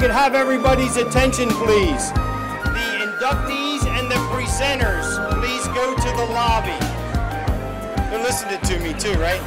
could have everybody's attention, please. The inductees and the presenters, please go to the lobby. They're listening to me too, right?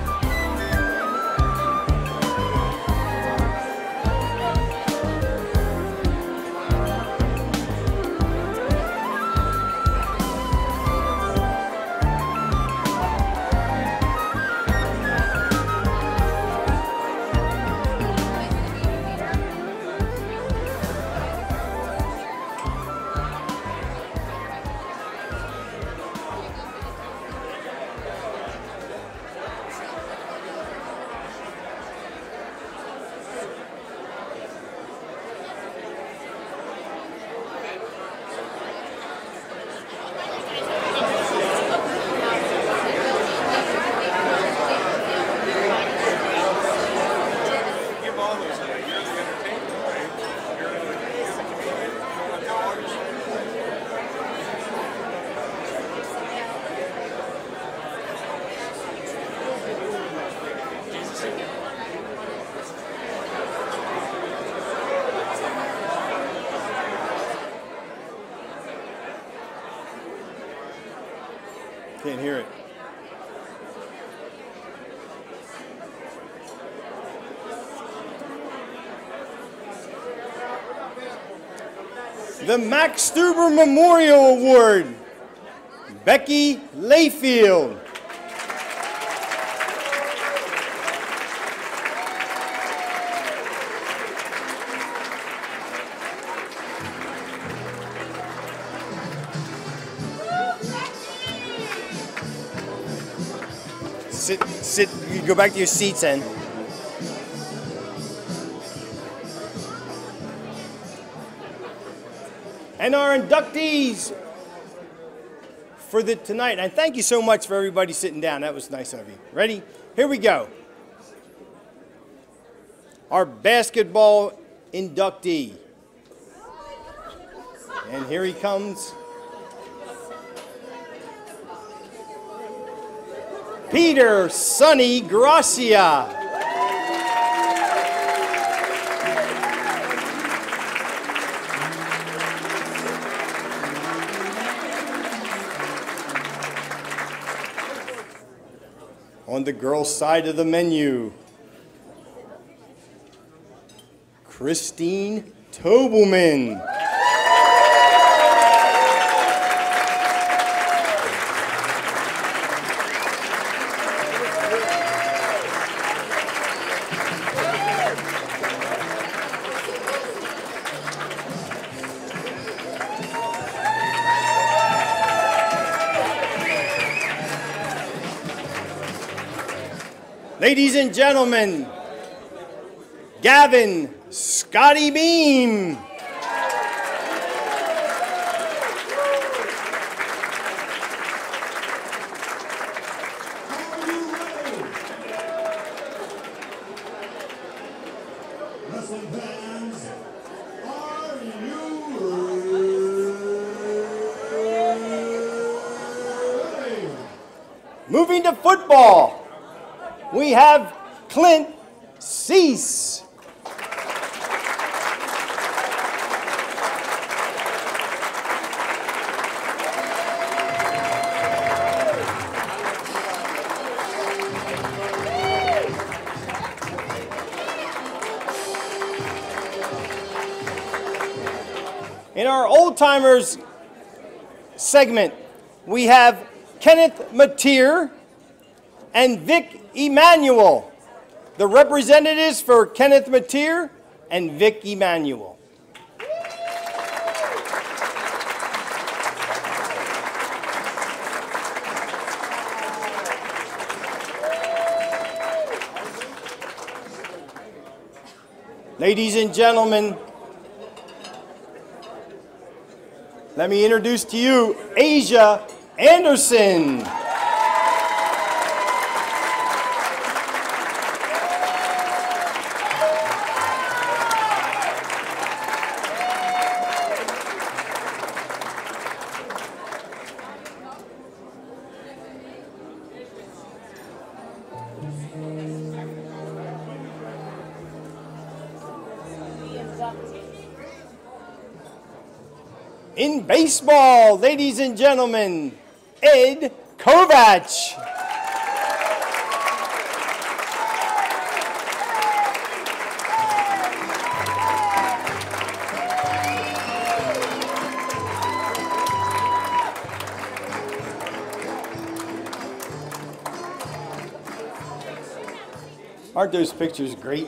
Can't hear it. The Max Stuber Memorial Award, Becky Layfield. Sit, you go back to your seats then. And our inductees for tonight. And thank you so much for everybody sitting down. That was nice of you. Ready? Here we go. Our basketball inductee. And here he comes. Peter Sonny Gracia. On the girls' side of the menu, Christine Tobelman. Ladies and gentlemen, Gavin Scotty Beam. Wrestling fans, are you ready? Moving to football. We have Clint Cease. In our old timers segment, we have Kenneth Mateer and Vic Emanuel, the representatives for Kenneth Mateer and Vic Emanuel. Ladies and gentlemen, let me introduce to you Asia Anderson. In baseball, ladies and gentlemen, Ed Kovach. Aren't those pictures great?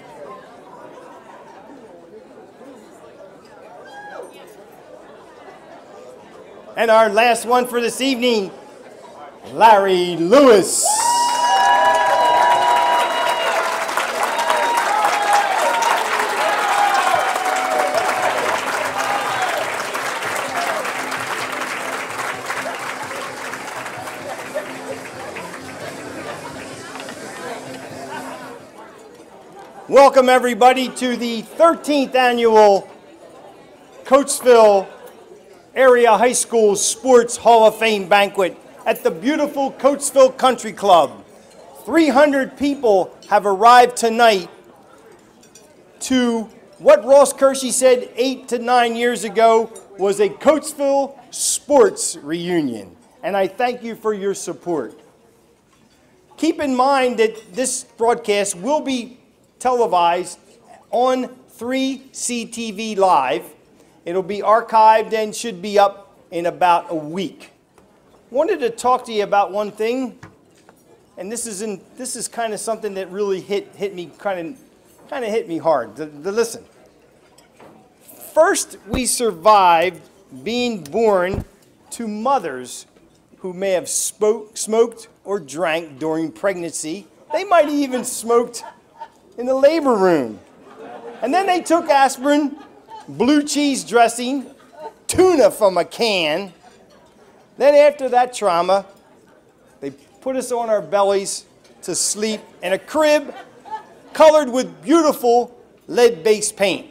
And our last one for this evening, Larry Lewis. Welcome everybody to the 13th annual Coatesville Area High School Sports Hall of Fame banquet at the beautiful Coatesville Country Club. 300 people have arrived tonight to what Ross Kershey said 8 to 9 years ago was a Coatesville sports reunion. And I thank you for your support. Keep in mind that this broadcast will be televised on 3CTV Live. It'll be archived and should be up in about a week. Wanted to talk to you about one thing, and this is kind of something that really hit me kind of hit me hard. Listen. First, we survived being born to mothers who may have smoked or drank during pregnancy. They might have even smoked in the labor room. And then they took aspirin, blue cheese dressing, tuna from a can. Then after that trauma, they put us on our bellies to sleep in a crib colored with beautiful lead-based paint.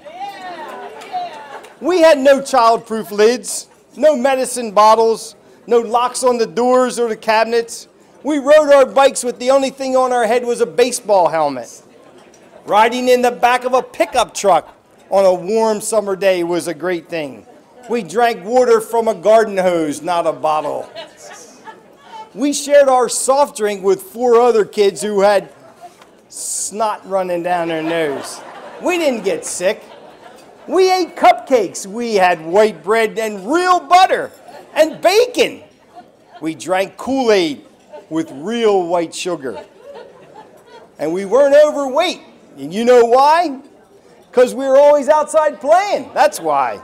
We had no child-proof lids, no medicine bottles, no locks on the doors or the cabinets. We rode our bikes with the only thing on our head was a baseball helmet. Riding in the back of a pickup truck on a warm summer day was a great thing. We drank water from a garden hose, not a bottle. We shared our soft drink with 4 other kids who had snot running down their nose. We didn't get sick. We ate cupcakes. We had white bread and real butter and bacon. We drank Kool-Aid with real white sugar. And we weren't overweight. And you know why? Because we were always outside playing. That's why.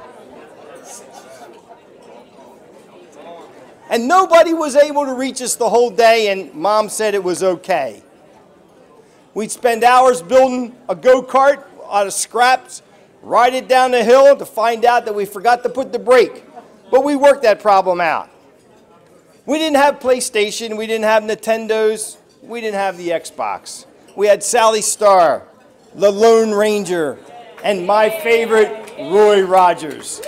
And nobody was able to reach us the whole day, and Mom said it was okay. We'd spend hours building a go-kart out of scraps, ride it down the hill to find out that we forgot to put the brake. But we worked that problem out. We didn't have PlayStation. We didn't have Nintendos. We didn't have the Xbox. We had Sally Star, the Lone Ranger, and my favorite, Roy Rogers.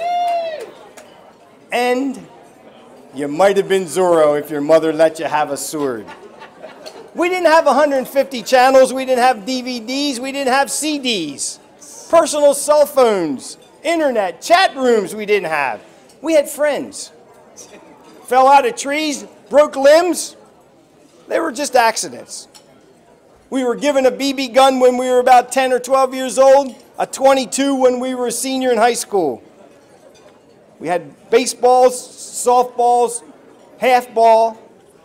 And you might have been Zorro if your mother let you have a sword. We didn't have 150 channels. We didn't have DVDs. We didn't have CDs. Personal cell phones, internet, chat rooms we didn't have. We had friends. Fell out of trees, broke limbs. They were just accidents. We were given a BB gun when we were about 10 or 12 years old, a .22 when we were a senior in high school. We had baseballs, softballs, half ball.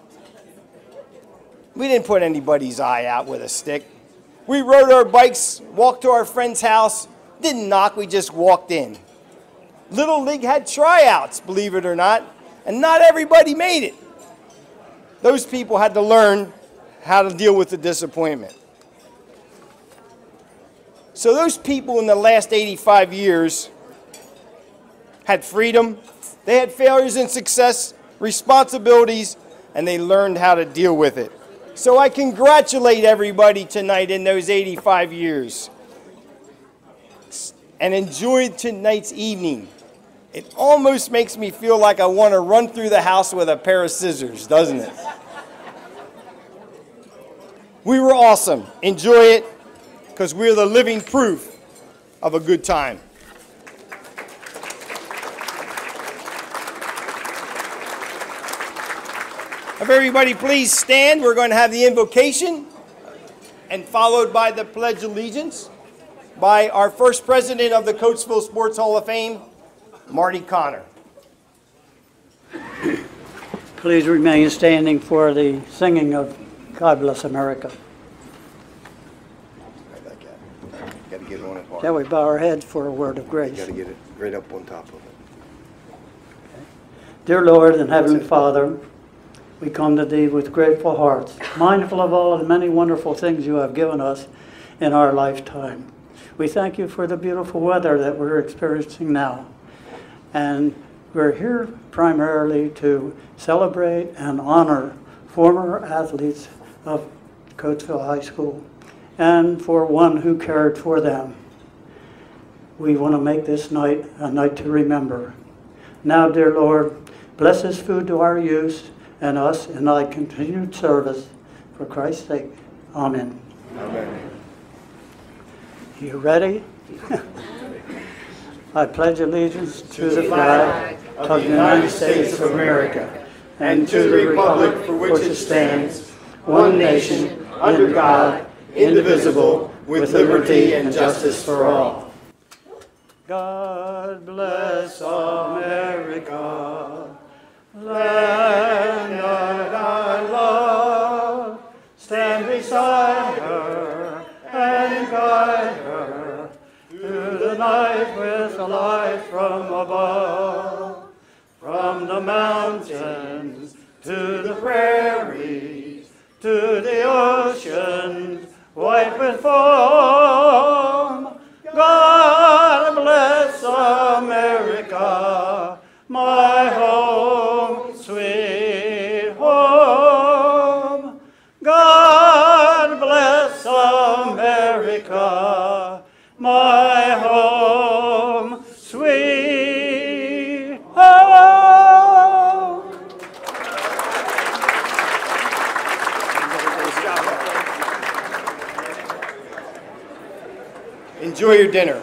We didn't put anybody's eye out with a stick. We rode our bikes, walked to our friend's house, didn't knock, we just walked in. Little League had tryouts, believe it or not, and not everybody made it. Those people had to learn how to deal with the disappointment. So those people in the last 85 years had freedom, they had failures and success, responsibilities, and they learned how to deal with it. So I congratulate everybody tonight in those 85 years. And enjoy tonight's evening. It almost makes me feel like I want to run through the house with a pair of scissors, doesn't it? We were awesome. Enjoy it, because we're the living proof of a good time. If everybody please stand, we're going to have the invocation and followed by the Pledge of Allegiance by our first president of the Coatesville Sports Hall of Fame, Marty Connor. Please remain standing for the singing of God Bless America. Got to get on it hard. Shall we bow our heads for a word of grace? Got to get it right up on top of it. Dear Lord and Heavenly Father, we come to Thee with grateful hearts, mindful of all of the many wonderful things You have given us in our lifetime. We thank You for the beautiful weather that we're experiencing now. And we're here primarily to celebrate and honor former athletes of Coatesville High School and for one who cared for them. We want to make this night a night to remember. Now, dear Lord, bless this food to our use and us in Thy continued service. For Christ's sake, amen. Amen. You ready? I pledge allegiance to the flag of the United States of America and to the republic for which it stands, one nation, under God, indivisible, with liberty and justice for all. God bless America, land that I love. Stand beside her and guide her through the night with a light from above. From the mountains to the prairies, to the oceans white with foam. God bless America, my home, sweet home. God bless America, my home, sweet home. Enjoy your dinner.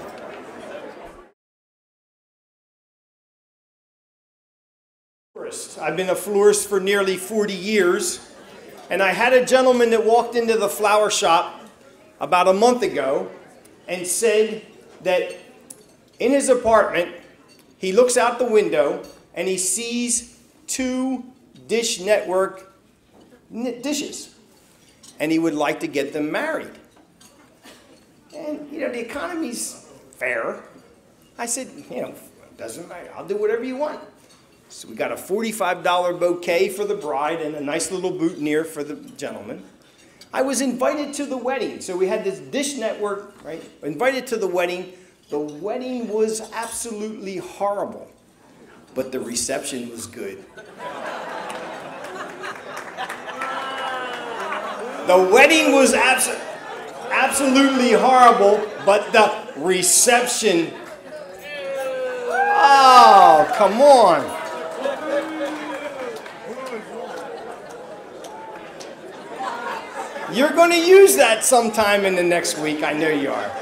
I've been a florist for nearly 40 years, and I had a gentleman that walked into the flower shop about a month ago and said that in his apartment, he looks out the window and he sees 2 Dish Network dishes, and he would like to get them married. And, you know, the economy's fair. I said, you know, doesn't matter. I'll do whatever you want. So we got a $45 bouquet for the bride and a nice little boutonniere for the gentleman. I was invited to the wedding. So we had this Dish Network, right? Invited to the wedding. The wedding was absolutely horrible, but the reception was good. The wedding was absolutely horrible, but the reception, oh, come on. You're going to use that sometime in the next week, I know you are.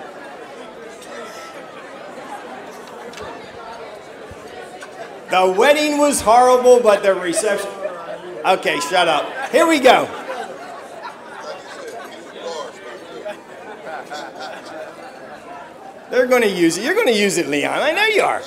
The wedding was horrible, but the reception, okay, shut up. Here we go. They're going to use it. You're going to use it, Leon. I know you are.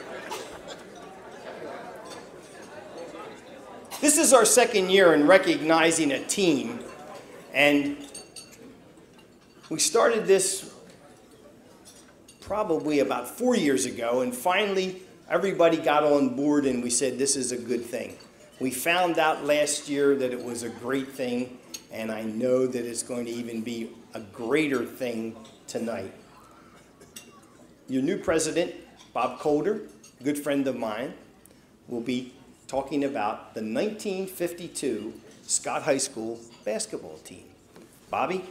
This is our second year in recognizing a team, and we started this probably about 4 years ago, and finally everybody got on board and we said this is a good thing. We found out last year that it was a great thing, and I know that it's going to even be a greater thing tonight. Your new president, Bob Calder, a good friend of mine, will be talking about the 1952 Scott High School basketball team. Bobby?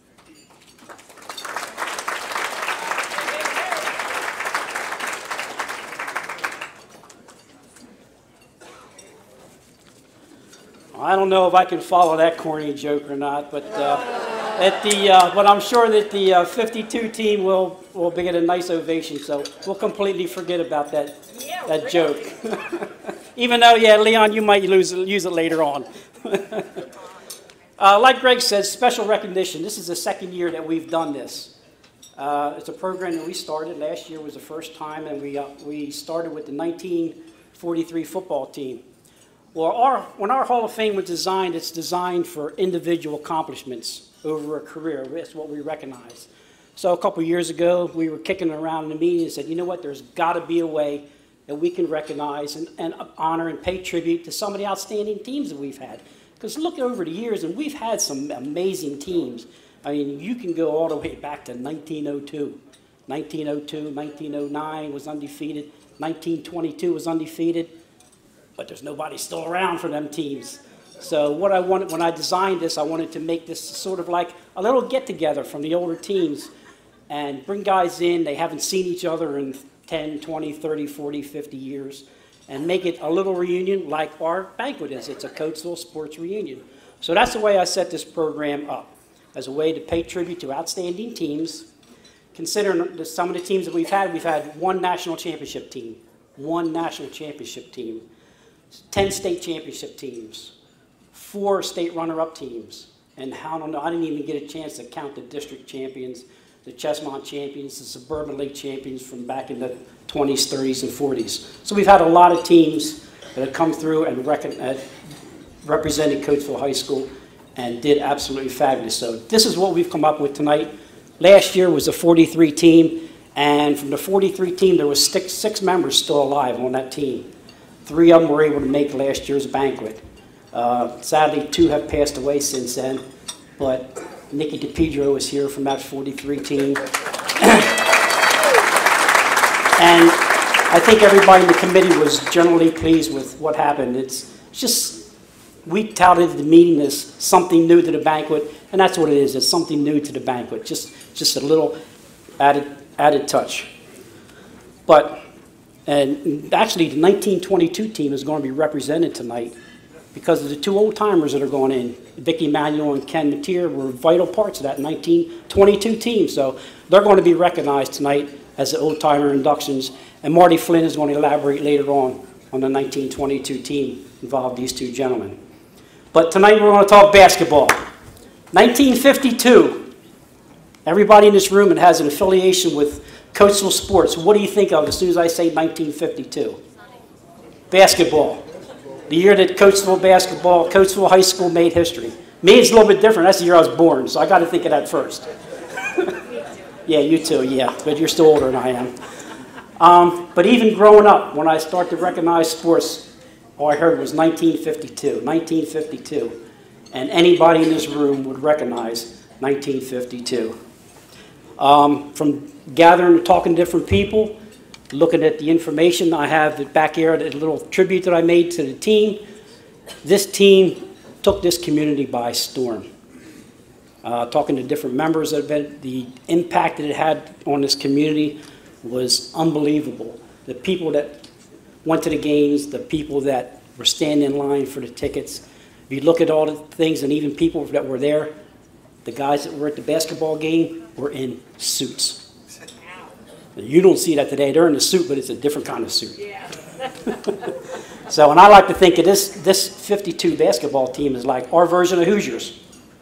I don't know if I can follow that corny joke or not, but but I'm sure that the 52 team will be getting a nice ovation, so we'll completely forget about that joke. Even though, yeah, Leon, you might use it later on. Like Greg said, special recognition. This is the second year that we've done this. It's a program that we started. Last year was the first time, and we started with the 1943 football team. Well, when our Hall of Fame was designed, it's designed for individual accomplishments over a career. That's what we recognize. So a couple years ago, we were kicking around in the meeting and said, you know what, there's got to be a way that we can recognize and honor and pay tribute to some of the outstanding teams that we've had. Because look over the years, and we've had some amazing teams. I mean, you can go all the way back to 1902. 1902, 1909 was undefeated. 1922 was undefeated. But there's nobody still around for them teams. So what I wanted, when I designed this, I wanted to make this sort of like a little get-together from the older teams and bring guys in. They haven't seen each other in 10, 20, 30, 40, 50 years. And make it a little reunion like our banquet is. It's a Coatesville sports reunion. So that's the way I set this program up, as a way to pay tribute to outstanding teams. Considering some of the teams that we've had one national championship team, 10 state championship teams, 4 state runner-up teams, and I don't know, I didn't even get a chance to count the district champions, the Chessmont champions, the Suburban League champions from back in the 20s, 30s, and 40s. So we've had a lot of teams that have come through and represented Coatesville High School and did absolutely fabulous. So this is what we've come up with tonight. Last year was a 43 team, and from the 43 team, there was six members still alive on that team. 3 of them were able to make last year's banquet. Sadly, 2 have passed away since then, but Nikki DePedro is here from that 43 team. And I think everybody in the committee was generally pleased with what happened. It's just, we touted the meeting as something new to the banquet, and that's what it is. It's something new to the banquet, just a little added touch. And actually, the 1922 team is going to be represented tonight because of the 2 old-timers that are going in. Vicki Manuel and Ken Mateer were vital parts of that 1922 team. So they're going to be recognized tonight as the old-timer inductions. And Marty Flynn is going to elaborate later on the 1922 team involved these 2 gentlemen. But tonight we're going to talk basketball. 1952. Everybody in this room that has an affiliation with Coatesville sports, what do you think of as soon as I say 1952? Basketball. The year that Coatesville High School made history. Me, it's a little bit different. That's the year I was born, so I got to think of that first. Yeah, you too, yeah, but you're still older than I am. But even growing up, when I started to recognize sports, all I heard was 1952, 1952. And anybody in this room would recognize 1952. From gathering and talking to different people, looking at the information, I have back here a little tribute that I made to the team. This team took this community by storm. Talking to different members of it, the impact that it had on this community was unbelievable. The people that went to the games, the people that were standing in line for the tickets. If you look at all the things, and even people that were there, the guys that were at the basketball game were in suits. You don't see that today. They're in a suit, but it's a different kind of suit. Yeah. So, and I like to think of this 52 basketball team is like our version of Hoosiers.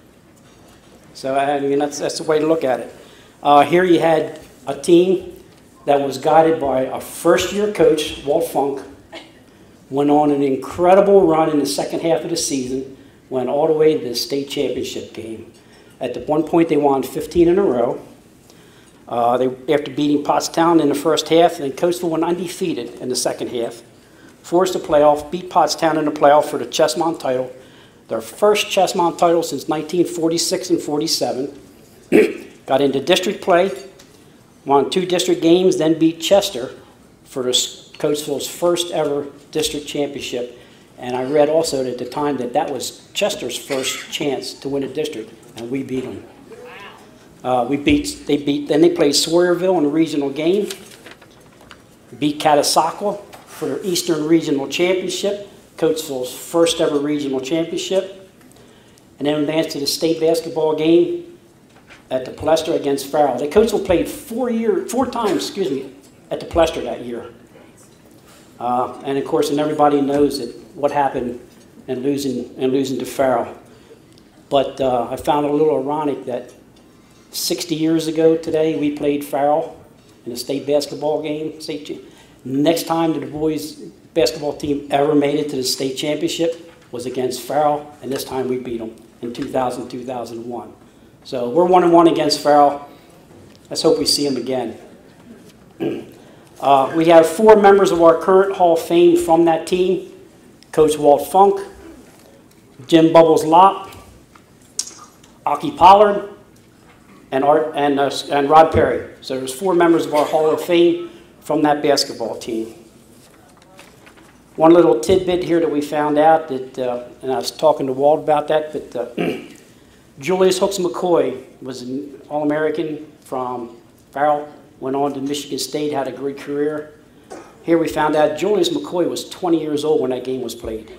So, I mean, that's the way to look at it. Here you had a team that was guided by a first-year coach, Walt Funk, went on an incredible run in the second half of the season, went all the way to the state championship game. At one point, they won 15 in a row. After beating Pottstown in the first half, and Coatesville went undefeated in the second half, forced the playoff, beat Pottstown in the playoff for the Chessmont title, their first Chessmont title since 1946 and 47. Got into district play, won 2 district games, then beat Chester for Coatesville's first ever district championship. And I read also at the time that was Chester's first chance to win a district, and we beat them. Then they played Sawyerville in a regional game, beat Catasauqua for their Eastern Regional Championship, Coatesville's first ever regional championship, and then advanced to the state basketball game at the Palestra against Farrell. The Coatesville played 4 times at the Palestra that year. And of course, and everybody knows what happened and losing to Farrell. But I found it a little ironic that 60 years ago today, we played Farrell in a state basketball game. Next time that the boys basketball team ever made it to the state championship was against Farrell, and this time we beat them in 2000-2001. So we're 1-1 against Farrell. Let's hope we see them again. We have 4 members of our current Hall of Fame from that team: Coach Walt Funk, Jim Bubbles Lopp, Aki Pollard, and Rod Perry. So there's 4 members of our Hall of Fame from that basketball team. One little tidbit here that we found out that, and I was talking to Walt about that, but Julius Hooks McCoy was an All-American from Farrell, went on to Michigan State, had a great career. Here we found out Julius McCoy was 20 years old when that game was played.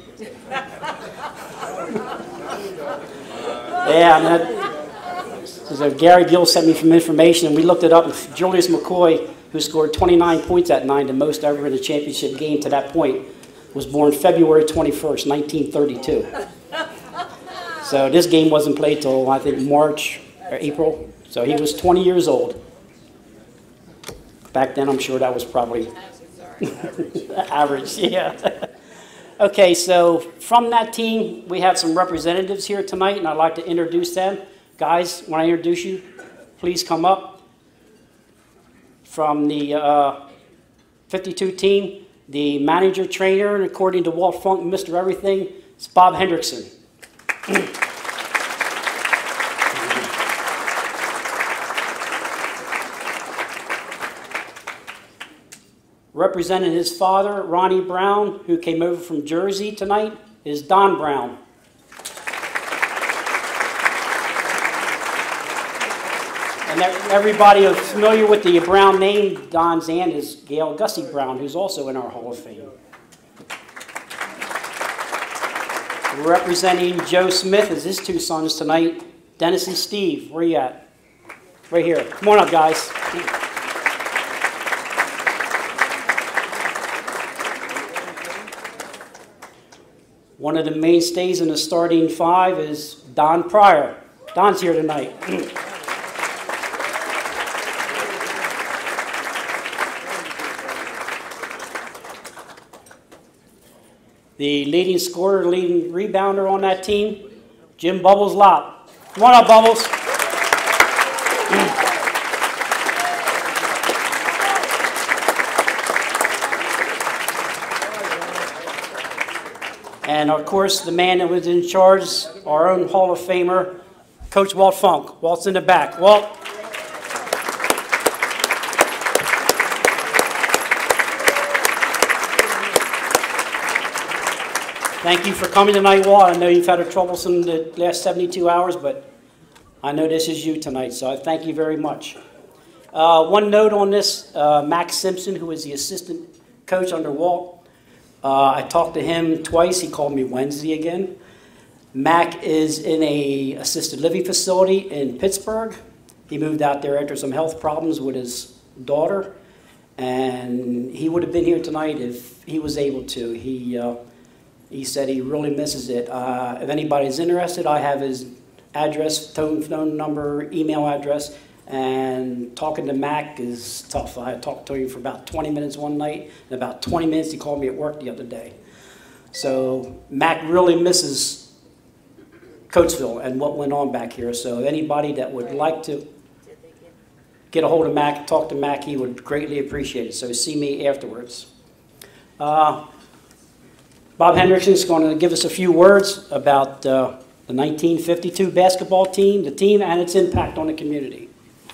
Yeah, and that, Gary Gill sent me some information, and we looked it up. And Julius McCoy, who scored 29 points that night, the most ever in a championship game to that point, was born February 21st, 1932. So this game wasn't played till, I think, March or April. So he was 20 years old. Back then, I'm sure that was probably average, yeah. Okay, so from that team, we have some representatives here tonight, and I'd like to introduce them. Guys, when I introduce you, please come up. From the 52 team, the manager, trainer, and according to Walt Funk, Mr. Everything, it's Bob Hendrickson. Representing his father, Ronnie Brown, who came over from Jersey tonight, is Don Brown. And everybody is familiar with the Brown name. Don's aunt is Gail Gussie Brown, who's also in our Hall of Fame. Representing Joe Smith is his 2 sons tonight, Dennis and Steve. Where are you at? Right here. Come on up, guys. One of the mainstays in the starting 5 is Don Pryor. Don's here tonight. The leading scorer, leading rebounder on that team, Jim Bubbles Lopp. Come on up, Bubbles. And of course, the man that was in charge, our own Hall of Famer, Coach Walt Funk. Walt's in the back. Walt. Thank you for coming tonight, Walt. I know you've had a troublesome the last 72 hours, but I know this is you tonight, so I thank you very much. One note on this, Max Simpson, who is the assistant coach under Walt, I talked to him twice. He called me Wednesday again. Mac is in a assisted living facility in Pittsburgh. He moved out there after some health problems with his daughter, and he would have been here tonight if he was able to. He said he really misses it. If anybody's interested, I have his address, phone number, email address, and talking to Mac is tough. I talked to him for about 20 minutes one night, and about 20 minutes he called me at work the other day. So Mac really misses Coatesville and what went on back here. So anybody that would like to get a hold of Mac, talk to Mac, he would greatly appreciate it. So see me afterwards. Bob Hendrickson is going to give us a few words about the 1952 basketball team, the team, and its impact on the community.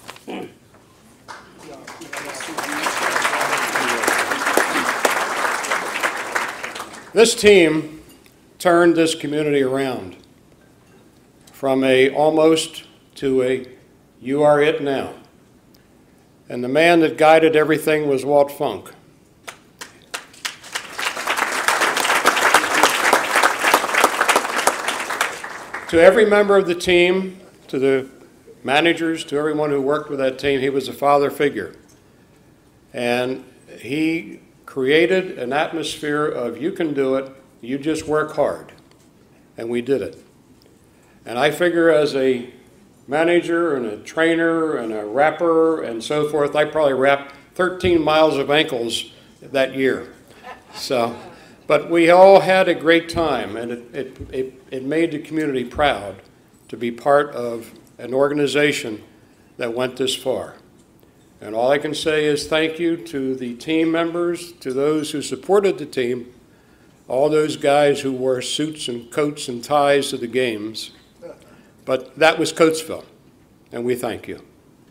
This team turned this community around from a almost to a you are it now. And the man that guided everything was Walt Funk. To every member of the team, to the managers, to everyone who worked with that team, he was a father figure. And he created an atmosphere of you can do it, you just work hard. And we did it. And I figure as a manager and a trainer and a rapper and so forth, I probably wrapped 13 miles of ankles that year. So, but we all had a great time, and it made the community proud to be part of an organization that went this far. And all I can say is thank you to the team members, to those who supported the team, all those guys who wore suits and coats and ties to the games. But that was Coatesville, and we thank you.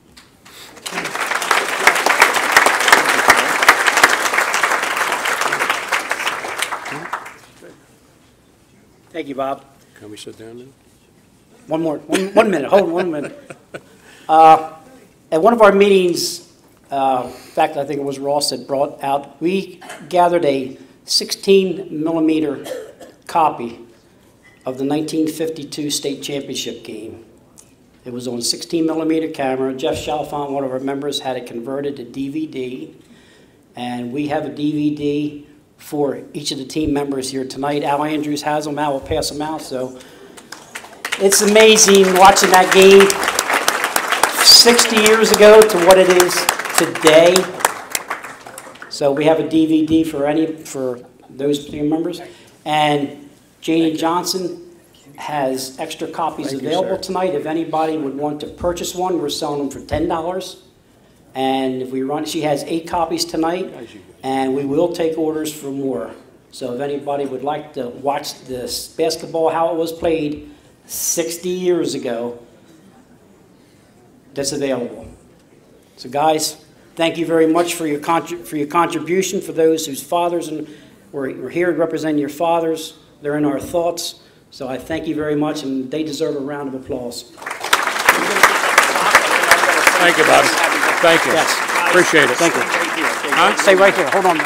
Thank you, Bob. Can we sit down now? One minute, hold on 1 minute. At one of our meetings, in fact, I think it was Ross that brought out, we gathered a 16mm copy of the 1952 state championship game. It was on 16mm camera. Jeff Chalfant, one of our members, had it converted to DVD, and we have a DVD for each of the team members here tonight. Al Andrews has them. Al will pass them out. So it's amazing watching that game 60 years ago to what it is today. So we have a DVD for those team members, and Janie Johnson has extra copies available tonight. If anybody would want to purchase one, we're selling them for $10. And if we run, she has 8 copies tonight, and we will take orders for more. So if anybody would like to watch this basketball, how it was played 60 years ago, that's available. So guys, thank you very much for your contribution. For those whose fathers were here representing your fathers, they're in our thoughts. So I thank you very much, and they deserve a round of applause. Thank you, Bob. Thank you. Yes. Appreciate it. Thank you. Huh? Stay right here. Hold on.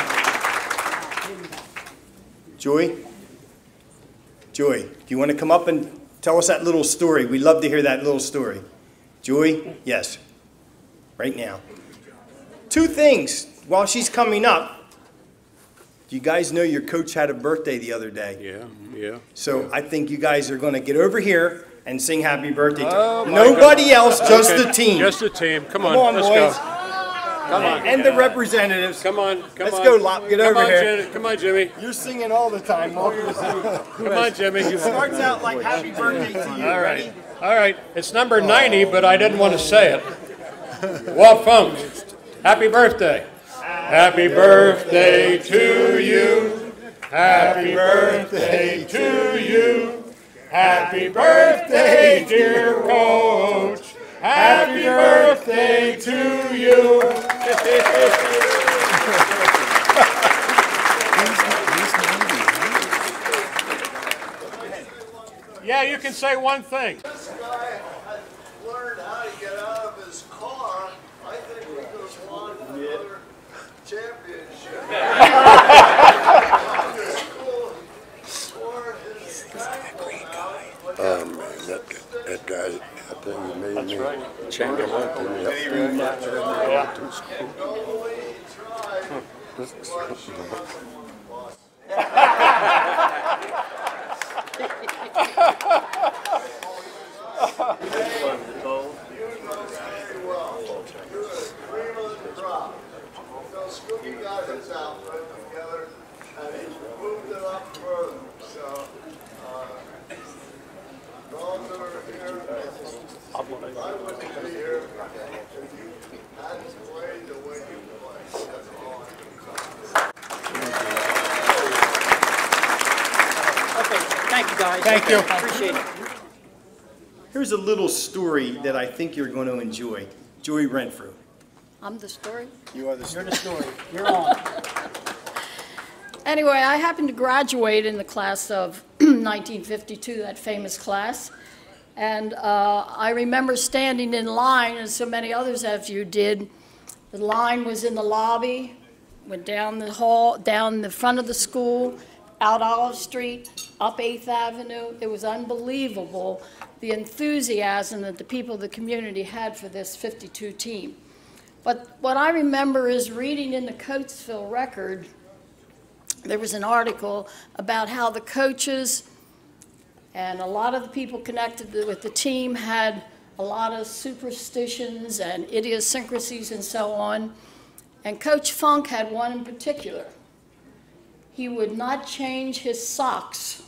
Joy? Joy, do you want to come up and tell us that little story? We'd love to hear that little story. Joy? Yes. Right now. 2 things while she's coming up. Do you guys know your coach had a birthday the other day? Yeah. So I think you guys are going to get over here and sing happy birthday to Oh, her. my Nobody God. else, just Okay, the team. Just the team. Come on, Come on, let's boys. go. Come on. And the representatives. Come on, come Let's on. go, Lop. Get over here. Come on, Jimmy. You're singing all the time. Welcome to sing. Come on, Jimmy. It starts out like happy birthday to you. All Ready? right. All right. It's number 90, but I didn't want to say it. Walt Funk. Happy birthday. Happy birthday to you. Happy birthday to you. Happy birthday, dear Coach. Happy birthday to you. Yeah, you can say one thing. This guy had learned how to get out of his car. I think we could have won another championship. That guy, I think he made me champion. Scooby got his outfit together and he moved it up further. So, those that are here, I wouldn't be here if you hadn't played the way you played. That's all I can say. Okay, thank you guys. Thank you. Appreciate it. Here's a little story that I think you're going to enjoy. Joy Renfrew. I'm the story. You are the You're story. the story. You're on. Anyway, I happened to graduate in the class of 1952, that famous class. And I remember standing in line, as so many others of you did. The line was in the lobby, went down the hall, down the front of the school, out Olive Street, up 8th Avenue. It was unbelievable, the enthusiasm that the people of the community had for this 52 team. But what I remember is reading in the Coatesville Record there was an article about how the coaches and a lot of the people connected with the team had a lot of superstitions and idiosyncrasies and so on. And Coach Funk had one in particular. He would not change his socks.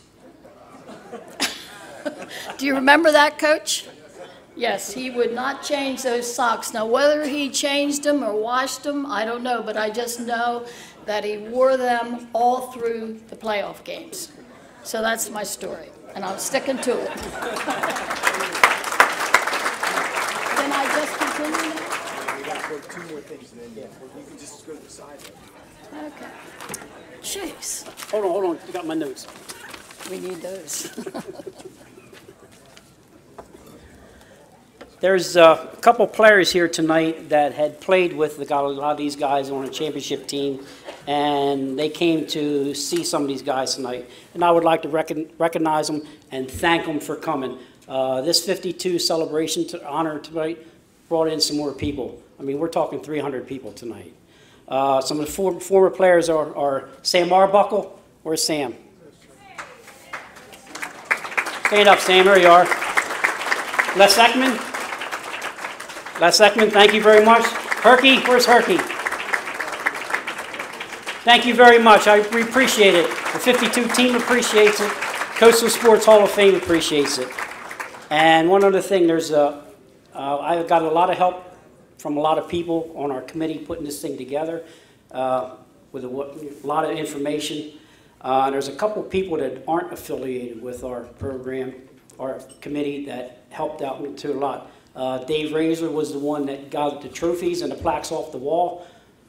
Do you remember that, Coach? Yes, he would not change those socks. Now, whether he changed them or washed them, I don't know, but I just know that he wore them all through the playoff games. So that's my story, and I'm sticking to it. Can I just continue now? We got to go 2 more things, and then you can just go to the side. Okay. Jeez, Hold on, I got my notes. we need those. There's a couple players here tonight that had played with a lot of these guys on a championship team, and they came to see some of these guys tonight. And I would like to recognize them and thank them for coming. This 52 celebration honor tonight brought in some more people. I mean, we're talking 300 people tonight. Some of the former players are Sam Arbuckle. Where's Sam? Stand up, Sam. There you are. Les Ekman. Les Ekman, thank you very much. Herky, where's Herky? Thank you very much. We appreciate it. The 52 team appreciates it. Coastal Sports Hall of Fame appreciates it. And one other thing, I've got a lot of help from a lot of people on our committee putting this thing together with a lot of information. And there's a couple people that aren't affiliated with our program, our committee, that helped out too a lot. Dave Razor was the one that got the trophies and the plaques off the wall.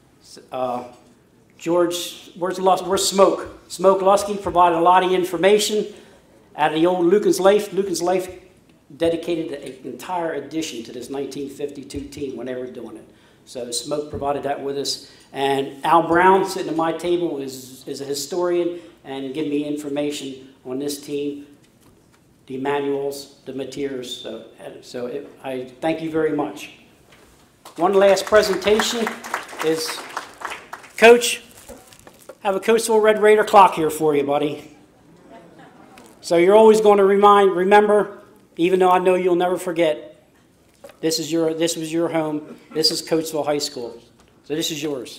George, where's Smoke? Smoke Lusky provided a lot of information out of the old Lucan's Life. Lucan's Life dedicated an entire edition to this 1952 team when they were doing it. So Smoke provided that with us. And Al Brown, sitting at my table, is a historian and giving me information on this team, the manuals, the materials. I thank you very much. One last presentation is, Coach, I have a Coastal Red Raider clock here for you, buddy. So you're always going to remember, even though I know you'll never forget, this was your home. This is Coatesville High School. So this is yours.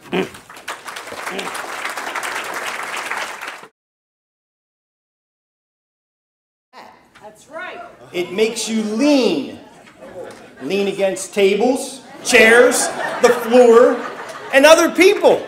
That's right. It makes you lean. Lean against tables, chairs, the floor, and other people.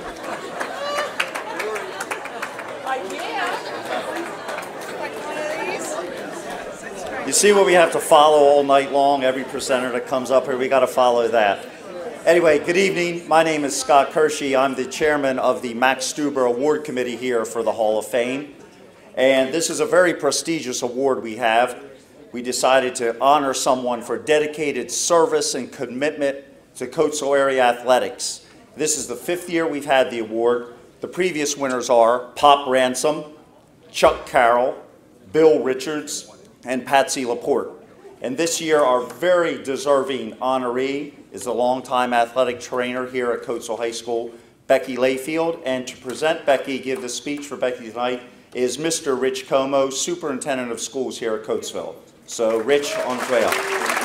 You see what we have to follow all night long? Every presenter that comes up here, we got to follow that. Anyway, good evening. My name is Scott Kershey. I'm the chairman of the Max Stuber Award Committee here for the Hall of Fame. And this is a very prestigious award we have. We decided to honor someone for dedicated service and commitment to Coatesville area athletics. This is the 5th year we've had the award. The previous winners are Pop Ransom, Chuck Carroll, Bill Richards, and Patsy Laporte. And this year, our very deserving honoree is a longtime athletic trainer here at Coatesville High School, Becky Layfield. And to present Becky, give the speech for Becky tonight, is Mr. Rich Como, Superintendent of Schools here at Coatesville. So, Rich, on the way up.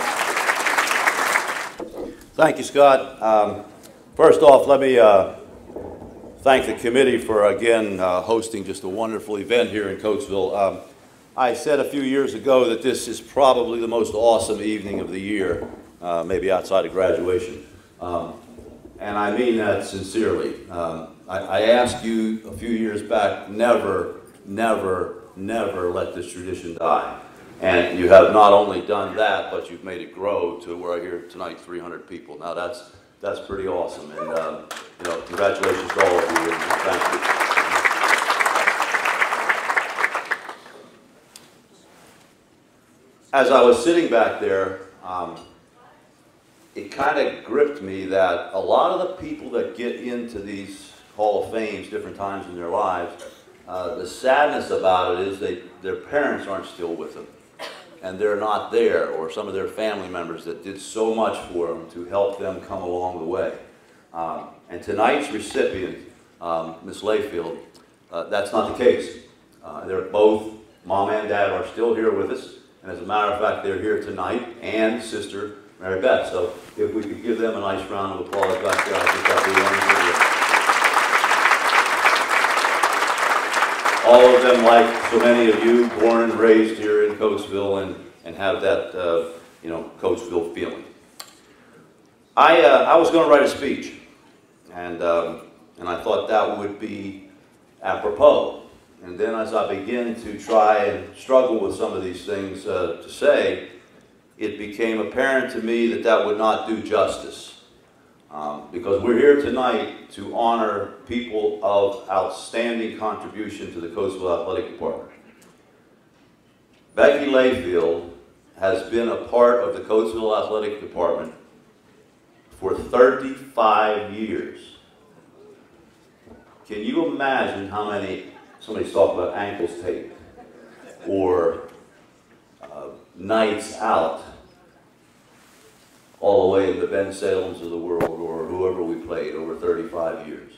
Thank you, Scott. First off, let me thank the committee for, again, hosting just a wonderful event here in Coatesville. I said a few years ago that this is probably the most awesome evening of the year, maybe outside of graduation. And I mean that sincerely. I asked you a few years back, never, never, never let this tradition die. And you have not only done that, but you've made it grow to where I hear tonight 300 people. Now that's pretty awesome. And you know, congratulations to all of you, and thank you. As I was sitting back there, it kind of gripped me that a lot of the people that get into these Hall of Fames different times in their lives, the sadness about it is their parents aren't still with them, and they're not there, or some of their family members that did so much for them to help them come along the way. And tonight's recipient, Ms. Layfield, That's not the case. They're both, Mom and Dad are still here with us, and as a matter of fact, they're here tonight, and Sister Mary Beth. So if we could give them a nice round of applause back there, I think that'd be wonderful. All of them, like so many of you, born and raised here in Coatesville and have that, Coatesville feeling. I was going to write a speech, and I thought that would be apropos. And then as I began to try and struggle with some of these things to say, it became apparent to me that that would not do justice. Because we're here tonight to honor people of outstanding contribution to the Coatesville Athletic Department. Becky Layfield has been a part of the Coatesville Athletic Department for 35 years. Can you imagine how many, somebody's talking about ankles taped, or nights out, all the way to the Ben Salems of the world, or whoever we played over 35 years.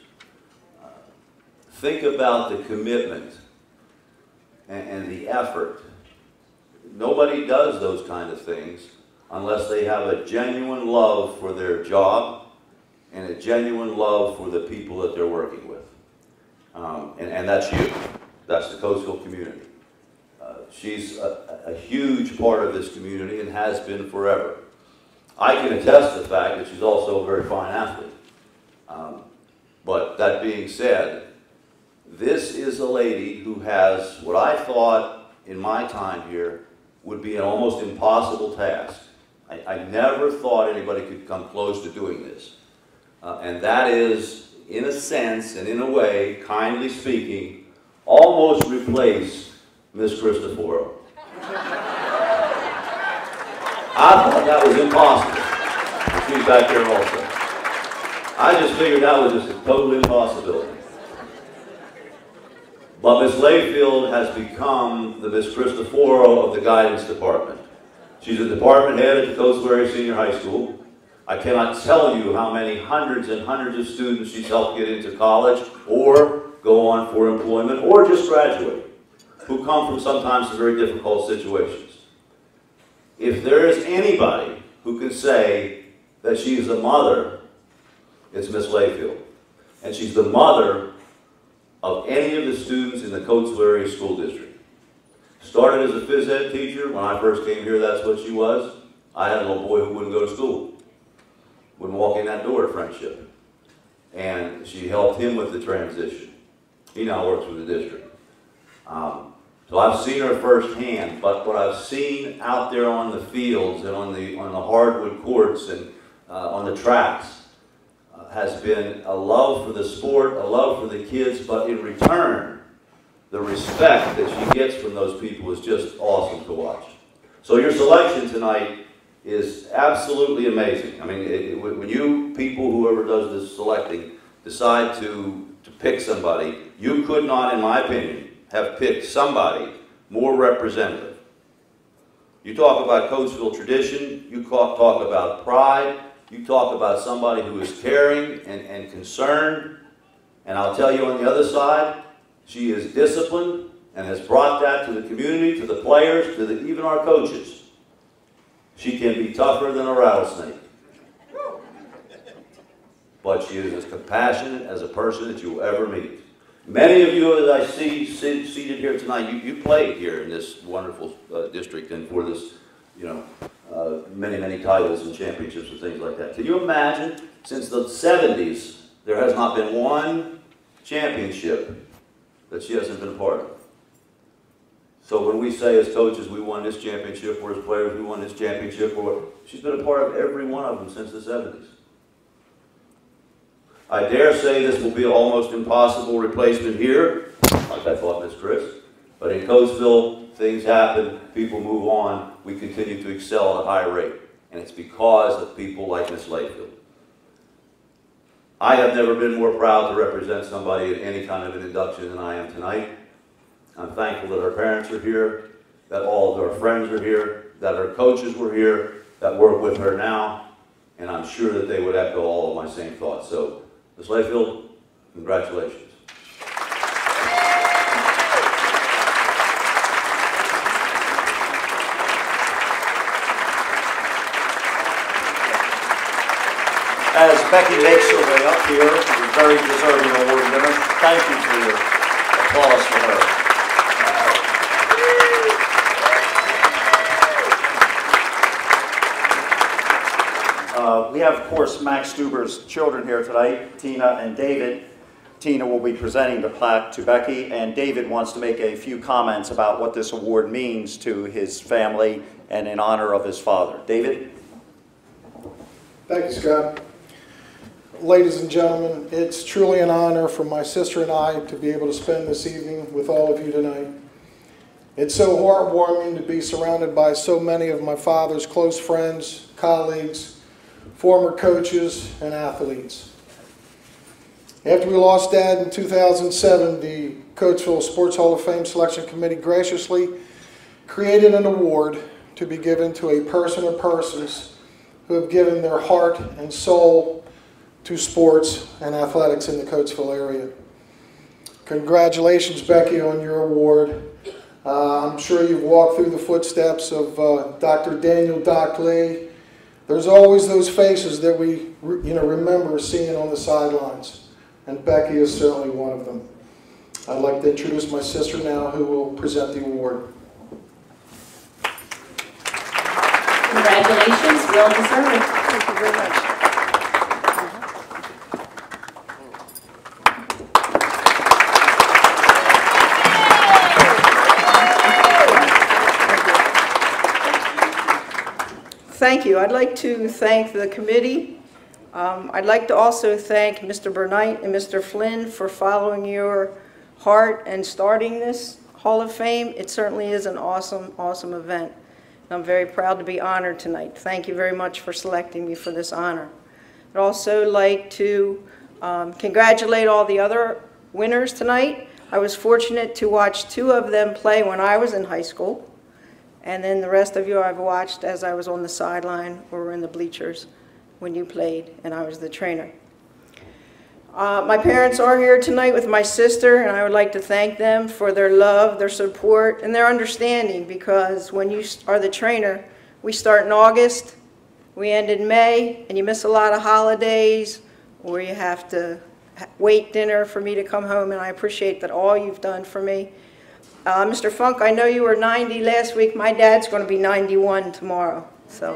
Think about the commitment and the effort. Nobody does those kind of things unless they have a genuine love for their job and a genuine love for the people that they're working with. And that's you. That's the Coatesville community. She's a huge part of this community and has been forever. I can attest to the fact that she's also a very fine athlete. But that being said, this is a lady who has what I thought in my time here would be an almost impossible task. I never thought anybody could come close to doing this. And that is, in a sense and in a way, kindly speaking, almost replace Miss Cristoforo. I thought that was impossible. She's back there also. I just figured that was just a total impossibility. But Miss Layfield has become the Miss Cristoforo of the guidance department. She's a department head at the Coatesville Senior High School. I cannot tell you how many hundreds and hundreds of students she's helped get into college or go on for employment or just graduate, who come from sometimes some very difficult situations. If there is anybody who can say that she is a mother, it's Miss Layfield. And she's the mother of any of the students in the Coatesville area school district. Started as a phys ed teacher. When I first came here, that's what she was. I had a little boy who wouldn't go to school. Wouldn't walk in that door at Friendship. And she helped him with the transition. He now works for the district. So I've seen her firsthand, but what I've seen out there on the fields and on the hardwood courts and on the tracks has been a love for the sport, a love for the kids, but in return, the respect that she gets from those people is just awesome to watch. So your selection tonight is absolutely amazing. I mean, when you people, whoever does this selecting, decide to pick somebody, you could not, in my opinion, have picked somebody more representative. You talk about Coatesville tradition, you talk about pride, you talk about somebody who is caring and concerned, and I'll tell you on the other side, she is disciplined and has brought that to the community, to the players, to even our coaches. She can be tougher than a rattlesnake. But she is as compassionate as a person that you will ever meet. Many of you, as I see seated here tonight, you played here in this wonderful district and for this, many, many titles and championships and things like that. Can you imagine, since the 70s, there has not been one championship that she hasn't been a part of? So when we say as coaches, we won this championship, or as players, we won this championship, or she's been a part of every one of them since the 70s. I dare say this will be an almost impossible replacement here, like I thought, Miss Chris. But in Coatesville, things happen, people move on, we continue to excel at a high rate. And it's because of people like Miss Layfield. I have never been more proud to represent somebody at any kind of an induction than I am tonight. I'm thankful that our parents are here, that all of our friends are here, that our coaches were here, that work with her now, and I'm sure that they would echo all of my same thoughts. So, Ms. Layfield, congratulations. Becky makes her way up here, a very deserving award winner. Thank you for your applause for her. We have, of course, Max Stuber's children here tonight, Tina and David. Tina will be presenting the plaque to Becky, and David wants to make a few comments about what this award means to his family and in honor of his father. David? Thank you, Scott. Ladies and gentlemen, it's truly an honor for my sister and I to be able to spend this evening with all of you tonight. It's so heartwarming to be surrounded by so many of my father's close friends, colleagues, former coaches, and athletes. After we lost Dad in 2007, the Coatesville Sports Hall of Fame Selection Committee graciously created an award to be given to a person or persons who have given their heart and soul to sports and athletics in the Coatesville area. Congratulations, Becky, on your award. I'm sure you've walked through the footsteps of Dr. Daniel Doc Lee. There's always those faces that we remember seeing on the sidelines, and Becky is certainly one of them. I'd like to introduce my sister now, who will present the award. Congratulations, well deserved. Thank you very much. Thank you. I'd like to thank the committee. I'd like to also thank Mr. Bernight and Mr. Flynn for following your heart and starting this Hall of Fame. It certainly is an awesome, awesome event. I'm very proud to be honored tonight. Thank you very much for selecting me for this honor. I'd also like to congratulate all the other winners tonight. I was fortunate to watch 2 of them play when I was in high school, and then the rest of you I've watched as I was on the sideline or in the bleachers when you played and I was the trainer. My parents are here tonight with my sister, and I would like to thank them for their love, their support, and their understanding, because when you are the trainer, we start in August, we end in May, and you miss a lot of holidays, or you have to wait dinner for me to come home, and I appreciate that all you've done for me. Mr. Funk, I know you were 90 last week. My dad's going to be 91 tomorrow, so.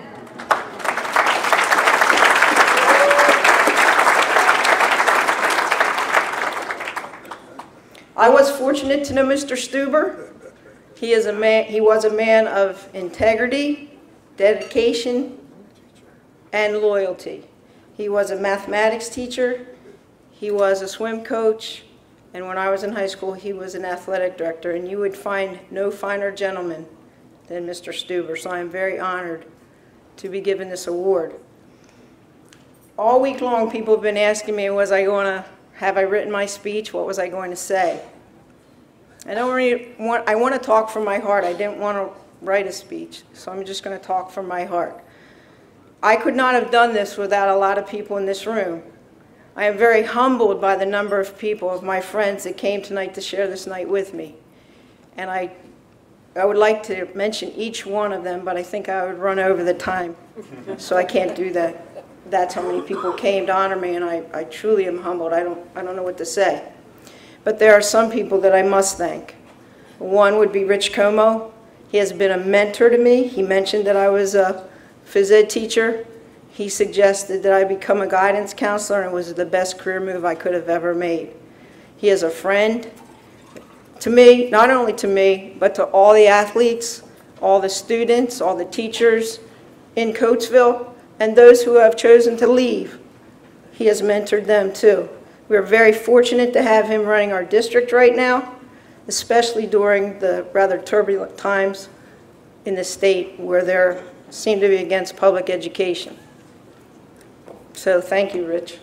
I was fortunate to know Mr. Stuber. He was a man of integrity, dedication, and loyalty. He was a mathematics teacher. He was a swim coach. And when I was in high school, he was an athletic director. And you would find no finer gentleman than Mr. Stuber. So I'm very honored to be given this award. All week long, people have been asking me, have I written my speech? What was I going to say? I want to talk from my heart. I didn't want to write a speech, so I'm just going to talk from my heart. I could not have done this without a lot of people in this room. I am very humbled by the number of people, of my friends, that came tonight to share this night with me. And I would like to mention each one of them, but I think I would run over the time, so I can't do that. That's how many people came to honor me, and I truly am humbled. I don't know what to say. But there are some people that I must thank. One would be Rich Como. He has been a mentor to me. He mentioned that I was a phys ed teacher. He suggested that I become a guidance counselor, and it was the best career move I could have ever made. He is a friend to me, not only to me, but to all the athletes, all the students, all the teachers in Coatesville, and those who have chosen to leave. He has mentored them too. We are very fortunate to have him running our district right now, especially during the rather turbulent times in the state where they seem to be against public education. So thank you, Rich.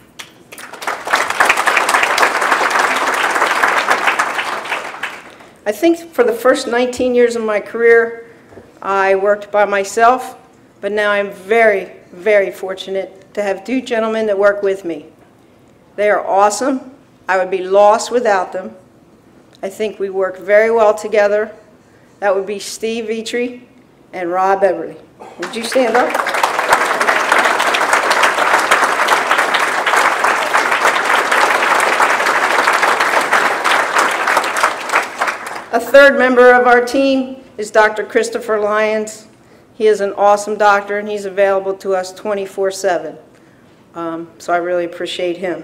I think for the first 19 years of my career, I worked by myself. But now I'm very, very fortunate to have 2 gentlemen that work with me. They are awesome. I would be lost without them. I think we work very well together. That would be Steve Vitry and Rob Eberly. Would you stand up? A third member of our team is Dr. Christopher Lyons. He is an awesome doctor, and he's available to us 24/7. So I really appreciate him.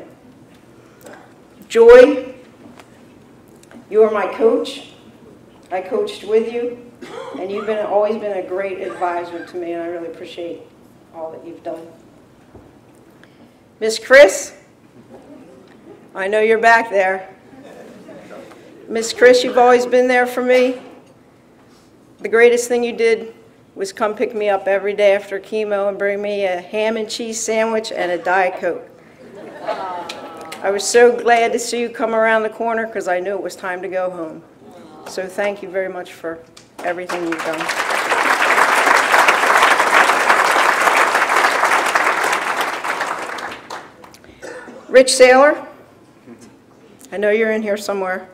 Joy, you are my coach. I coached with you, and you've always been a great advisor to me, and I really appreciate all that you've done. Miss Chris, I know you're back there. Miss Chris, you've always been there for me. The greatest thing you did was come pick me up every day after chemo and bring me a ham and cheese sandwich and a Diet Coke. I was so glad to see you come around the corner because I knew it was time to go home. So thank you very much for everything you've done. Rich Saylor, I know you're in here somewhere.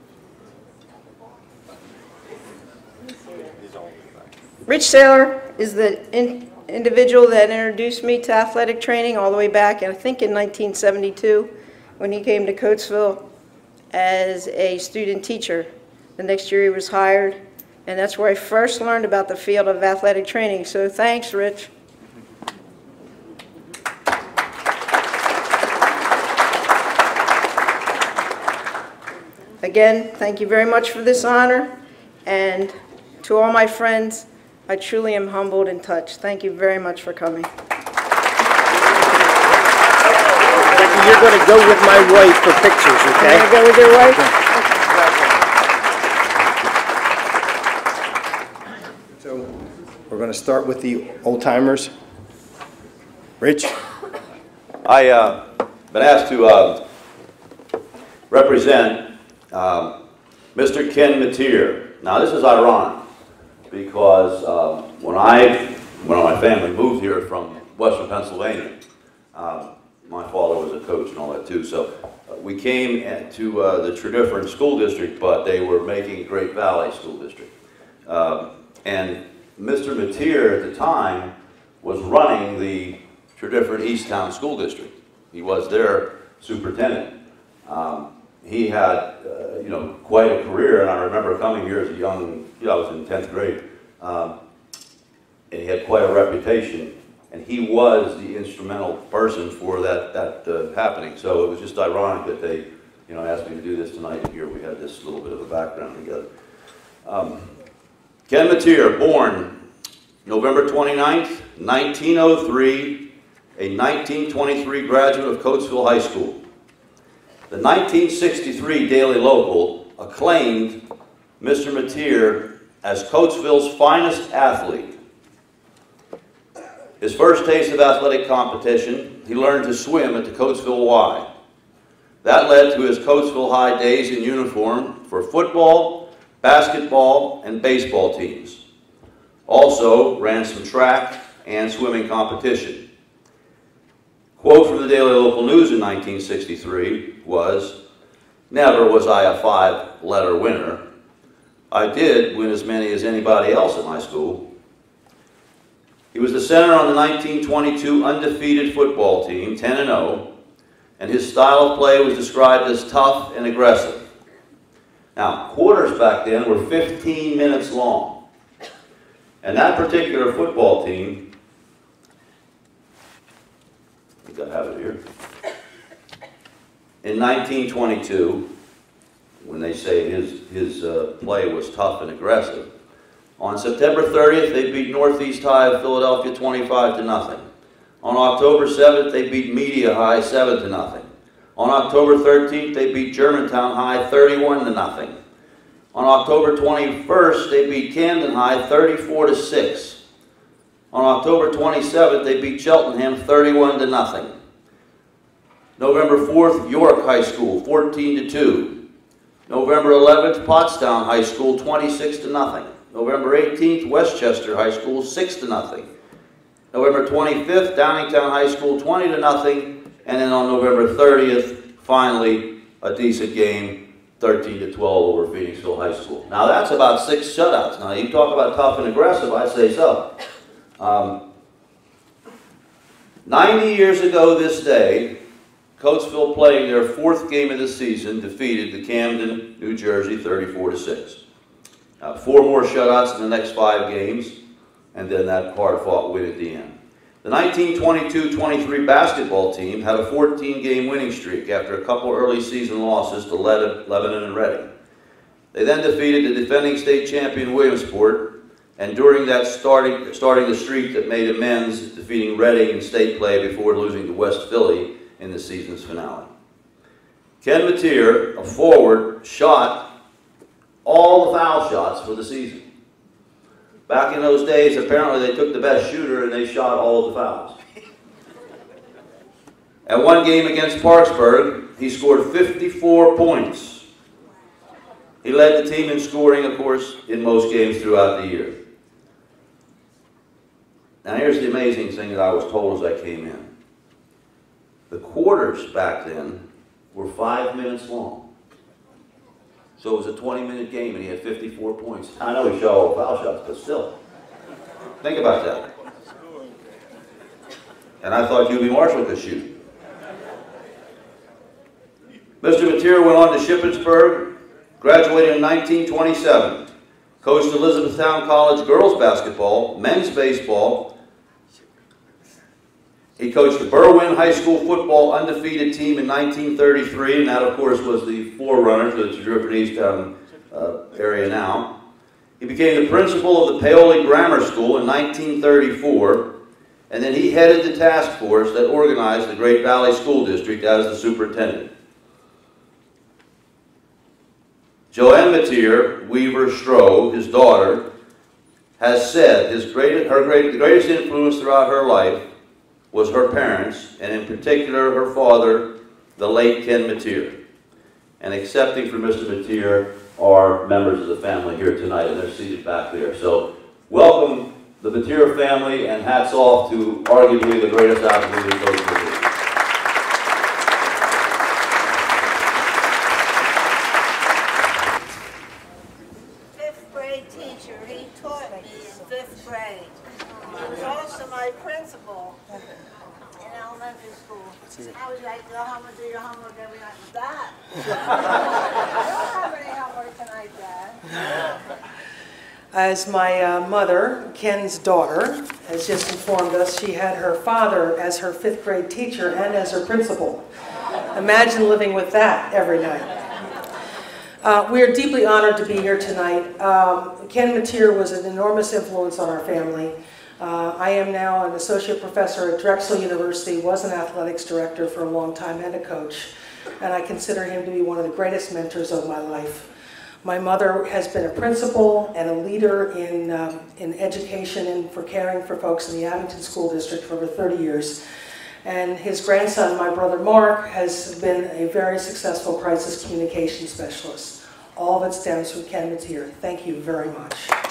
Rich Saylor is the individual that introduced me to athletic training all the way back, I think in 1972, when he came to Coatesville as a student teacher. The next year he was hired, and that's where I first learned about the field of athletic training. So thanks, Rich. Again, thank you very much for this honor, and to all my friends, I truly am humbled and touched. Thank you very much for coming. You're going to go with my wife for pictures, okay? Can I go with your wife? So we're going to start with the old timers. Rich? I've been asked to represent Mr. Ken Mateer. Now this is ironic because when my family moved here from Western Pennsylvania, my father was a coach and all that too, so we came to the Tredyffrin School District, but they were making Great Valley School District. And Mr. Mateer at the time was running the Tredyffrin Easttown School District. He was their superintendent. He had, quite a career, and I remember coming here as a young, I was in 10th grade, and he had quite a reputation, and he was the instrumental person for that happening. So it was just ironic that they, asked me to do this tonight, and here we had this little bit of a background together. Ken Mateer, born November 29th, 1903, a 1923 graduate of Coatesville High School. The 1963 Daily Local acclaimed Mr. Mateer as Coatesville's finest athlete. His first taste of athletic competition, he learned to swim at the Coatesville Y. That led to his Coatesville High days in uniform for football, basketball, and baseball teams. Also ran some track and swimming competition. Quote from the Daily Local News in 1963 was, "Never was I a 5-letter winner. I did win as many as anybody else at my school." He was the center on the 1922 undefeated football team, 10-0, and his style of play was described as tough and aggressive. Now, quarters back then were 15 minutes long, and that particular football team, I think I have it here, in 1922, when they say his play was tough and aggressive, on September 30th, they beat Northeast High of Philadelphia 25-0. On October 7th, they beat Media High 7-0. On October 13th, they beat Germantown High 31-0. On October 21st, they beat Camden High 34-6. On October 27th, they beat Cheltenham 31-0. November 4th, York High School 14-2. November 11th, Pottstown High School 26-0. November 18th, Westchester High School 6-0. November 25th, Downingtown High School 20-0. And then on November 30th, finally, a decent game, 13-12 over Phoenixville High School. Now that's about 6 shutouts. Now you talk about tough and aggressive, I'd say so. 90 years ago this day, Coatesville, playing their 4th game of the season, defeated the Camden, New Jersey 34-6. 4 more shutouts in the next 5 games, and then that hard-fought win at the end. The 1922-23 basketball team had a 14-game winning streak after a couple early season losses to Lebanon and Reading. They then defeated the defending state champion Williamsport, and during that starting the streak that made amends, defeating Reading in state play before losing to West Philly in the season's finale. Ken Mateer, a forward, shot all the foul shots for the season. Back in those days, apparently they took the best shooter and they shot all of the fouls. At one game against Parksburg, he scored 54 points. He led the team in scoring, of course, in most games throughout the year. Now here's the amazing thing that I was told as I came in. The quarters back then were 5 minutes long. So it was a 20-minute game and he had 54 points. I know he shot all the foul shots, but still. Think about that. And I thought Hubie Marshall could shoot. Mr. Mateer went on to Shippensburg, graduated in 1927. Coached Elizabethtown College girls basketball, men's baseball. He coached the Berwyn High School football undefeated team in 1933, and that, of course, was the forerunner to the Dripping East area now. He became the principal of the Paoli Grammar School in 1934, and then he headed the task force that organized the Great Valley School District as the superintendent. Joanne Mateer, Weaver Stroh, his daughter, has said the greatest influence throughout her life was her parents, and in particular her father, the late Ken Mateer. And accepting for Mr. Mateer are members of the family here tonight, and they're seated back there. So welcome the Mateer family, and hats off to arguably the greatest athlete in Coach Mateer. Fifth grade teacher, he taught me in 5th grade. He was also my principal in elementary school. I was like, go home and do your homework every night with that. I don't have any homework tonight, Dad. As my mother, Ken's daughter, has just informed us, she had her father as her 5th grade teacher and as her principal. Imagine living with that every night. We are deeply honored to be here tonight. Ken Mateer was an enormous influence on our family. I am now an associate professor at Drexel University, was an athletics director for a long time and a coach, and I consider him to be one of the greatest mentors of my life. My mother has been a principal and a leader in education and for caring for folks in the Abington School District for over 30 years. And his grandson, my brother Mark, has been a very successful crisis communication specialist. All of it stems from Ken Mateer. Thank you very much.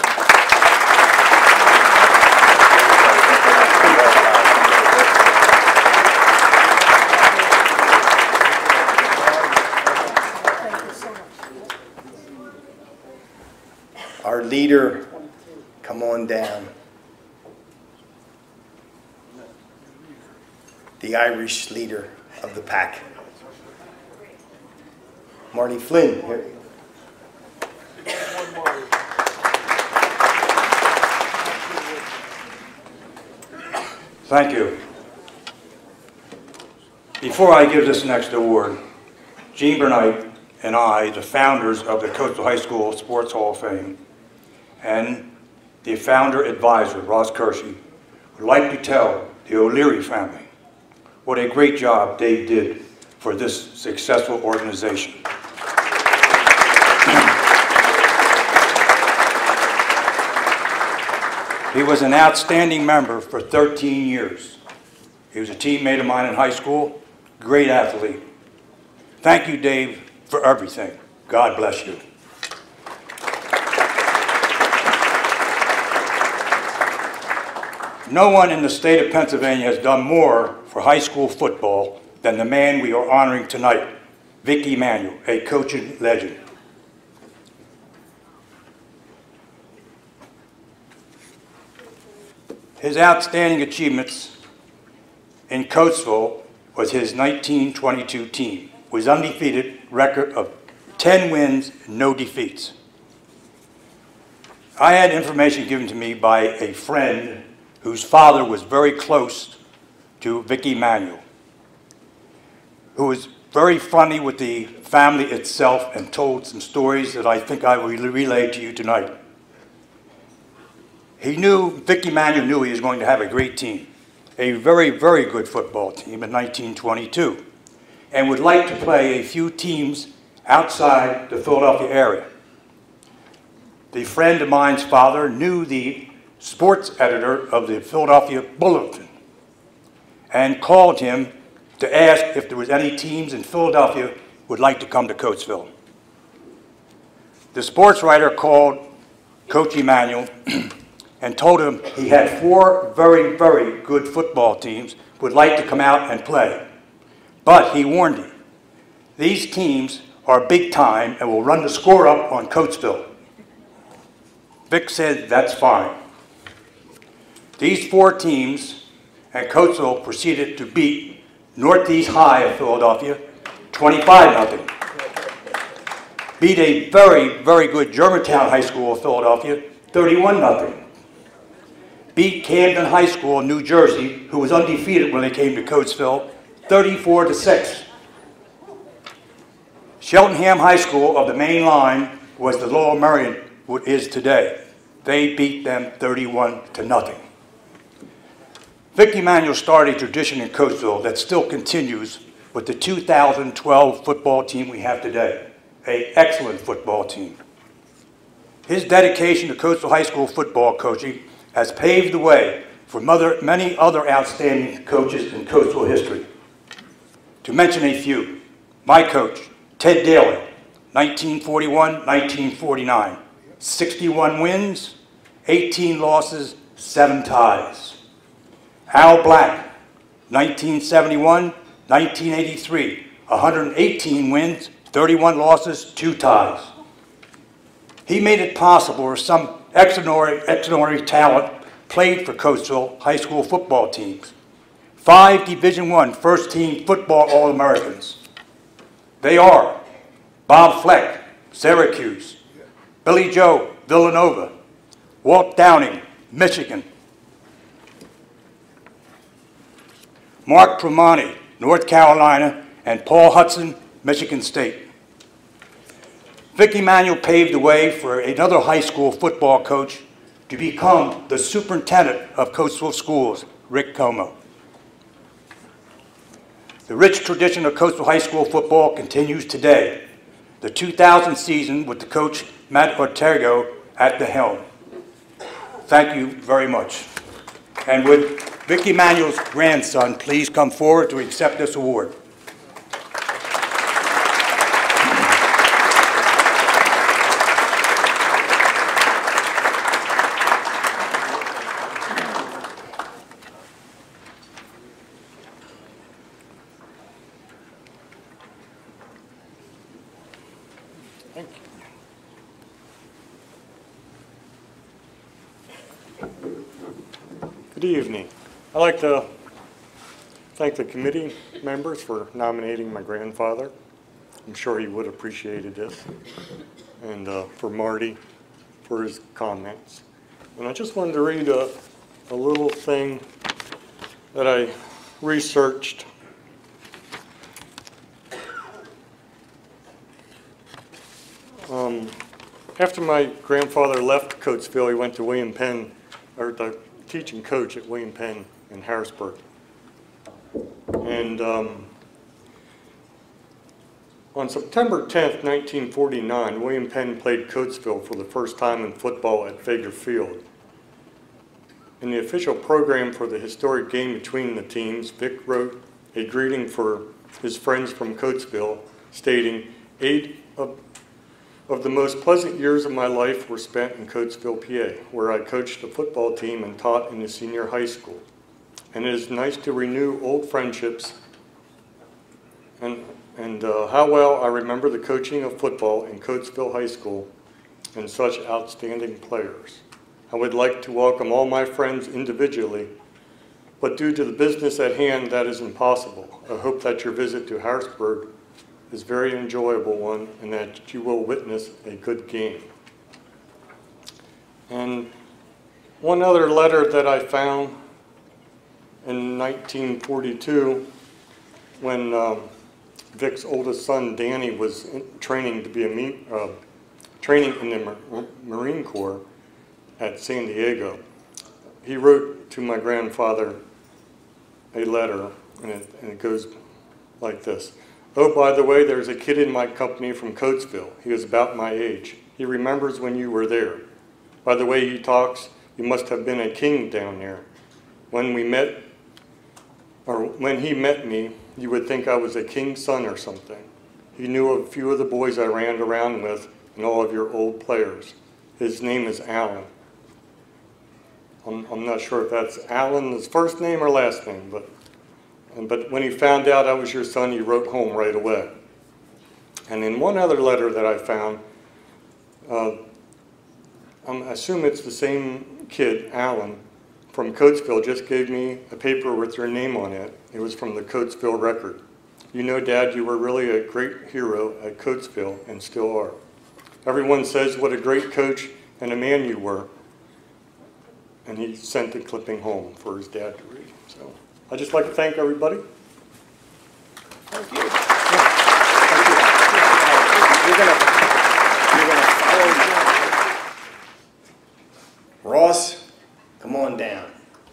Our leader, come on down. The Irish leader of the pack. Marty Flynn, here. Thank you. Before I give this next award, Gene Bernite and I, the founders of the Coatesville High School Sports Hall of Fame, and the founder advisor, Ross Kershey, would like to tell the O'Leary family what a great job they did for this successful organization. He was an outstanding member for 13 years. He was a teammate of mine in high school, great athlete. Thank you, Dave, for everything. God bless you. No one in the state of Pennsylvania has done more for high school football than the man we are honoring tonight, Vic Emanuel, a coaching legend. His outstanding achievements in Coatesville was his 1922 team, with undefeated record of 10 wins, no defeats. I had information given to me by a friend whose father was very close to Vicky Manuel, who was very friendly with the family itself and told some stories that I think I will relay to you tonight. Vicky Manuel knew he was going to have a great team, a very, very good football team in 1922, and would like to play a few teams outside the Philadelphia area. The friend of mine's father knew the sports editor of the Philadelphia Bulletin and called him to ask if there was any teams in Philadelphia would like to come to Coatesville. The sports writer called Coach Emanuel and told him he had 4 very, very good football teams would like to come out and play. But he warned him, these teams are big time and will run the score up on Coatesville. Vic said, that's fine. These 4 teams and Coatesville proceeded to beat Northeast High of Philadelphia 25-0. Beat a very, very good Germantown High School of Philadelphia 31-0. Beat Camden High School in New Jersey, who was undefeated when they came to Coatesville, 34-6. Cheltenham High School of the main line was the Lower Merion what is today. They beat them 31-0. Vic Emanuel started a tradition in Coatesville that still continues with the 2012 football team we have today, an excellent football team. His dedication to Coatesville High School football coaching has paved the way for many other outstanding coaches in Coatesville history. To mention a few, my coach, Ted Daly, 1941-1949, 61 wins, 18 losses, 7 ties. Al Black, 1971-1983, 118 wins, 31 losses, 2 ties. He made it possible for some extraordinary talent played for Coatesville high school football teams. 5 Division I first-team football All-Americans. They are Bob Fleck, Syracuse, Billy Joe, Villanova, Walt Downing, Michigan, Mark Tremonti, North Carolina, and Paul Hudson, Michigan State. Vic Emanuel paved the way for another high school football coach to become the superintendent of Coatesville schools, Rick Como. The rich tradition of Coatesville high school football continues today. The 2000 season with the coach Matt Ortego at the helm. Thank you very much. And would Vic Emanuel's grandson please come forward to accept this award? Thank you. Good evening. I'd like to thank the committee members for nominating my grandfather. I'm sure he would have appreciated this. And for Marty for his comments. And I just wanted to read a little thing that I researched. After my grandfather left Coatesville, he went to William Penn, or the teaching coach at William Penn in Harrisburg. And on September 10th, 1949, William Penn played Coatesville for the first time in football at Fager Field. In the official program for the historic game between the teams, Vic wrote a greeting for his friends from Coatesville, stating, 8 of the most pleasant years of my life were spent in Coatesville, PA, where I coached the football team and taught in the senior high school. And it is nice to renew old friendships and how well I remember the coaching of football in Coatesville High School and such outstanding players. I would like to welcome all my friends individually, but due to the business at hand, that is impossible. I hope that your visit to Harrisburg is a very enjoyable one and that you will witness a good game. And one other letter that I found in 1942, when Vic's oldest son, Danny, was training to be training in the Marine Corps at San Diego. He wrote to my grandfather a letter, and it goes like this. Oh, by the way, there's a kid in my company from Coatesville. He is about my age. He remembers when you were there. By the way he talks, you must have been a king down there. When we met, or when he met me, you would think I was a king's son or something. He knew a few of the boys I ran around with and all of your old players. His name is Alan. I'm not sure if that's Alan's first name or last name, but when he found out I was your son, he wrote home right away. And in one other letter that I found, I assume it's the same kid, Alan, from Coatesville, just gave me a paper with your name on it. It was from the Coatesville Record. You know, Dad, you were really a great hero at Coatesville and still are. Everyone says what a great coach and a man you were. And he sent the clipping home for his dad to read. So I'd just like to thank everybody. Thank you. You're gonna follow Ross, come on down.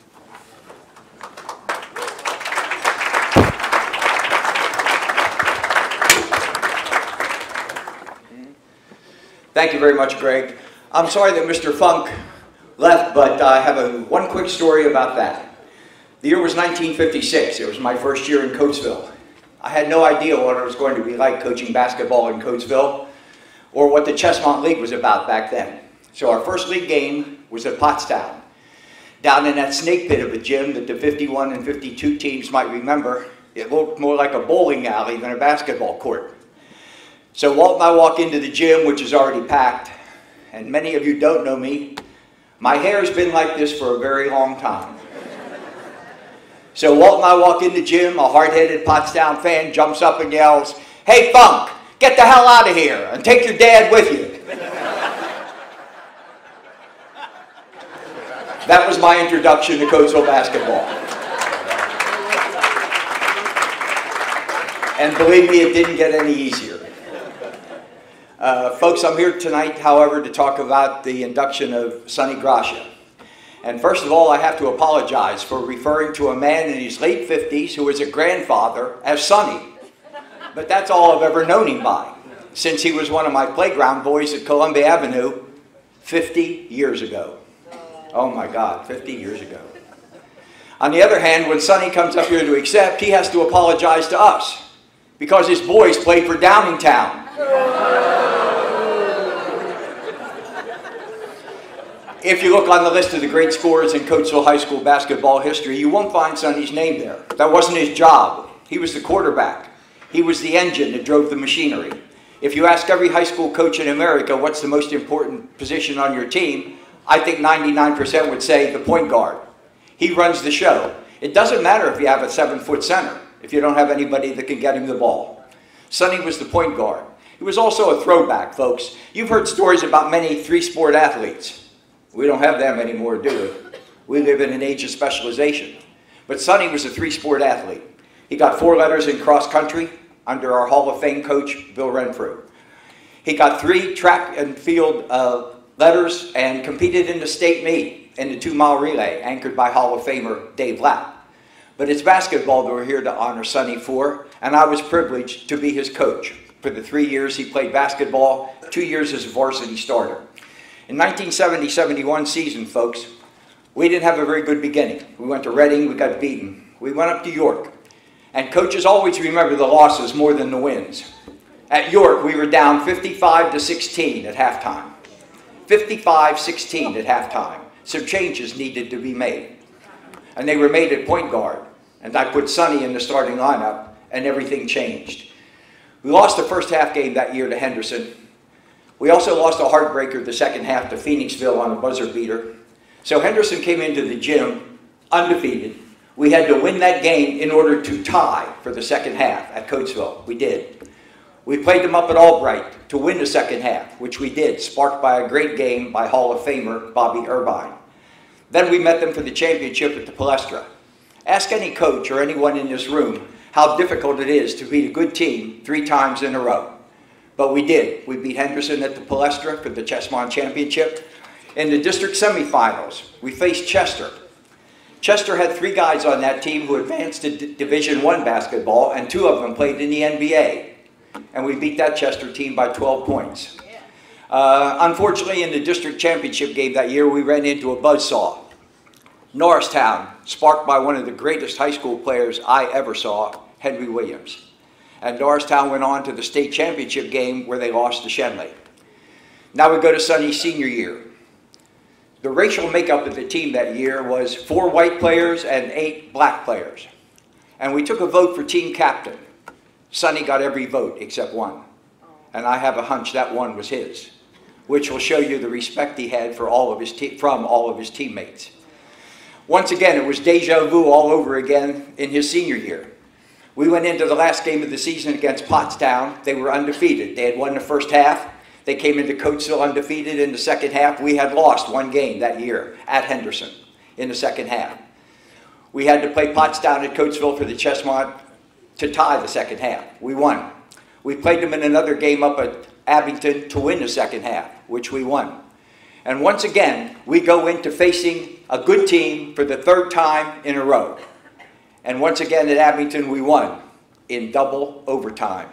Thank you very much, Greg. I'm sorry that Mr. Funk left, but I have one quick story about that. The year was 1956. It was my first year in Coatesville. I had no idea what it was going to be like coaching basketball in Coatesville or what the Chessmont League was about back then. So our first league game was at Pottstown. Down in that snake pit of a gym that the 51 and 52 teams might remember, it looked more like a bowling alley than a basketball court. So Walt and I walk into the gym, which is already packed, and many of you don't know me. My hair's been like this for a very long time. So Walt and I walk in the gym, a hard-headed Pottstown fan jumps up and yells, "Hey Funk, get the hell out of here and take your dad with you." That was my introduction to Coatesville basketball. And believe me, it didn't get any easier. Folks, I'm here tonight, however, to talk about the induction of Sonny Gracia. And first of all, I have to apologize for referring to a man in his late 50s who was a grandfather as Sonny. But that's all I've ever known him by, since he was one of my playground boys at Columbia Avenue 50 years ago. Oh my God, 50 years ago. On the other hand, when Sonny comes up here to accept, he has to apologize to us because his boys played for Downingtown. If you look on the list of the great scorers in Coatesville High School basketball history, you won't find Sonny's name there. That wasn't his job. He was the quarterback. He was the engine that drove the machinery. If you ask every high school coach in America what's the most important position on your team, I think 99% would say the point guard. He runs the show. It doesn't matter if you have a 7-foot center if you don't have anybody that can get him the ball. Sonny was the point guard. He was also a throwback, folks. You've heard stories about many three-sport athletes. We don't have them anymore, do we? We live in an age of specialization. But Sonny was a three-sport athlete. He got 4 letters in cross country under our Hall of Fame coach, Bill Renfrew. He got 3 track and field letters and competed in the state meet in the 2-mile relay, anchored by Hall of Famer Dave Lapp. But it's basketball that we're here to honor Sonny for, and I was privileged to be his coach for the 3 years he played basketball, 2 years as a varsity starter. In 1970-71 season, folks, we didn't have a very good beginning. We went to Reading, we got beaten. We went up to York. And coaches always remember the losses more than the wins. At York, we were down 55-16 at halftime. 55-16 at halftime. Some changes needed to be made. And they were made at point guard. And I put Sonny in the starting lineup, and everything changed. We lost the first half game that year to Henderson. We also lost a heartbreaker the second half to Phoenixville on a buzzer beater. So Henderson came into the gym undefeated. We had to win that game in order to tie for the second half at Coatesville. We did. We played them up at Albright to win the second half, which we did, sparked by a great game by Hall of Famer Bobby Irvine. Then we met them for the championship at the Palestra. Ask any coach or anyone in this room how difficult it is to beat a good team 3 times in a row. But we did. We beat Henderson at the Palestra for the Chessmont Championship. In the district semifinals, we faced Chester. Chester had 3 guys on that team who advanced to Division I basketball, and 2 of them played in the NBA. And we beat that Chester team by 12 points. Unfortunately, in the district championship game that year, we ran into a buzzsaw. Norristown, sparked by one of the greatest high school players I ever saw, Henry Williams. And Norristown went on to the state championship game where they lost to Shenley. Now we go to Sonny's senior year. The racial makeup of the team that year was 4 white players and 8 black players. And we took a vote for team captain. Sonny got every vote except 1. And I have a hunch that 1 was his, which will show you the respect he had for from all of his teammates. Once again, it was deja vu all over again in his senior year. We went into the last game of the season against Pottstown. They were undefeated. They had won the first half. They came into Coatesville undefeated in the second half. We had lost 1 game that year at Henderson in the second half. We had to play Pottstown at Coatesville for the Chessmont to tie the second half. We won. We played them in another game up at Abington to win the second half, which we won. And once again, we go into facing a good team for the 3rd time in a row. And once again at Abington, we won in double overtime.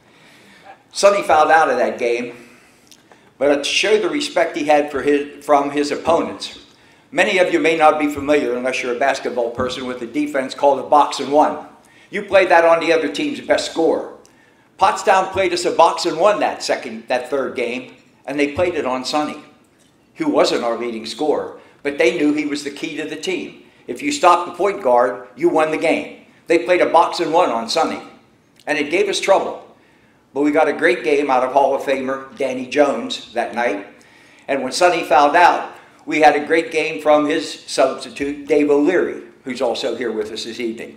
Sonny fouled out of that game, but to show the respect he had from his opponents, many of you may not be familiar, unless you're a basketball person, with a defense called a box and one. You played that on the other team's best scorer. Pottstown played us a box and one that 3rd game, and they played it on Sonny, who wasn't our leading scorer, but they knew he was the key to the team. If you stopped the point guard, you won the game. They played a box and one on Sonny, and it gave us trouble. But we got a great game out of Hall of Famer Danny Jones that night, and when Sonny fouled out, we had a great game from his substitute, Dave O'Leary, who's also here with us this evening.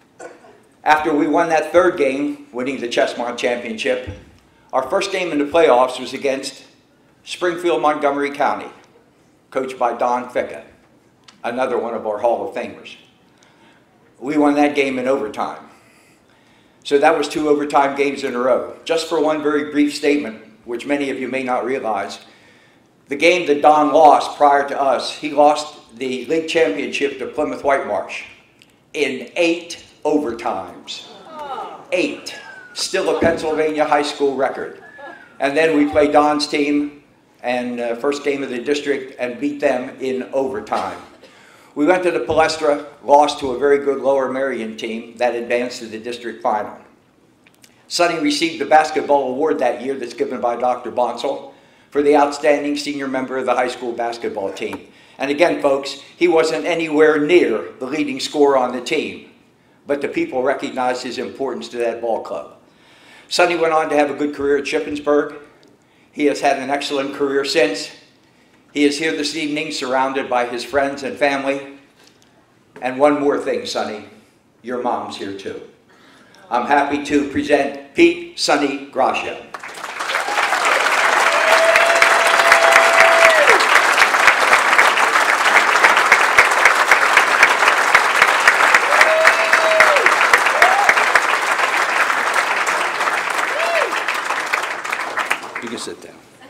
After we won that 3rd game, winning the Chessmont Championship, our first game in the playoffs was against Springfield, Montgomery County, coached by Don Ficca, another one of our Hall of Famers. We won that game in overtime. So that was 2 overtime games in a row. Just for one very brief statement, which many of you may not realize, the game that Don lost prior to us, he lost the league championship to Plymouth Whitemarsh in 8 overtimes. 8. Still a Pennsylvania high school record. And then we played Don's team and first game of the district and beat them in overtime. We went to the Palestra, lost to a very good Lower Merion team that advanced to the district final. Sonny received the basketball award that year that's given by Dr. Bonsall for the outstanding senior member of the high school basketball team. And again, folks, he wasn't anywhere near the leading scorer on the team, but the people recognized his importance to that ball club. Sonny went on to have a good career at Shippensburg. He has had an excellent career since. He is here this evening surrounded by his friends and family. And one more thing, Sonny, your mom's here too. I'm happy to present Pete Sonny Gracia. You can sit down.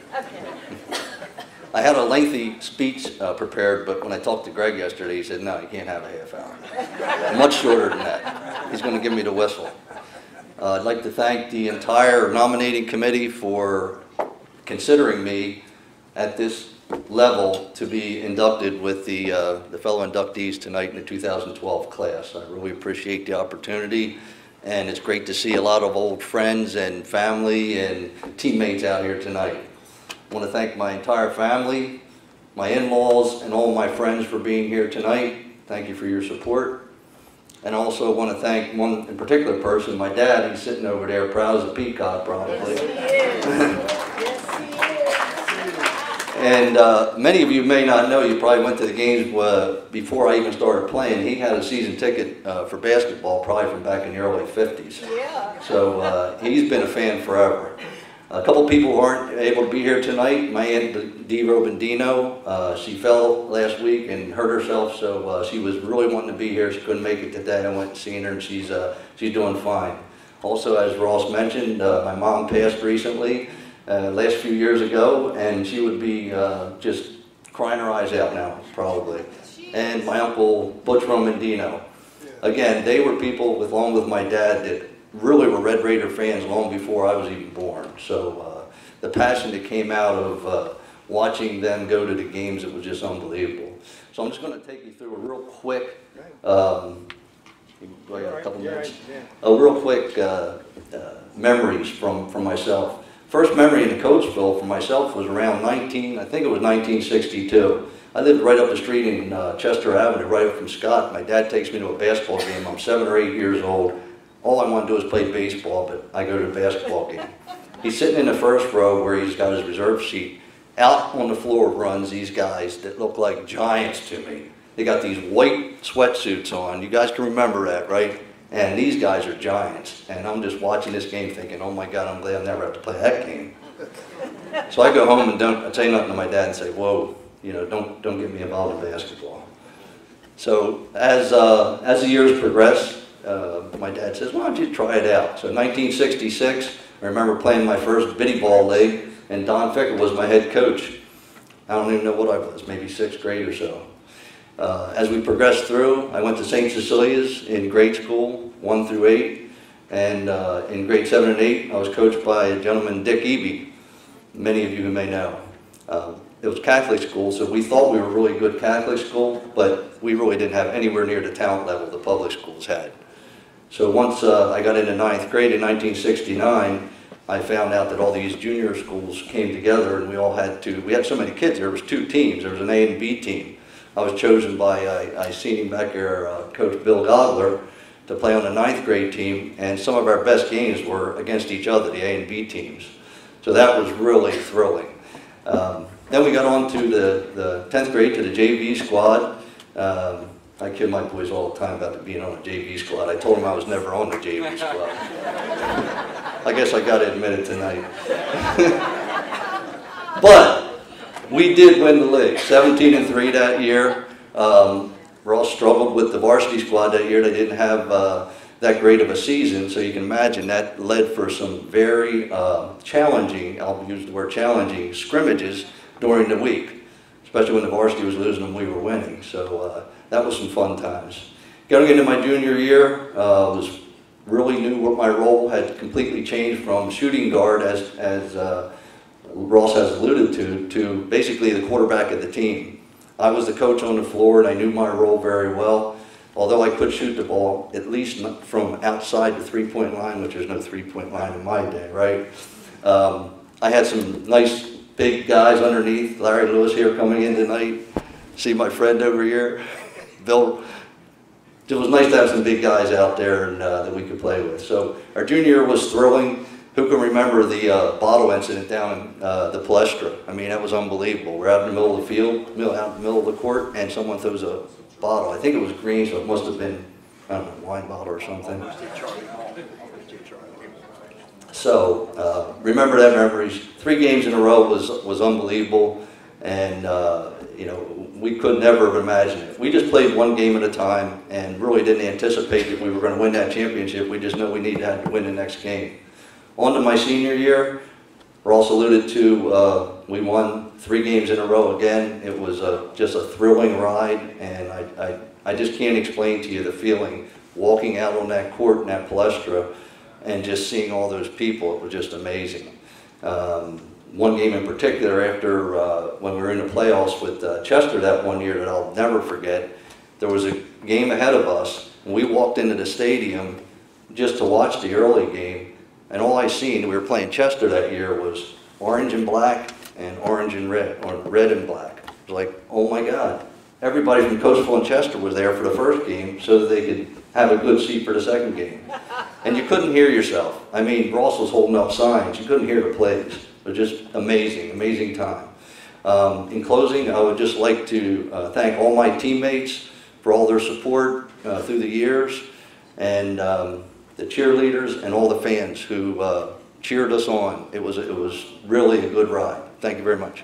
I had a lengthy speech prepared, but when I talked to Greg yesterday, he said, no, you can't have a half hour. Much shorter than that. He's going to give me the whistle. I'd like to thank the entire nominating committee for considering me at this level to be inducted with the fellow inductees tonight in the 2012 class. I really appreciate the opportunity, and it's great to see a lot of old friends and family and teammates out here tonight. I want to thank my entire family, my in-laws, and all my friends for being here tonight. Thank you for your support. And I also want to thank one in particular person, my dad. He's sitting over there, proud as a peacock, probably. Yes, he is. Yes, he is. And many of you may not know, you probably went to the games before I even started playing. He had a season ticket for basketball, probably from back in the early 50s. Yeah. So he's been a fan forever. A couple people who aren't able to be here tonight. My Aunt Dee Robindino, she fell last week and hurt herself, so she was really wanting to be here. She couldn't make it today. I went and seen her, and she's doing fine. Also, as Ross mentioned, my mom passed recently, last few years ago, and she would be just crying her eyes out now, probably. And my uncle Butch Romandino. Again, they were people, along with my dad, that really were Red Raider fans long before I was even born. So the passion that came out of watching them go to the games, it was just unbelievable. So I'm just going to take you through a real quick, do I got a couple minutes? A real quick memories from myself. First memory in Coatesville for myself was around I think it was 1962. I lived right up the street in Chester Avenue, right up from Scott. My dad takes me to a basketball game. I'm 7 or 8 years old. All I want to do is play baseball, but I go to the basketball game. He's sitting in the first row where he's got his reserve seat. Out on the floor runs these guys that look like giants to me. They got these white sweatsuits on. You guys can remember that, right? And these guys are giants. And I'm just watching this game thinking, oh my God, I'm glad I never have to play that game. So I go home and I say nothing to my dad and say, whoa, you know, don't get me involved in basketball. So as the years progress, my dad says, why don't you try it out? So in 1966, I remember playing my first bitty ball league, and Don Ficker was my head coach. I don't even know what I was, maybe 6th grade or so. As we progressed through, I went to St. Cecilia's in grade school, 1 through 8, and in grade 7 and 8, I was coached by a gentleman, Dick Eby, many of you who may know. It was Catholic school, so we thought we were a really good Catholic school, but we really didn't have anywhere near the talent level the public schools had. So once I got into 9th grade in 1969, I found out that all these junior schools came together, and we had so many kids. There was 2 teams. There was an A and B team. I was chosen by, I seen him back there, Coach Bill Godler, to play on the 9th grade team, and some of our best games were against each other, the A and B teams. So that was really thrilling. Then we got on to the 10th grade, to the JV squad. I kid my boys all the time about being on a JV squad. I told them I was never on the JV squad. I guess I got to admit it tonight. But we did win the league, 17-3 that year. Ross struggled with the varsity squad that year. They didn't have that great of a season, so you can imagine that led for some very challenging, I'll use the word challenging, scrimmages during the week, especially when the varsity was losing and we were winning. So that was some fun times. Going into my junior year, was really knew what my role had completely changed from shooting guard, as Ross has alluded to basically the quarterback of the team. I was the coach on the floor, and I knew my role very well. Although I could shoot the ball, at least from outside the three-point line, which there's no three-point line in my day, right? I had some nice big guys underneath. Larry Lewis here coming in tonight. See my friend over here, Bill. It was nice to have some big guys out there and that we could play with. So our junior year was thrilling. Who can remember the bottle incident down in the Palestra? I mean, that was unbelievable. We're out in the middle of the field, out in the middle of the court, and someone throws a bottle. I think it was green, so it must have been, I don't know, wine bottle or something. So remember that memories. 3 games in a row was unbelievable, and you know, we could never have imagined it. We just played 1 game at a time and really didn't anticipate that we were going to win that championship. We just know we had to win the next game. On to my senior year, Ross alluded to, we won 3 games in a row again. It was just a thrilling ride, and I just can't explain to you the feeling walking out on that court in that Palestra and just seeing all those people. It was just amazing. One game in particular, after when we were in the playoffs with Chester that one year that I'll never forget, there was a game ahead of us, and we walked into the stadium just to watch the early game, and all I seen, we were playing Chester that year, was orange and black and orange and red, or red and black. It was like, oh my God. Everybody from Coatesville and Chester was there for the first game so that they could have a good seat for the second game. And you couldn't hear yourself. I mean, Ross was holding up signs. You couldn't hear the plays. It was just amazing, amazing time. In closing, I would just like to thank all my teammates for all their support through the years, and the cheerleaders and all the fans who cheered us on. It was really a good ride. Thank you very much.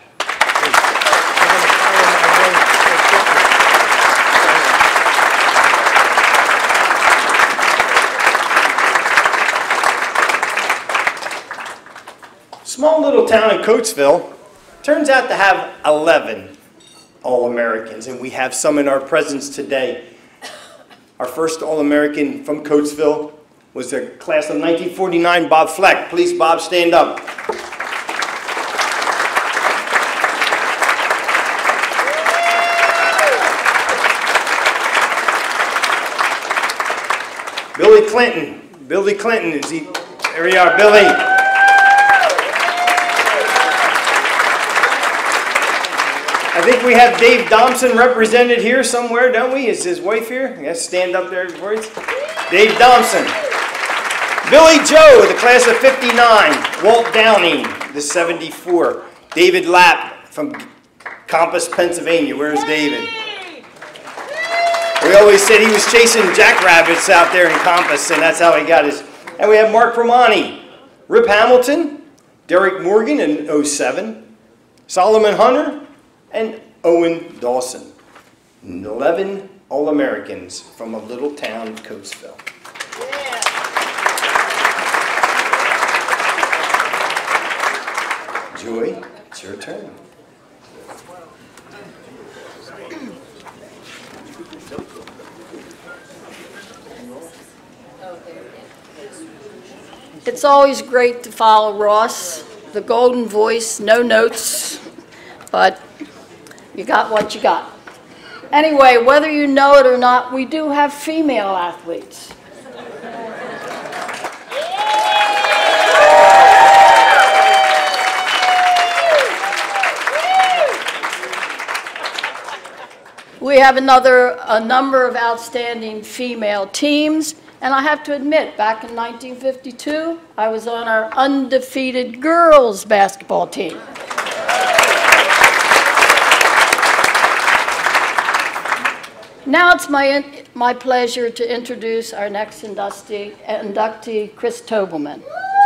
Small little town in Coatesville turns out to have 11 All-Americans, and we have some in our presence today. Our first All-American from Coatesville was the class of 1949, Bob Fleck. Please, Bob, stand up. Billy Clinton. Billy Clinton, is he? There we are, Billy. I think we have Dave Thompson represented here somewhere, don't we? Is his wife here? Yes, stand up there, boys. Dave Thompson. Billy Joe, the class of 59. Walt Downing, the 74. David Lapp from Compass, Pennsylvania. Where's David? We always said he was chasing jackrabbits out there in Compass, and that's how he got his. And we have Mark Romani, Rip Hamilton, Derek Morgan in 07, Solomon Hunter, and Owen Dawson. 11 All-Americans from a little town, Coatesville. Yeah. Joy, it's your turn. It's always great to follow Ross, the golden voice, no notes, but you got what you got. Anyway, whether you know it or not, we do have female athletes. We have a number of outstanding female teams, and I have to admit, back in 1952, I was on our undefeated girls basketball team. Now it's my pleasure to introduce our next inductee, Chris Tobelman.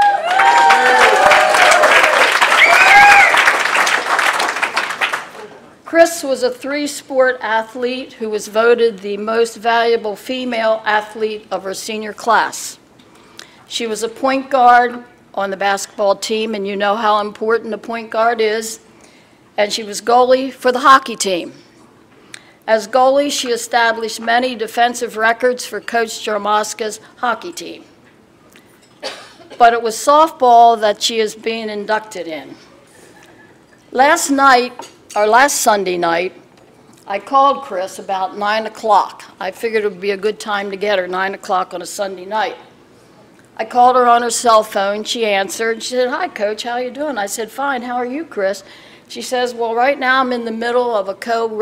Chris was a three-sport athlete who was voted the most valuable female athlete of her senior class. She was a point guard on the basketball team, and you know how important a point guard is, and she was goalie for the hockey team. As goalie, she established many defensive records for Coach Jarmoska's hockey team. But it was softball that she is being inducted in. Last Sunday night, I called Chris about 9 o'clock. I figured it would be a good time to get her, 9 o'clock on a Sunday night. I called her on her cell phone. She answered. She said, "Hi, Coach, how you doing?" I said, "Fine, how are you, Chris?" She says, "Well, right now I'm in the middle of a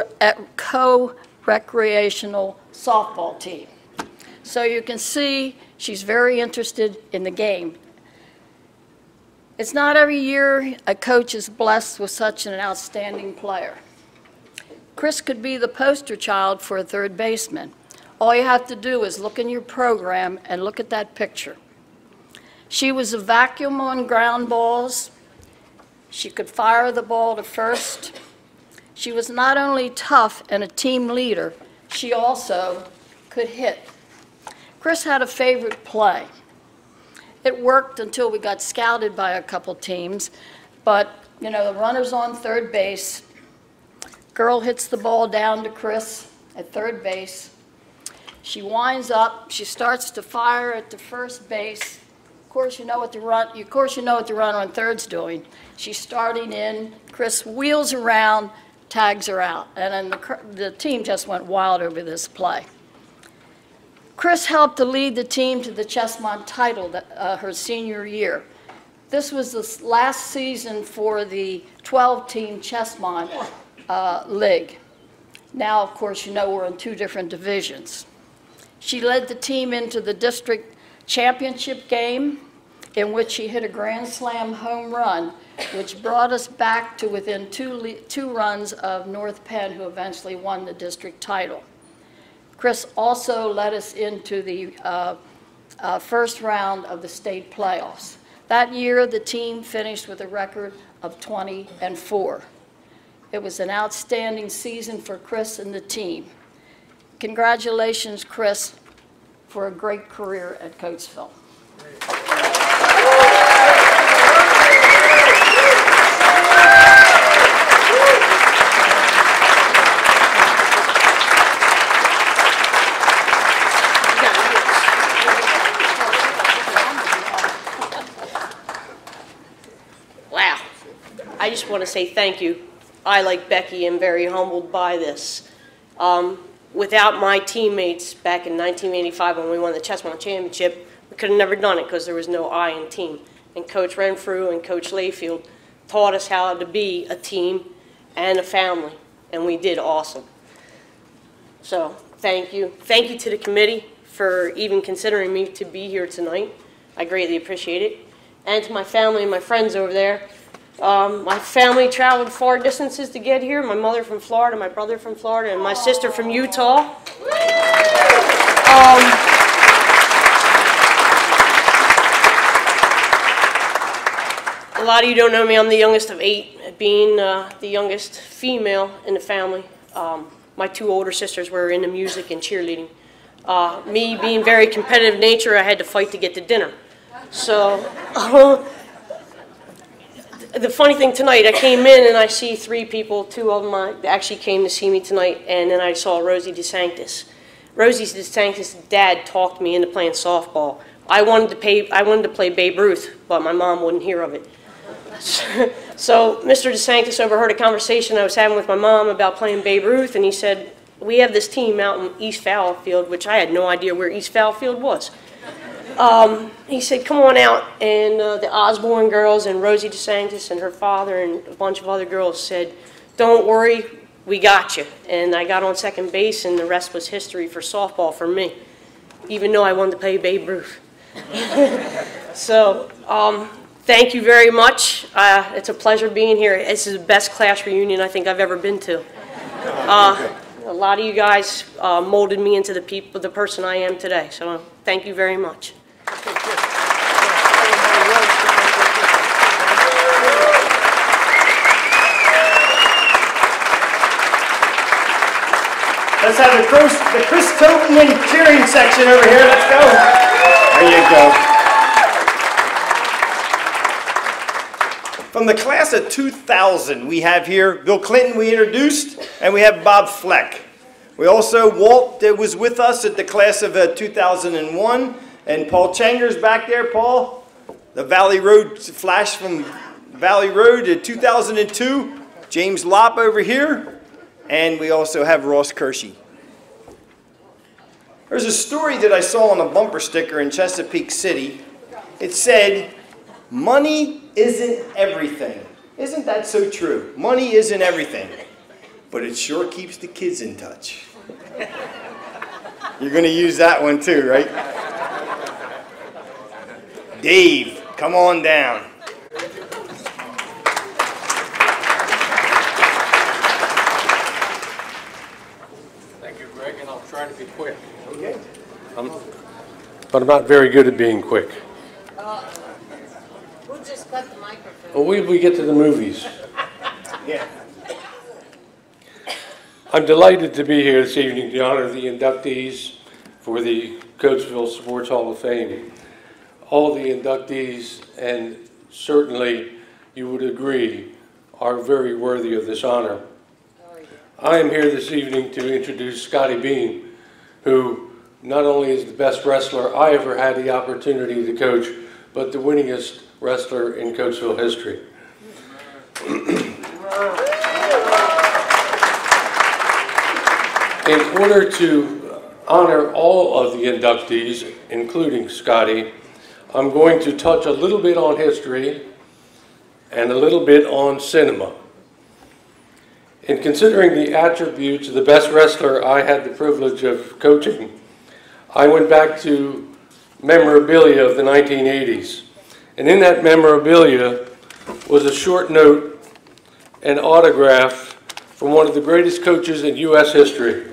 co-recreational softball team." So you can see she's very interested in the game. It's not every year a coach is blessed with such an outstanding player. Chris could be the poster child for a third baseman. All you have to do is look in your program and look at that picture. She was a vacuum on ground balls. She could fire the ball to first. She was not only tough and a team leader, she also could hit. Chris had a favorite play. It worked until we got scouted by a couple teams, but you know, the runner's on third base. Girl hits the ball down to Chris at third base. She winds up, she starts to fire at the first base. Of course, you know what the runner on third's doing. She's starting in, Chris wheels around, tags her out, and then the team just went wild over this play. Chris helped to lead the team to the Chessmont title her senior year. This was the last season for the 12-team Chessmont League. Now, of course, you know we're in two different divisions. She led the team into the district championship game, in which he hit a grand slam home run, which brought us back to within two runs of North Penn, who eventually won the district title. Chris also led us into the first round of the state playoffs. That year, the team finished with a record of 20-4. It was an outstanding season for Chris and the team. Congratulations, Chris, for a great career at Coatesville. Wow. I just want to say thank you. I, like Becky, am very humbled by this. Without my teammates back in 1985 when we won the Chestnut Championship, we could have never done it because there was no I in team. And Coach Renfrew and Coach Layfield taught us how to be a team and a family, and we did awesome. So thank you. Thank you to the committee for even considering me to be here tonight. I greatly appreciate it. And to my family and my friends over there. My family traveled far distances to get here. My mother from Florida, my brother from Florida, and my sister from Utah. A lot of you don't know me. I'm the youngest of 8, being the youngest female in the family. My 2 older sisters were into music and cheerleading. Me being very competitive nature, I had to fight to get to dinner. So the funny thing tonight, I came in and I see 3 people, 2 of them actually came to see me tonight, and then I saw Rosie DeSanctis. Rosie DeSanctis' dad talked me into playing softball. I wanted to play Babe Ruth, but my mom wouldn't hear of it. So Mr. DeSanctis overheard a conversation I was having with my mom about playing Babe Ruth, and he said, we have this team out in East Fallowfield, which I had no idea where East Fallowfield was. He said, come on out, and the Osborne girls and Rosie DeSanctis and her father and a bunch of other girls said, don't worry, we got you. And I got on second base, and the rest was history for softball for me, even though I wanted to play Babe Ruth. So thank you very much. It's a pleasure being here. This is the best class reunion I think I've ever been to. A lot of you guys molded me into the person I am today, so thank you very much. Let's have the Chris Tobin cheering section over here. Let's go. There you go. From the class of 2000, we have here Bill Clinton, we introduced, and we have Bob Fleck. We also, Walt was with us at the class of 2001, and Paul Changer's back there. Paul, the Valley Road flash from Valley Road to 2002. James Lopp over here, and we also have Ross Kershey. There's a story that I saw on a bumper sticker in Chesapeake City. It said, money isn't everything. Isn't that so true? Money isn't everything, but it sure keeps the kids in touch. You're going to use that one too, right? Dave, come on down. Thank you, Greg, and I'll try to be quick. Okay. But I'm not very good at being quick. We'll just cut the microphone. Well, we get to the movies. Yeah. I'm delighted to be here this evening to honor the inductees for the Coatesville Sports Hall of Fame. All the inductees, and certainly you would agree, are very worthy of this honor. I am here this evening to introduce Scotty Bean, who not only is the best wrestler I ever had the opportunity to coach, but the winningest wrestler in Coatesville history. In order to honor all of the inductees, including Scotty, I'm going to touch a little bit on history and a little bit on cinema. In considering the attributes of the best wrestler I had the privilege of coaching, I went back to memorabilia of the 1980s, And in that memorabilia was a short note and autograph from one of the greatest coaches in U.S. history,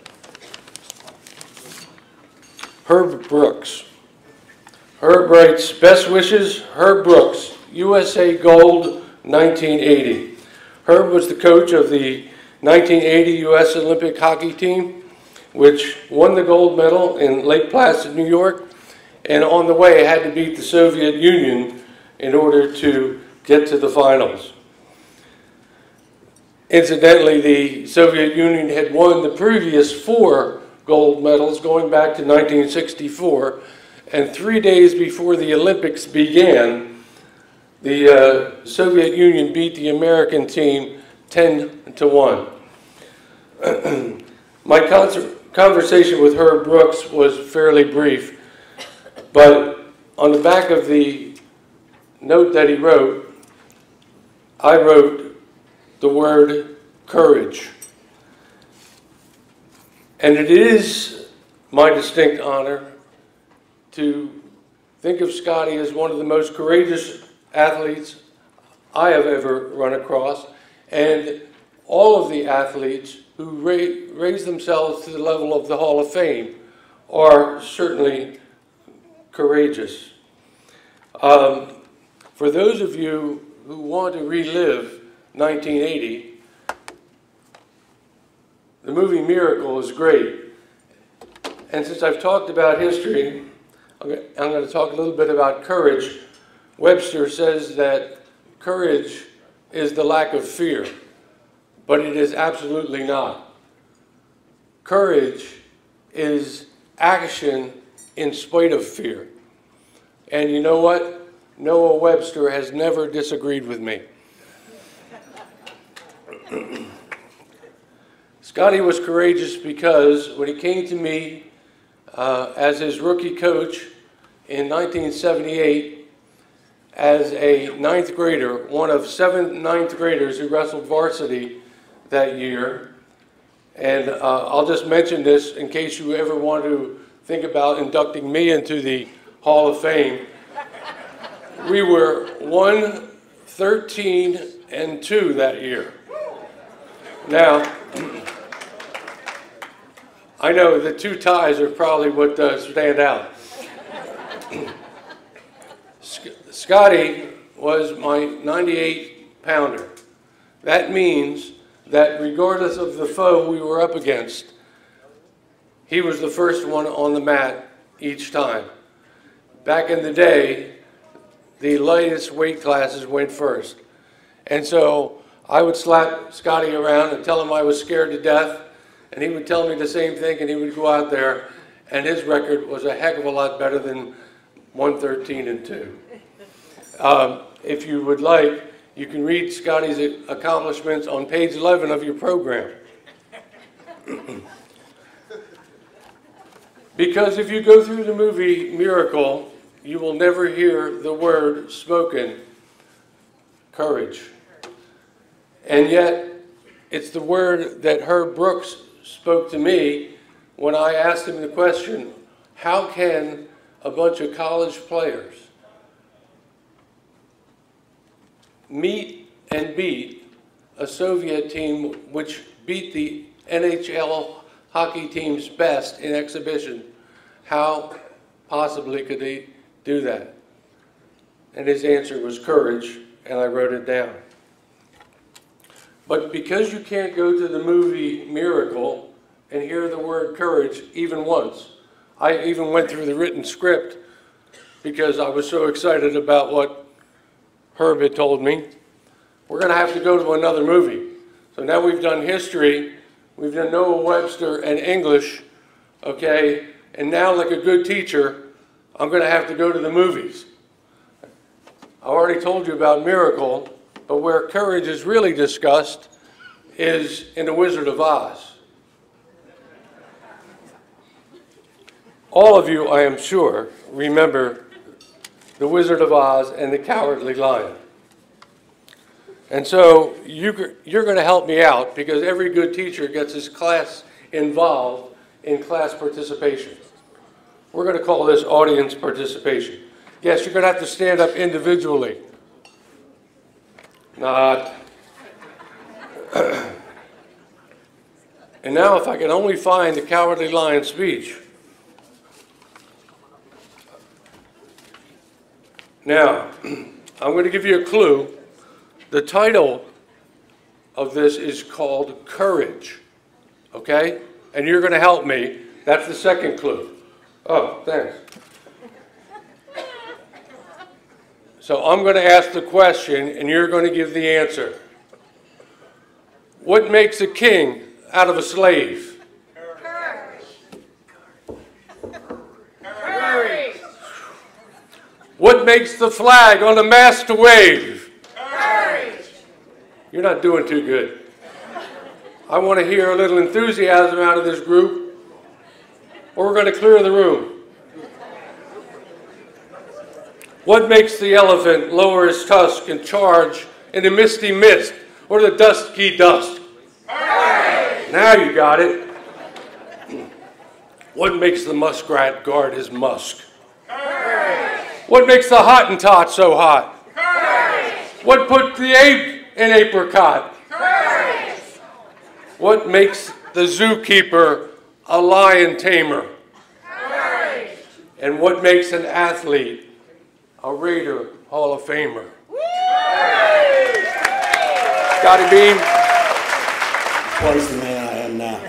Herb Brooks. Herb writes, "Best wishes, Herb Brooks, USA Gold, 1980. Herb was the coach of the 1980 U.S. Olympic hockey team, which won the gold medal in Lake Placid, New York, and on the way had to beat the Soviet Union in order to get to the finals. Incidentally, the Soviet Union had won the previous 4 gold medals going back to 1964, and 3 days before the Olympics began, the Soviet Union beat the American team 10-1. My conversation with Herb Brooks was fairly brief, but on the back of the note that he wrote, I wrote the word courage. And it is my distinct honor to think of Scotty as one of the most courageous athletes I have ever run across, and all of the athletes who raise themselves to the level of the Hall of Fame are certainly courageous. For those of you who want to relive 1980, the movie Miracle is great. And since I've talked about history, I'm going to talk a little bit about courage. Webster says that courage is the lack of fear, but it is absolutely not. Courage is action in spite of fear. And you know what? Noah Webster has never disagreed with me. Scotty was courageous because when he came to me as his rookie coach in 1978, as a 9th grader, one of 7 9th graders who wrestled varsity that year. And I'll just mention this in case you ever want to think about inducting me into the Hall of Fame. We were 1-13-2 that year. Now, I know the 2 ties are probably what stand out. Scotty was my 98-pounder. That means that regardless of the foe we were up against, he was the first one on the mat each time. Back in the day, the lightest weight classes went first. And so I would slap Scotty around and tell him I was scared to death, and he would tell me the same thing, and he would go out there, and his record was a heck of a lot better than 1-13-2. If you would like, you can read Scotty's accomplishments on page 11 of your program. Because if you go through the movie Miracle, you will never hear the word spoken, courage. And yet, it's the word that Herb Brooks spoke to me when I asked him the question, how can a bunch of college players meet and beat a Soviet team which beat the NHL hockey team's best in exhibition? How possibly could they do that? And his answer was courage, and I wrote it down. But because you can't go to the movie Miracle and hear the word courage even once, I even went through the written script because I was so excited about what Herb had told me. We're going to have to go to another movie. So now we've done history, we've done Noah Webster and English, okay, and now like a good teacher, I'm going to have to go to the movies. I already told you about Miracle, but where courage is really discussed is in The Wizard of Oz. All of you, I am sure, remember The Wizard of Oz and the Cowardly Lion. And so you're going to help me out because every good teacher gets his class involved in class participation. We're going to call this audience participation. Yes, you're going to have to stand up individually. Not. And now if I can only find the Cowardly Lion speech. Now, I'm going to give you a clue. The title of this is called Courage, okay? And you're going to help me. That's the second clue. Oh, thanks. So I'm going to ask the question, and you're going to give the answer. What makes a king out of a slave? Courage. What makes the flag on the mast to wave? Courage. You're not doing too good. I want to hear a little enthusiasm out of this group, or we're going to clear the room. What makes the elephant lower his tusk and charge in the misty mist or the dusky dusk? Courage. Now you got it. What makes the muskrat guard his musk? Courage. What makes the Hottentot so hot? Courage. What put the ape in apricot? Courage. What makes the zookeeper a lion tamer? Courage. And what makes an athlete a Raider Hall of Famer? Scotty Beam. Twice the man I am now.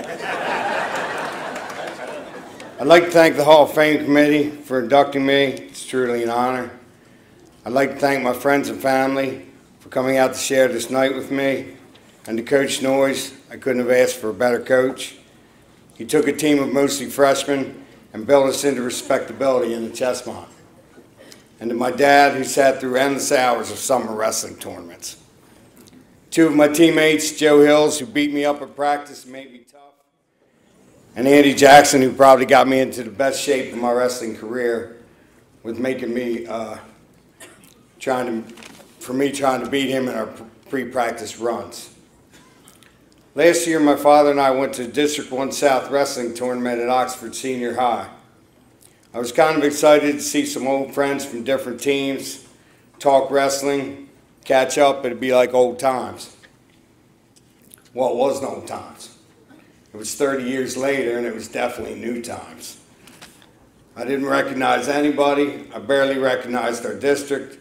I'd like to thank the Hall of Fame committee for inducting me. It's truly an honor. I'd like to thank my friends and family for coming out to share this night with me. And to Coach Noyes, I couldn't have asked for a better coach. He took a team of mostly freshmen and built us into respectability in the Chessmont. And to my dad, who sat through endless hours of summer wrestling tournaments. Two of my teammates, Joe Hills, who beat me up at practice and made me tough, and Andy Jackson, who probably got me into the best shape of my wrestling career with making me, trying to beat him in our pre-practice runs. Last year, my father and I went to the District 1 South Wrestling Tournament at Oxford Senior High. I was kind of excited to see some old friends from different teams, talk wrestling, catch up. It'd be like old times. Well, it wasn't old times. It was 30 years later, and it was definitely new times. I didn't recognize anybody. I barely recognized our district.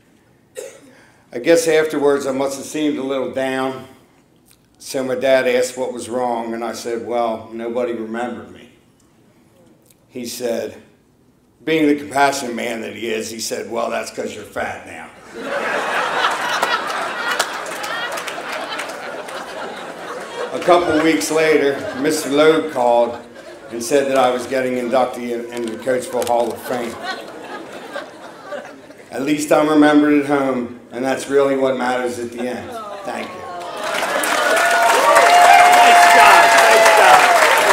I guess afterwards I must have seemed a little down. So my dad asked what was wrong, and I said, well, nobody remembered me. He said, being the compassionate man that he is, he said, well, that's because you're fat now. A couple of weeks later, Mr. Logue called and said that I was getting inducted into the Coatesville Hall of Fame. At least I'm remembered at home, and that's really what matters at the end. Thank you. Nice job, nice job.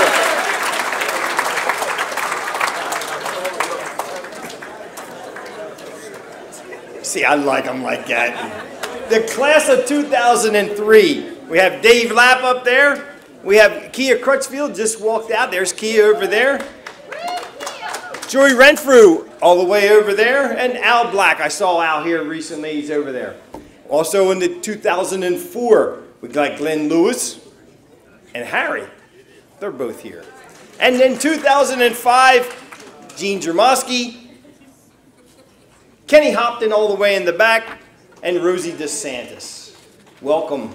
See, I like them like that. The class of 2003. We have Dave Lapp up there. We have Kia Crutchfield just walked out. There's Kia over there. Joey Renfrew all the way over there. And Al Black. I saw Al here recently. He's over there. Also in the 2004, we got Glenn Lewis and Harry. They're both here. And then 2005, Gene Jermosky, Kenny Hopton all the way in the back, and Rosie DeSantis. Welcome.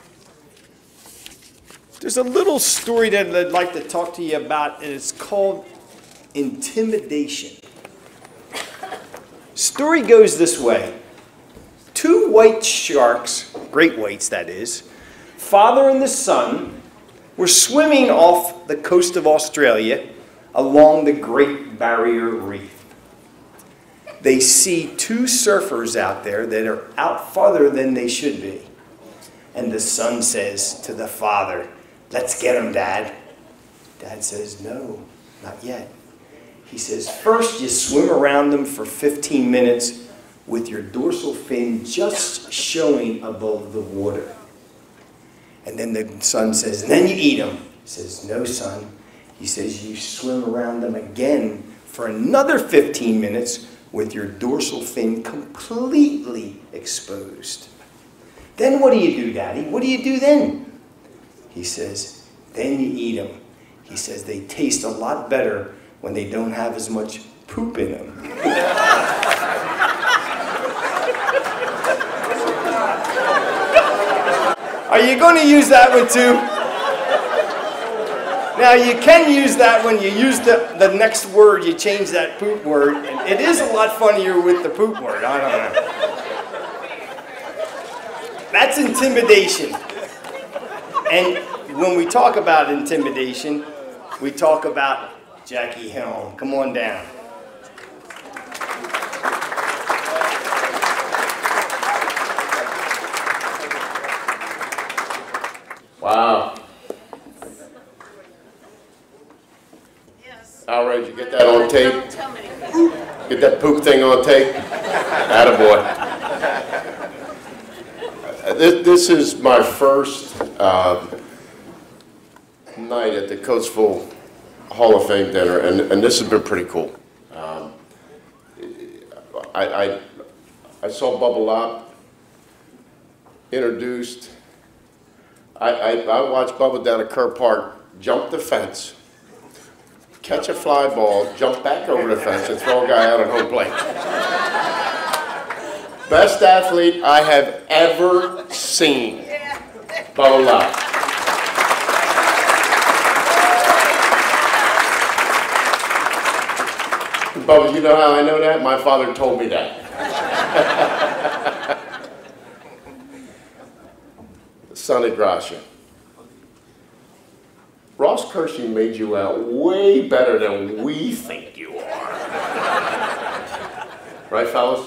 There's a little story that I'd like to talk to you about, and it's called Intimidation. Story goes this way. Two white sharks, great whites that is, father and the son, were swimming off the coast of Australia along the Great Barrier Reef. They see two surfers out there that are out farther than they should be. And the son says to the father, let's get them, Dad. Dad says, no, not yet. He says, first you swim around them for 15 minutes with your dorsal fin just showing above the water. And then the son says, and then you eat them. He says, no, son. He says, you swim around them again for another 15 minutes with your dorsal fin completely exposed. Then what do you do, Daddy? What do you do then? He says, then you eat them. He says they taste a lot better when they don't have as much poop in them. Are you going to use that one too? Now you can use that when you use the next word, you change that poop word. And it is a lot funnier with the poop word, I don't know. That's intimidation. And when we talk about intimidation, we talk about Jackie Helm. Come on down. Wow. All right, you get that on tape? Get that poop thing on tape? Attaboy. This is my first night at the Coatesville Hall of Fame dinner, and this has been pretty cool. I saw Bubba Lopp introduced. I watched Bubba down at Kerr Park jump the fence, catch a fly ball, jump back over the fence, and throw a guy out at home plate. Best athlete I have ever seen, Bubba Lopp. Bubba, you know how I know that? My father told me that. Sonny Gracia. Ross Kershey made you out way better than we think you are. Right, fellas?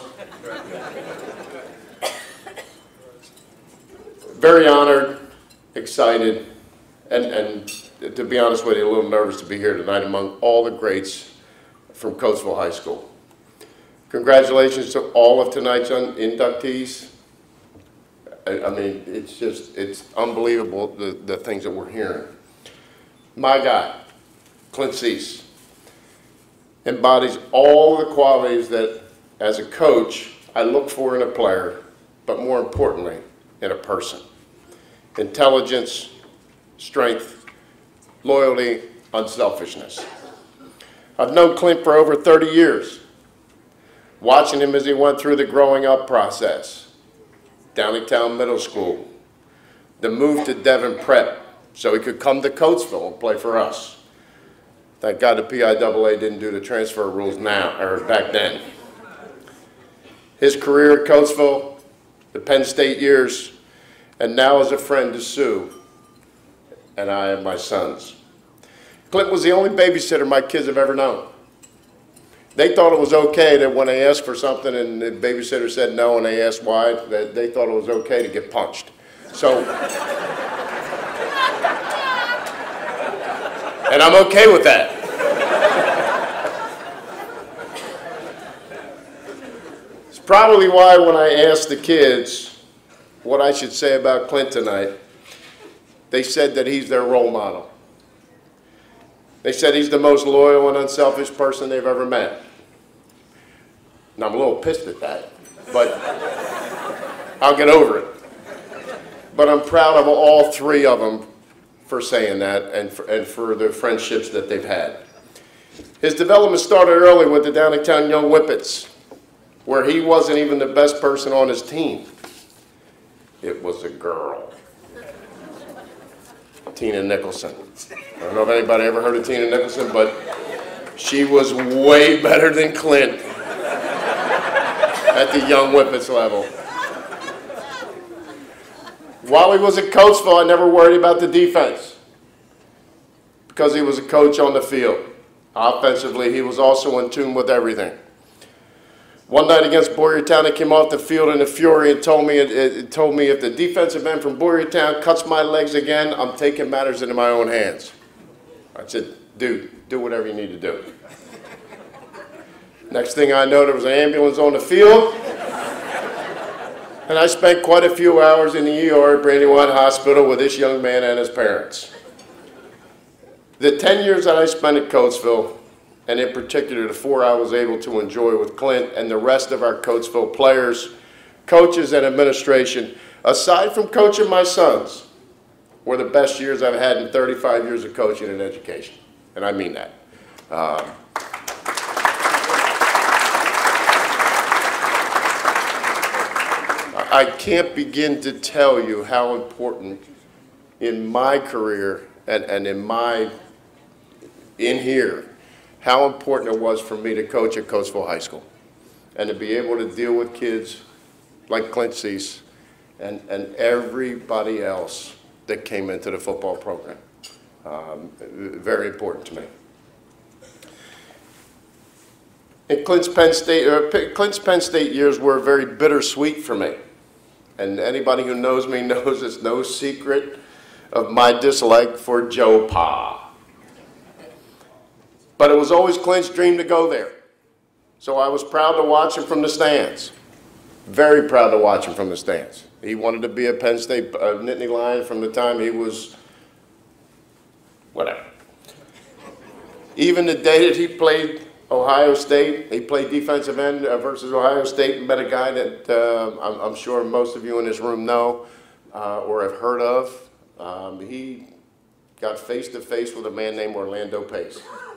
Very honored, excited, and to be honest with you, a little nervous to be here tonight among all the greats from Coatesville High School. Congratulations to all of tonight's inductees. I mean, it's unbelievable the things that we're hearing. My guy, Clint Cease, embodies all the qualities that, as a coach, I look for in a player, but more importantly, in a person. Intelligence, strength, loyalty, unselfishness. I've known Clint for over 30 years, watching him as he went through the growing up process. Downingtown Middle School, the move to Devon Prep so he could come to Coatesville and play for us. Thank God the PIAA didn't do the transfer rules now, or back then. His career at Coatesville, the Penn State years, and now as a friend to Sue and I and my sons. Clint was the only babysitter my kids have ever known. They thought it was okay that when they asked for something and the babysitter said no and they asked why, that they thought it was okay to get punched. So, and I'm okay with that. It's probably why when I asked the kids what I should say about Clint tonight, they said that he's their role model. They said he's the most loyal and unselfish person they've ever met. And I'm a little pissed at that, but I'll get over it. But I'm proud of all three of them for saying that and for the friendships that they've had. His development started early with the Downingtown Young Whippets, where he wasn't even the best person on his team. It was a girl. Tina Nicholson. I don't know if anybody ever heard of Tina Nicholson, but she was way better than Clint at the Young Whippets level. While he was at Coatesville, I never worried about the defense because he was a coach on the field. Offensively, he was also in tune with everything. One night against Boyertown, he came off the field in a fury and told me if the defensive end from Boyertown cuts my legs again, I'm taking matters into my own hands. I said, dude, do whatever you need to do. Next thing I know, there was an ambulance on the field, and I spent quite a few hours in the ER at Brandywine Hospital with this young man and his parents. The 10 years that I spent at Coatesville, and in particular the 4 I was able to enjoy with Clint and the rest of our Coatesville players, coaches, and administration, aside from coaching my sons, were the best years I've had in 35 years of coaching and education. And I mean that. I can't begin to tell you how important in my career and in here, how important it was for me to coach at Coatesville High School and to be able to deal with kids like Clint Cease and everybody else that came into the football program. Very important to me. And Clint's Penn State years were very bittersweet for me. And anybody who knows me knows it's no secret of my dislike for Joe Pa. But it was always Clint's dream to go there. So I was proud to watch him from the stands. Very proud to watch him from the stands. He wanted to be a Penn State Nittany Lion from the time he was, whatever. Even the day that he played Ohio State, he played defensive end versus Ohio State and met a guy that I'm sure most of you in this room know or have heard of. He got face-to-face with a man named Orlando Pace.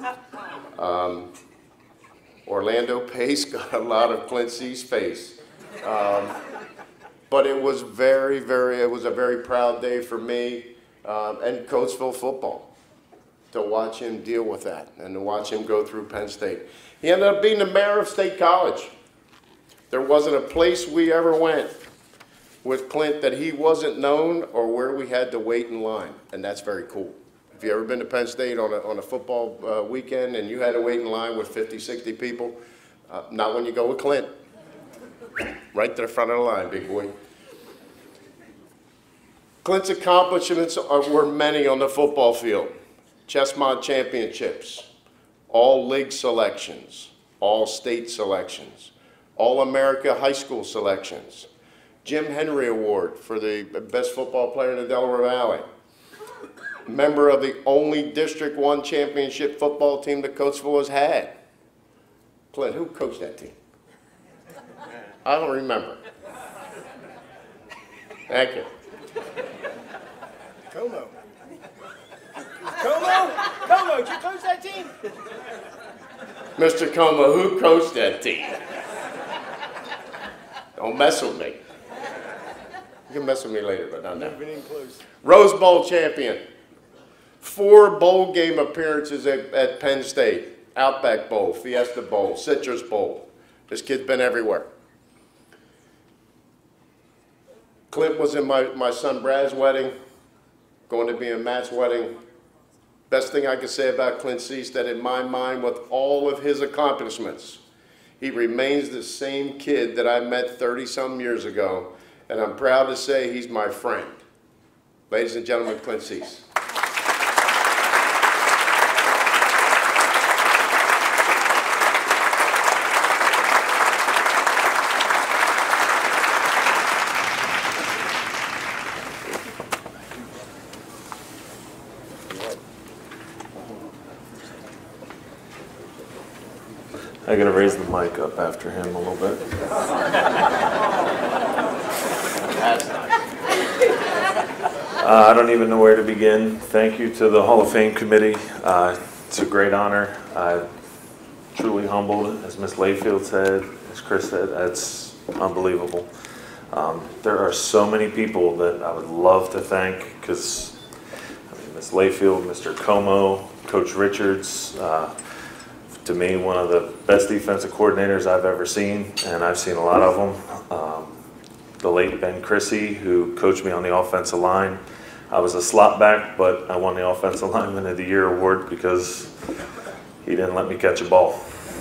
Orlando Pace got a lot of Clint Cease's face. But it was it was a very proud day for me and Coatesville football to watch him deal with that and to watch him go through Penn State. He ended up being the mayor of State College. There wasn't a place we ever went with Clint that he wasn't known or where we had to wait in line, and that's very cool. If you've ever been to Penn State on a football weekend and you had to wait in line with 50, 60 people, not when you go with Clint. Right to the front of the line, big boy. Clint's accomplishments were many on the football field. Chessmont championships, all league selections, all state selections, All-America high school selections, Jim Henry Award for the best football player in the Delaware Valley, member of the only District 1 championship football team that Coatesville has had. Clint, who coached that team? I don't remember. Thank you. Como. Como, did you coach that team? Mr. Como, who coached that team? Don't mess with me. You can mess with me later, but not now. Rose Bowl champion. 4 bowl game appearances at Penn State. Outback Bowl, Fiesta Bowl, Citrus Bowl. This kid's been everywhere. Clint was in my son Brad's wedding, going to be in Matt's wedding. Best thing I can say about Clint Cease, that in my mind, with all of his accomplishments, he remains the same kid that I met 30-some years ago, and I'm proud to say he's my friend. Ladies and gentlemen, Clint Cease. I gotta raise the mic up after him a little bit. I don't even know where to begin. Thank you to the Hall of Fame committee. It's a great honor. I'm truly humbled, as Ms. Layfield said, as Chris said, that's unbelievable. There are so many people that I would love to thank, because Ms. Layfield, Mr. Como, Coach Richards, to me, one of the best defensive coordinators I've ever seen, and I've seen a lot of them. The late Ben Chrissy, who coached me on the offensive line. I was a slot back, but I won the Offensive Lineman of the Year award because he didn't let me catch a ball.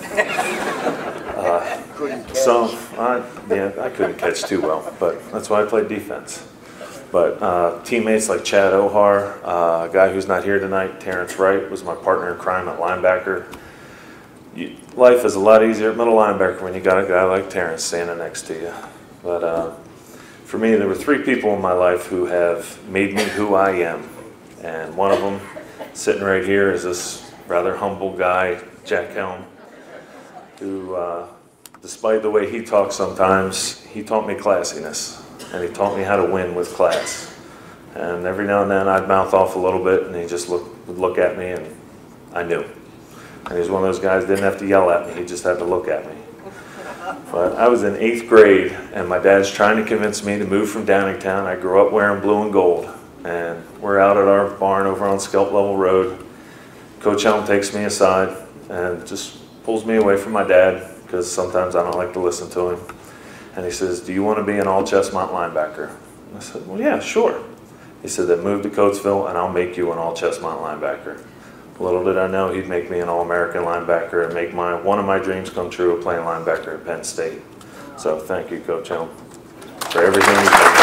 I couldn't catch too well, but that's why I played defense. But teammates like Chad Ohar, a guy who's not here tonight, Terrence Wright, was my partner in crime at linebacker. Life is a lot easier at middle linebacker when you got a guy like Terrence standing next to you. But for me, there were 3 people in my life who have made me who I am. And one of them, sitting right here, is this rather humble guy, Jack Helm, who, despite the way he talks sometimes, he taught me classiness, and he taught me how to win with class. And every now and then I'd mouth off a little bit, and he just would look at me, and I knew. And he was one of those guys, didn't have to yell at me, he just had to look at me. But I was in 8th grade, and my dad's trying to convince me to move from Downingtown. I grew up wearing blue and gold, and we're out at our barn over on Scalp Level Road. Coach Helm takes me aside and just pulls me away from my dad, because sometimes I don't like to listen to him. And he says, "Do you want to be an all-Chestmont linebacker?" And I said, "Well, yeah, sure." He said, "Then move to Coatesville, and I'll make you an all-Chestmont linebacker." Little did I know he'd make me an All-American linebacker and make one of my dreams come true of playing linebacker at Penn State. So thank you, Coach Helm, for everything you've done.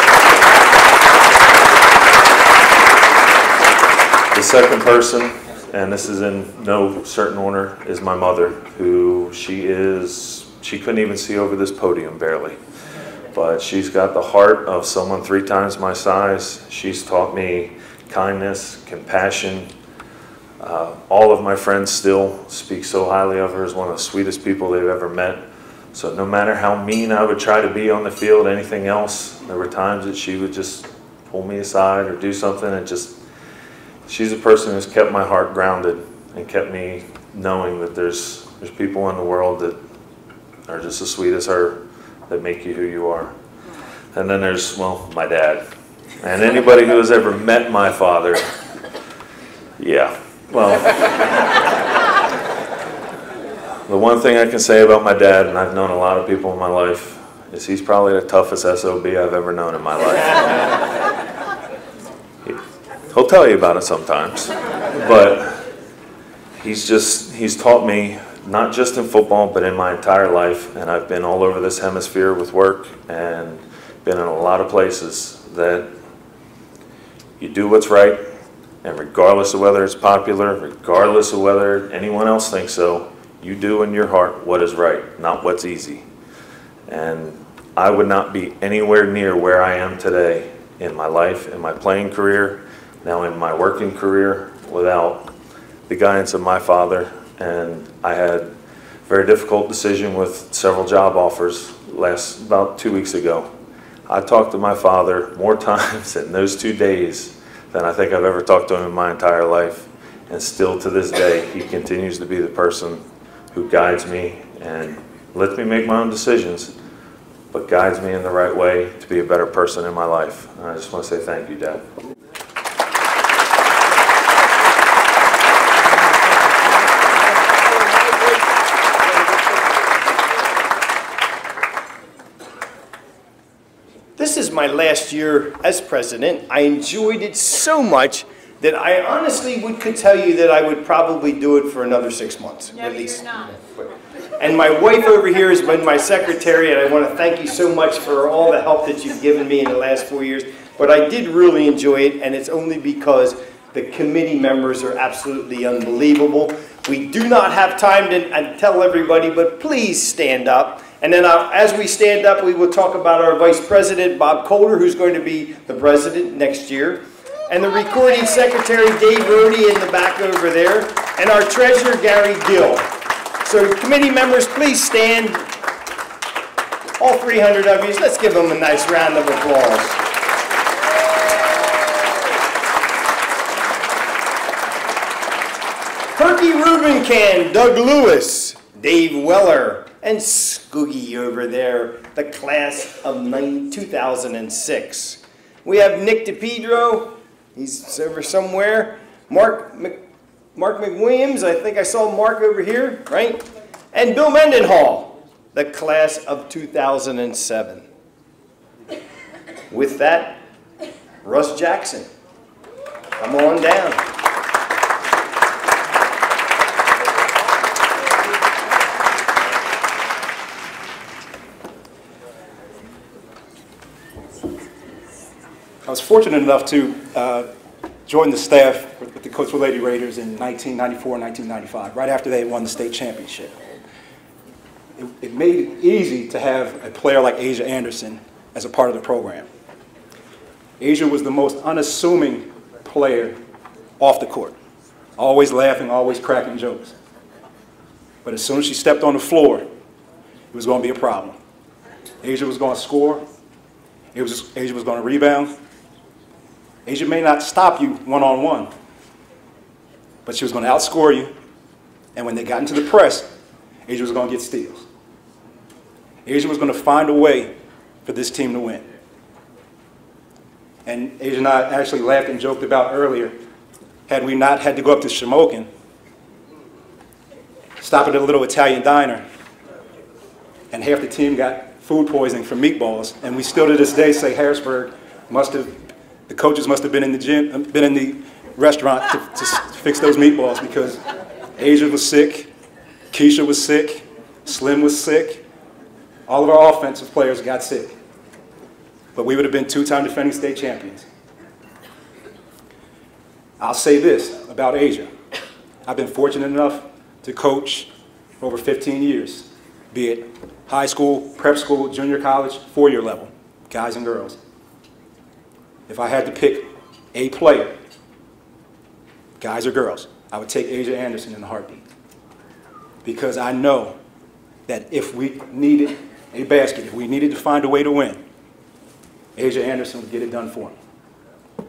The second person, and this is in no certain order, is my mother, who she couldn't even see over this podium barely. But she's got the heart of someone 3 times my size. She's taught me kindness, compassion. All of my friends still speak so highly of her as one of the sweetest people they've ever met. So no matter how mean I would try to be on the field, anything else, there were times that she would just pull me aside or do something, and she's a person who's kept my heart grounded and kept me knowing that there's people in the world that are just as sweet as her, that make you who you are. And then there's, well, my dad. And anybody who has ever met my father, yeah. Well, the one thing I can say about my dad, and I've known a lot of people in my life, is he's probably the toughest SOB I've ever known in my life. He'll tell you about it sometimes, but he's taught me, not just in football, but in my entire life, and I've been all over this hemisphere with work and been in a lot of places, that you do what's right. And regardless of whether it's popular, regardless of whether anyone else thinks so, you do in your heart what is right, not what's easy. And I would not be anywhere near where I am today in my life, in my playing career, now in my working career, without the guidance of my father. And I had a very difficult decision with several job offers about 2 weeks ago. I talked to my father more times in those 2 days than I think I've ever talked to him in my entire life. And still to this day, he continues to be the person who guides me and lets me make my own decisions, but guides me in the right way to be a better person in my life. And I just want to say thank you, Dad. This is my last year as president. I enjoyed it so much that I honestly could tell you that I would probably do it for another 6 months, at least. And my wife over here has been my secretary, and I want to thank you so much for all the help that you've given me in the last 4 years. But I did really enjoy it, and it's only because the committee members are absolutely unbelievable. We do not have time to tell everybody, but please stand up. And then as we stand up, we will talk about our Vice President, Bob Coulter, who's going to be the president next year. And the recording secretary, Dave Rohde, in the back over there. And our treasurer, Gary Gill. So committee members, please stand. All 300 of you, let's give them a nice round of applause. Perky Rubencan, Doug Lewis, Dave Weller, and Scoogie over there, the class of 2006. We have Nick DePedro, he's over somewhere. Mark McWilliams, I think I saw Mark over here, right? And Bill Mendenhall, the class of 2007. With that, Russ Jackson, come on down. I was fortunate enough to join the staff with the Coatesville Lady Raiders in 1994 and 1995, right after they had won the state championship. It made it easy to have a player like Asia Anderson as a part of the program. Asia was the most unassuming player off the court, always laughing, always cracking jokes. But as soon as she stepped on the floor, it was going to be a problem. Asia was going to score. Asia was going to rebound. Asia may not stop you one-on-one, but she was going to outscore you. And when they got into the press, Asia was going to get steals. Asia was going to find a way for this team to win. And Asia and I actually laughed and joked about earlier, had we not had to go up to Shamokin, stop at a little Italian diner, and half the team got food poisoning from meatballs, and we still to this day say Harrisburg the coaches must have been in the gym, been in the restaurant to fix those meatballs, because Asia was sick, Keisha was sick, Slim was sick, all of our offensive players got sick. But we would have been two-time defending state champions. I'll say this about Asia. I've been fortunate enough to coach for over 15 years, be it high school, prep school, junior college, four-year level, guys and girls. If I had to pick a player, guys or girls, I would take Asia Anderson in a heartbeat. Because I know that if we needed a basket, if we needed to find a way to win, Asia Anderson would get it done for me.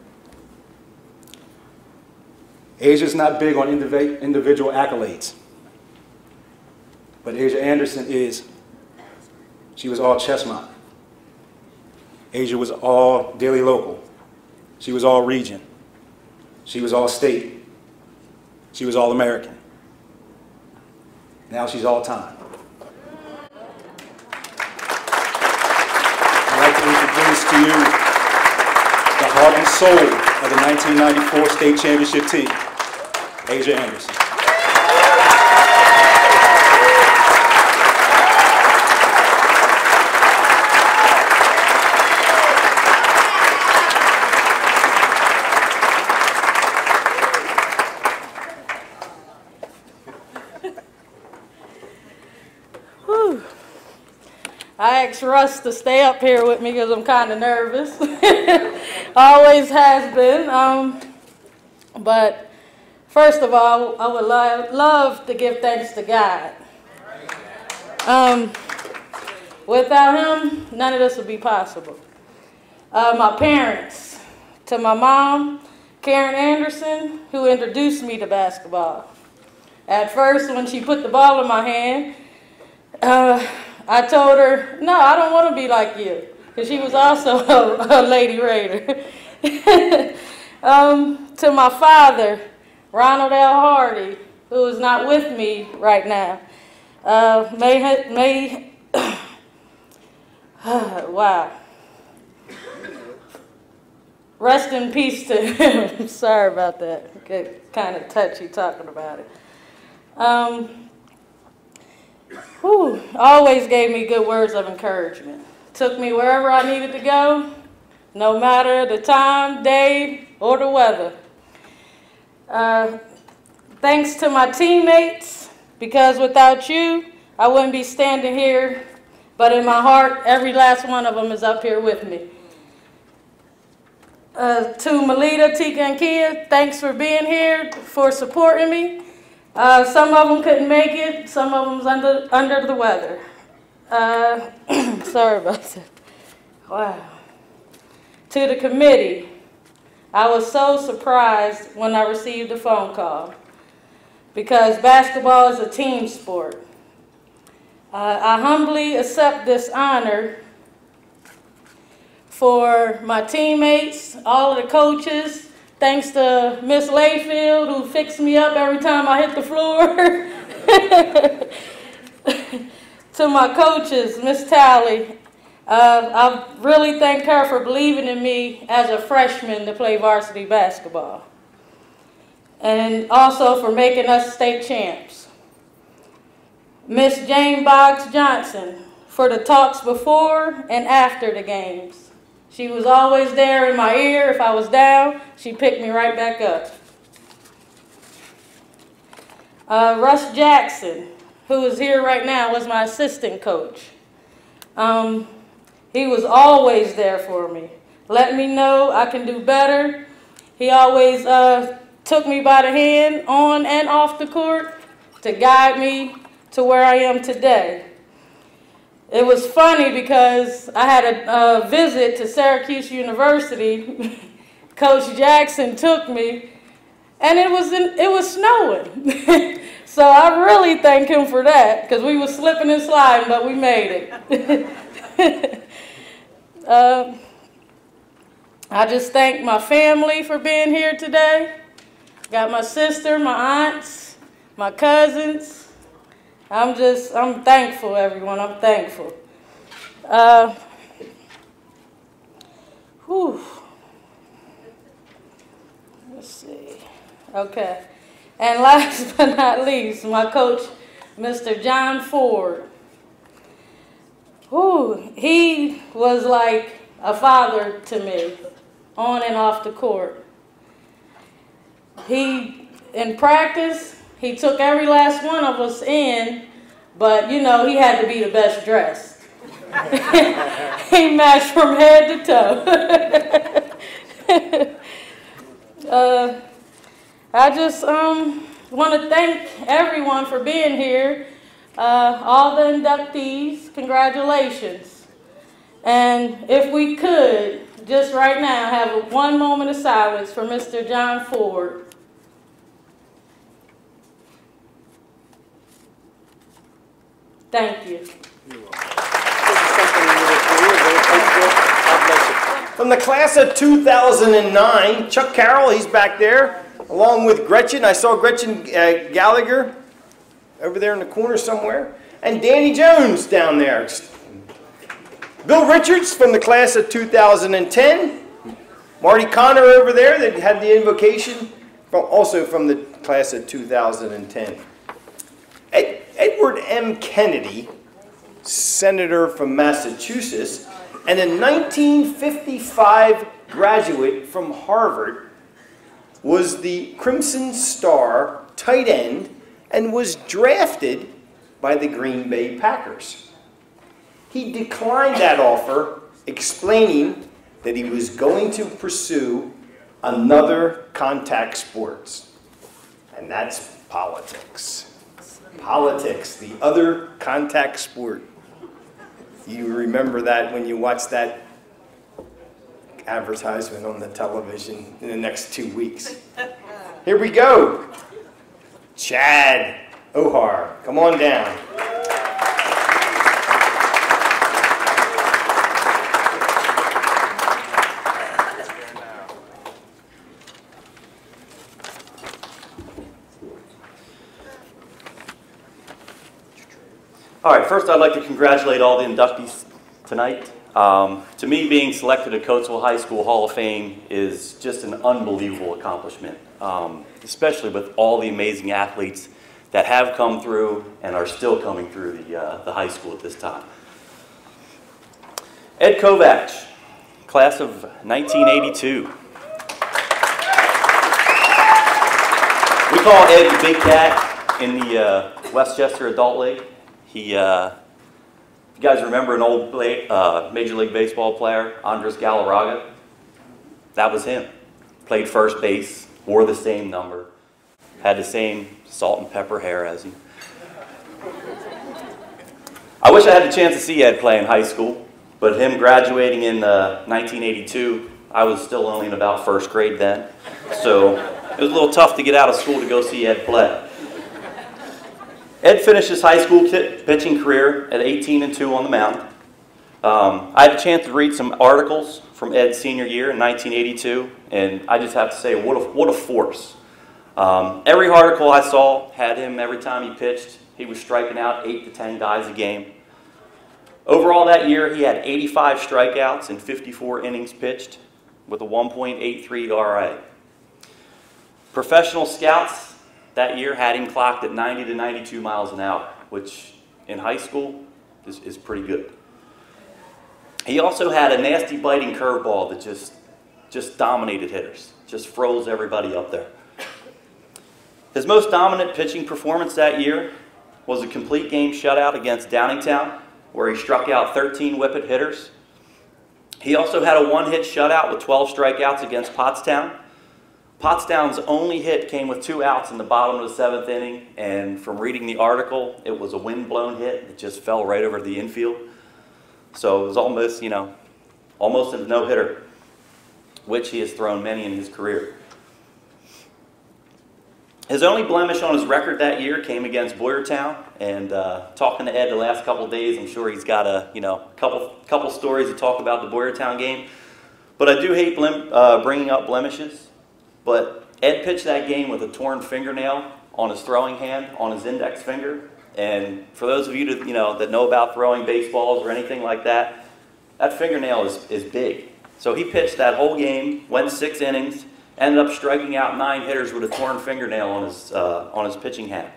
Asia's not big on individual accolades. But Asia Anderson is. She was all Chestnut. Asia was all daily local. She was all region. She was all state. She was all American. Now she's all time. I'd like to introduce to you the heart and soul of the 1994 state championship team, Asia Anderson. I asked Russ to stay up here with me because I'm kind of nervous. Always has been. But first of all, I would love to give thanks to God. Without him, none of this would be possible. My parents, to my mom, Karen Anderson, who introduced me to basketball. At first, when she put the ball in my hand, I told her, no, I don't want to be like you, because she was also a Lady Raider. To my father, Ronald L. Hardy, who is not with me right now. Wow. Rest in peace to him. Sorry about that. Get kind of touchy talking about it. Always gave me good words of encouragement. Took me wherever I needed to go, no matter the time, day, or the weather. Thanks to my teammates, because without you, I wouldn't be standing here, but in my heart, every last one of them is up here with me. To Melita, Tika, and Kia, thanks for being here, for supporting me. Some of them couldn't make it. Some of them was under the weather. Sorry about that. Wow. To the committee, I was so surprised when I received the phone call, because basketball is a team sport. I humbly accept this honor for my teammates, all of the coaches. Thanks to Miss Layfield, who fixed me up every time I hit the floor. To my coaches, Miss Talley, I really thank her for believing in me as a freshman to play varsity basketball. And also for making us state champs. Miss Jane Boggs Johnson, for the talks before and after the games. She was always there in my ear. If I was down, she picked me right back up. Russ Jackson, who is here right now, was my assistant coach. He was always there for me. Let me know I can do better. He always took me by the hand on and off the court to guide me to where I am today. It was funny because I had a visit to Syracuse University. Coach Jackson took me, and it was snowing. So I really thank him for that, because we were slipping and sliding, but we made it. I just thank my family for being here today. Got my sister, my aunts, my cousins. I'm thankful, everyone. I'm thankful. Let's see. Okay. And last but not least, my coach, Mr. John Ford. He was like a father to me, on and off the court. In practice, he took every last one of us in, but you know, he had to be the best dressed. He matched from head to toe. I just want to thank everyone for being here. All the inductees, congratulations. And if we could, just right now, have one moment of silence for Mr. John Ford. Thank you. From the class of 2009, Chuck Carroll, he's back there, along with Gretchen. I saw Gretchen Gallagher over there in the corner somewhere. And Danny Jones down there. Bill Richards from the class of 2010. Marty Connor over there that had the invocation, also from the class of 2010. Edward M. Kennedy, senator from Massachusetts, and a 1955 graduate from Harvard, was the Crimson Star tight end and was drafted by the Green Bay Packers. He declined that offer, explaining that he was going to pursue another contact sports, and that's politics. Politics, the other contact sport. You remember that when you watch that advertisement on the television in the next 2 weeks. Here we go. Chad Ohar, come on down. All right, first I'd like to congratulate all the inductees tonight. To me, being selected to Coatesville High School Hall of Fame is just an unbelievable accomplishment, especially with all the amazing athletes that have come through and are still coming through the high school at this time. Ed Kovacs, class of 1982. We call Ed the Big Cat in the Westchester Adult League. He, if you guys remember an old Major League Baseball player, Andres Galarraga, that was him. Played first base, wore the same number, had the same salt and pepper hair as him. I wish I had the chance to see Ed play in high school, but him graduating in 1982, I was still only in about first grade then, so it was a little tough to get out of school to go see Ed play. Ed finished his high school pitching career at 18-2 on the mound. I had a chance to read some articles from Ed's senior year in 1982, and I just have to say, what a force. Every article I saw had him, every time he pitched, he was striking out 8 to 10 guys a game. Overall that year, he had 85 strikeouts and 54 innings pitched with a 1.83 ERA. Professional scouts that year had him clocked at 90 to 92 miles an hour, which in high school is pretty good. He also had a nasty biting curveball that just dominated hitters, just froze everybody up there. His most dominant pitching performance that year was a complete game shutout against Downingtown, where he struck out 13 Whippet hitters. He also had a one-hit shutout with 12 strikeouts against Pottstown, Potsdam's only hit came with 2 outs in the bottom of the 7th inning, and from reading the article, it was a wind-blown hit. It just fell right over the infield. So it was almost, you know, almost a no-hitter, which he has thrown many in his career. His only blemish on his record that year came against Boyertown, and talking to Ed the last couple of days, I'm sure he's got a couple stories to talk about the Boyertown game. But I do hate bringing up blemishes. But Ed pitched that game with a torn fingernail on his throwing hand, on his index finger. And for those of you that know about throwing baseballs or anything like that, that fingernail is big. So he pitched that whole game, went 6 innings, ended up striking out 9 hitters with a torn fingernail on his pitching hand.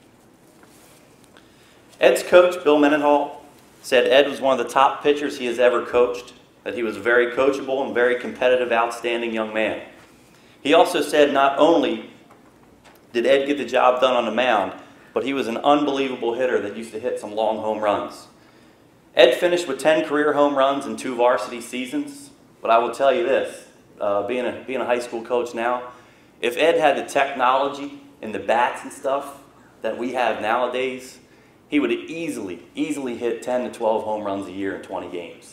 Ed's coach, Bill Mendenhall, said Ed was one of the top pitchers he has ever coached, that he was a very coachable and very competitive, outstanding young man. He also said not only did Ed get the job done on the mound, but he was an unbelievable hitter that used to hit some long home runs. Ed finished with 10 career home runs in 2 varsity seasons, but I will tell you this, being a high school coach now, if Ed had the technology and the bats and stuff that we have nowadays, he would have easily hit 10 to 12 home runs a year in 20 games.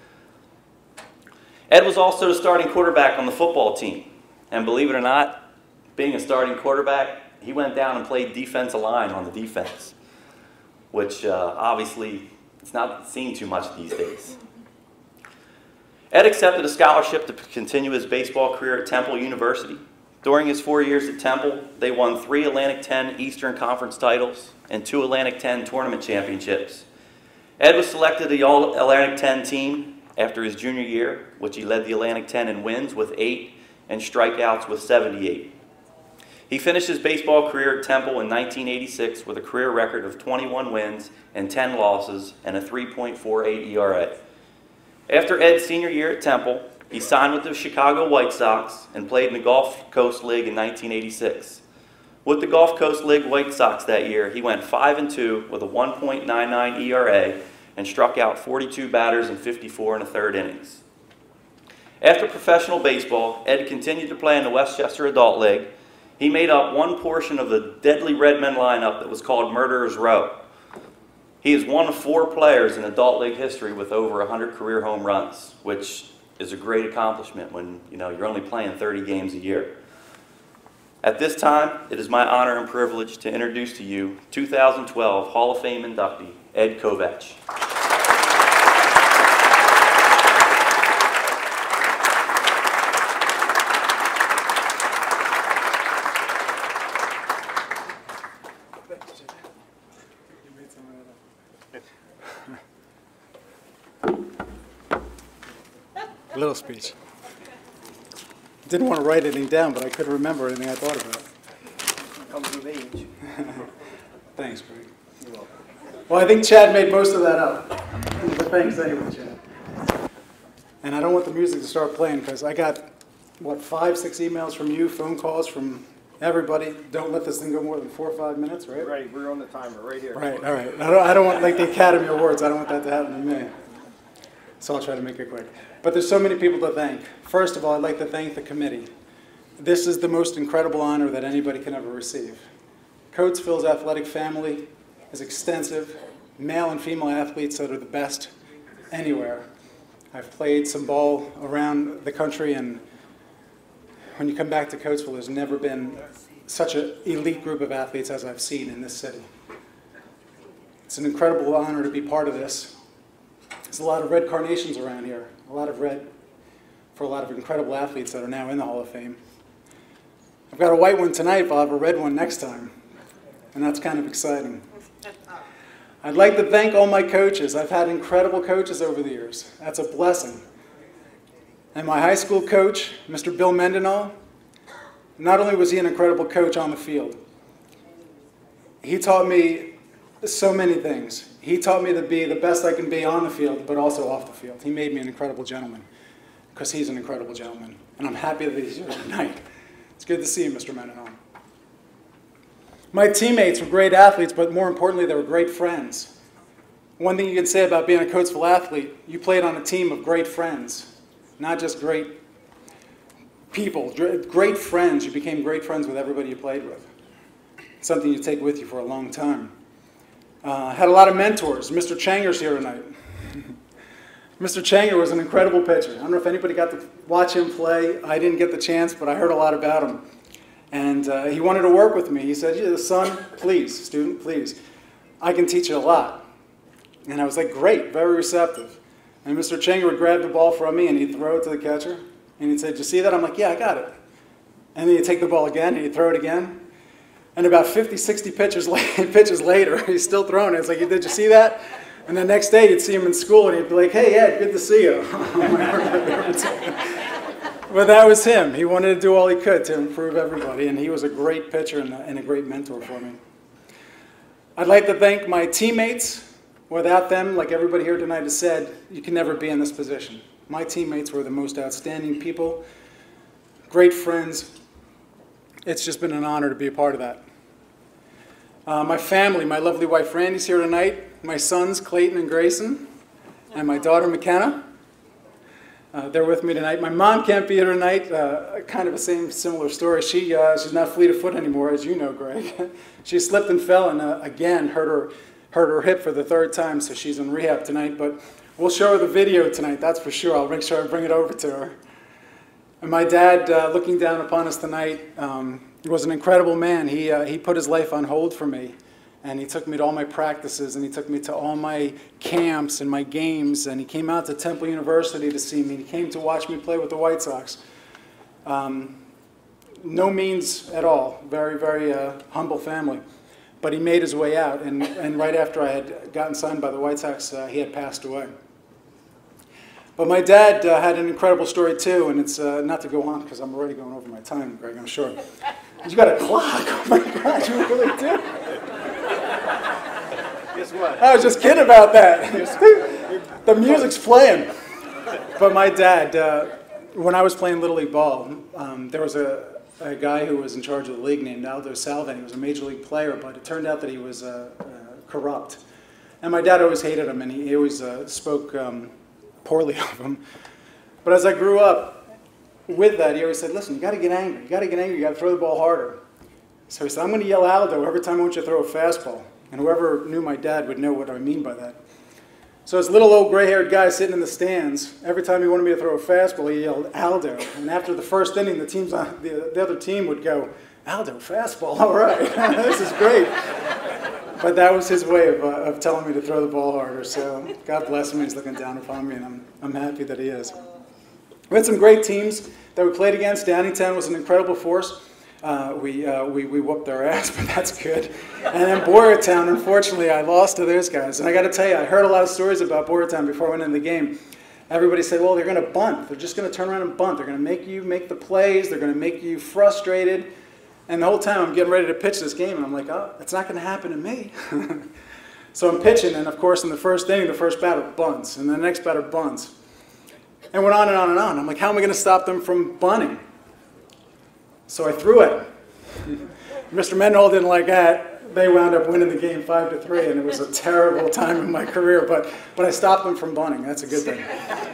Ed was also the starting quarterback on the football team. And believe it or not, being a starting quarterback, he went down and played defensive line on the defense, which obviously it's not seen too much these days. Ed accepted a scholarship to continue his baseball career at Temple University. During his 4 years at Temple, they won 3 Atlantic 10 Eastern Conference titles and 2 Atlantic 10 tournament championships. Ed was selected to the All-Atlantic 10 team after his junior year, which he led the Atlantic 10 in wins with 8 and strikeouts with 78. He finished his baseball career at Temple in 1986 with a career record of 21 wins and 10 losses and a 3.48 ERA. After Ed's senior year at Temple, he signed with the Chicago White Sox and played in the Gulf Coast League in 1986. With the Gulf Coast League White Sox that year, he went 5-2 with a 1.99 ERA and struck out 42 batters in 54 1/3 innings. After professional baseball, Ed continued to play in the Westchester Adult League. He made up one portion of the deadly Redmen lineup that was called Murderers Row. He is one of 4 players in Adult League history with over 100 career home runs, which is a great accomplishment when you're only playing 30 games a year. At this time, it is my honor and privilege to introduce to you 2012 Hall of Fame inductee, Ed Kovach. A little speech. Didn't want to write anything down, but I couldn't remember anything I thought about. Comes with age. Thanks, Greg. You're welcome. Well, I think Chad made most of that up. But thanks anyway, Chad. And I don't want the music to start playing because I got, 5, 6 emails from you, phone calls from everybody. Don't let this thing go more than 4 or 5 minutes, right? Right, we're on the timer right here. Right, all right. I don't want, like the Academy Awards, I don't want that to happen to me. So I'll try to make it quick. But there's so many people to thank. First of all, I'd like to thank the committee. This is the most incredible honor that anybody can ever receive. Coatesville's athletic family is extensive, male and female athletes that are the best anywhere. I've played some ball around the country, and when you come back to Coatesville, there's never been such an elite group of athletes as I've seen in this city. It's an incredible honor to be part of this. There's a lot of red carnations around here, a lot of red for a lot of incredible athletes that are now in the Hall of Fame. I've got a white one tonight, but I'll have a red one next time, and that's kind of exciting. I'd like to thank all my coaches. I've had incredible coaches over the years. That's a blessing. And my high school coach, Mr. Bill Mendenhall, not only was he an incredible coach on the field, he taught me so many things. He taught me to be the best I can be on the field, but also off the field. He made me an incredible gentleman, because he's an incredible gentleman. And I'm happy that he's here tonight. It's good to see you, Mr. Mendenhall. My teammates were great athletes, but more importantly, they were great friends. One thing you can say about being a Coatesville athlete, you played on a team of great friends, not just great people, great friends. You became great friends with everybody you played with. Something you take with you for a long time. Had a lot of mentors. Mr. Changer's here tonight. Mr. Changer was an incredible pitcher. I don't know if anybody got to watch him play. I didn't get the chance, but I heard a lot about him. And he wanted to work with me. He said, yeah, son, please, student, please. I can teach you a lot. And I was like, great, very receptive. And Mr. Changer would grab the ball from me and he'd throw it to the catcher. And he'd say, did you see that? I'm like, yeah, I got it. And then he'd take the ball again and he'd throw it again. And about 50, 60 pitches later, he's still throwing it. It's like, did you see that? And the next day, you'd see him in school, and he'd be like, hey, Ed, good to see you. But that was him. He wanted to do all he could to improve everybody, and he was a great pitcher and a great mentor for me. I'd like to thank my teammates. Without them, like everybody here tonight has said, you can never be in this position. My teammates were the most outstanding people, great friends. It's just been an honor to be a part of that. My family, my lovely wife Randy's here tonight, my sons Clayton and Grayson, and my daughter McKenna. They're with me tonight. My mom can't be here tonight, kind of a similar story. She's not fleet of foot anymore, as you know, Greg. She slipped and fell and again hurt her hip for the 3rd time, so she's in rehab tonight. But we'll show her the video tonight, that's for sure. I'll make sure I bring it over to her. And my dad, looking down upon us tonight, he was an incredible man. He put his life on hold for me. And he took me to all my practices, and he took me to all my camps and my games, and he came out to Temple University to see me. He came to watch me play with the White Sox. No means at all. Very, very humble family. But he made his way out, and right after I had gotten signed by the White Sox, he had passed away. But my dad had an incredible story too, and it's not to go on because I'm already going over my time, Greg, I'm sure. You got a clock, oh my God, you really do. Guess what? I was just kidding about that. The music's playing. But my dad, when I was playing Little League ball, there was a guy who was in charge of the league named Aldo Salvin. He was a major league player, but it turned out that he was corrupt. And my dad always hated him, and he always spoke poorly of him. But as I grew up with that, he always said, listen, you got to get angry. You got to get angry. You got to throw the ball harder. So he said, I'm going to yell Aldo every time I want you to throw a fastball. And whoever knew my dad would know what I mean by that. So this little old gray-haired guy sitting in the stands, every time he wanted me to throw a fastball, he yelled Aldo. And after the first inning, the other team would go, Aldo, fastball, all right, this is great. But that was his way of telling me to throw the ball harder. So God bless him, he's looking down upon me, and I'm happy that he is. We had some great teams that we played against. Downingtown was an incredible force. We whooped their ass, but that's good. And then Boyertown, unfortunately, I lost to those guys. And I got to tell you, I heard a lot of stories about Boyertown before I went into the game. Everybody said, well, they're going to bunt. They're just going to turn around and bunt. They're going to make you make the plays. They're going to make you frustrated. And the whole time I'm getting ready to pitch this game, and I'm like, oh, it's not going to happen to me. So I'm pitching, and of course, in the first inning, the first batter bunts, and the next batter bunts. And went on and on and on. I'm like, how am I going to stop them from bunting? So I threw it. Mr. Mendenhall didn't like that. They wound up winning the game 5-3, and it was a terrible time in my career, but I stopped them from bunting. That's a good thing.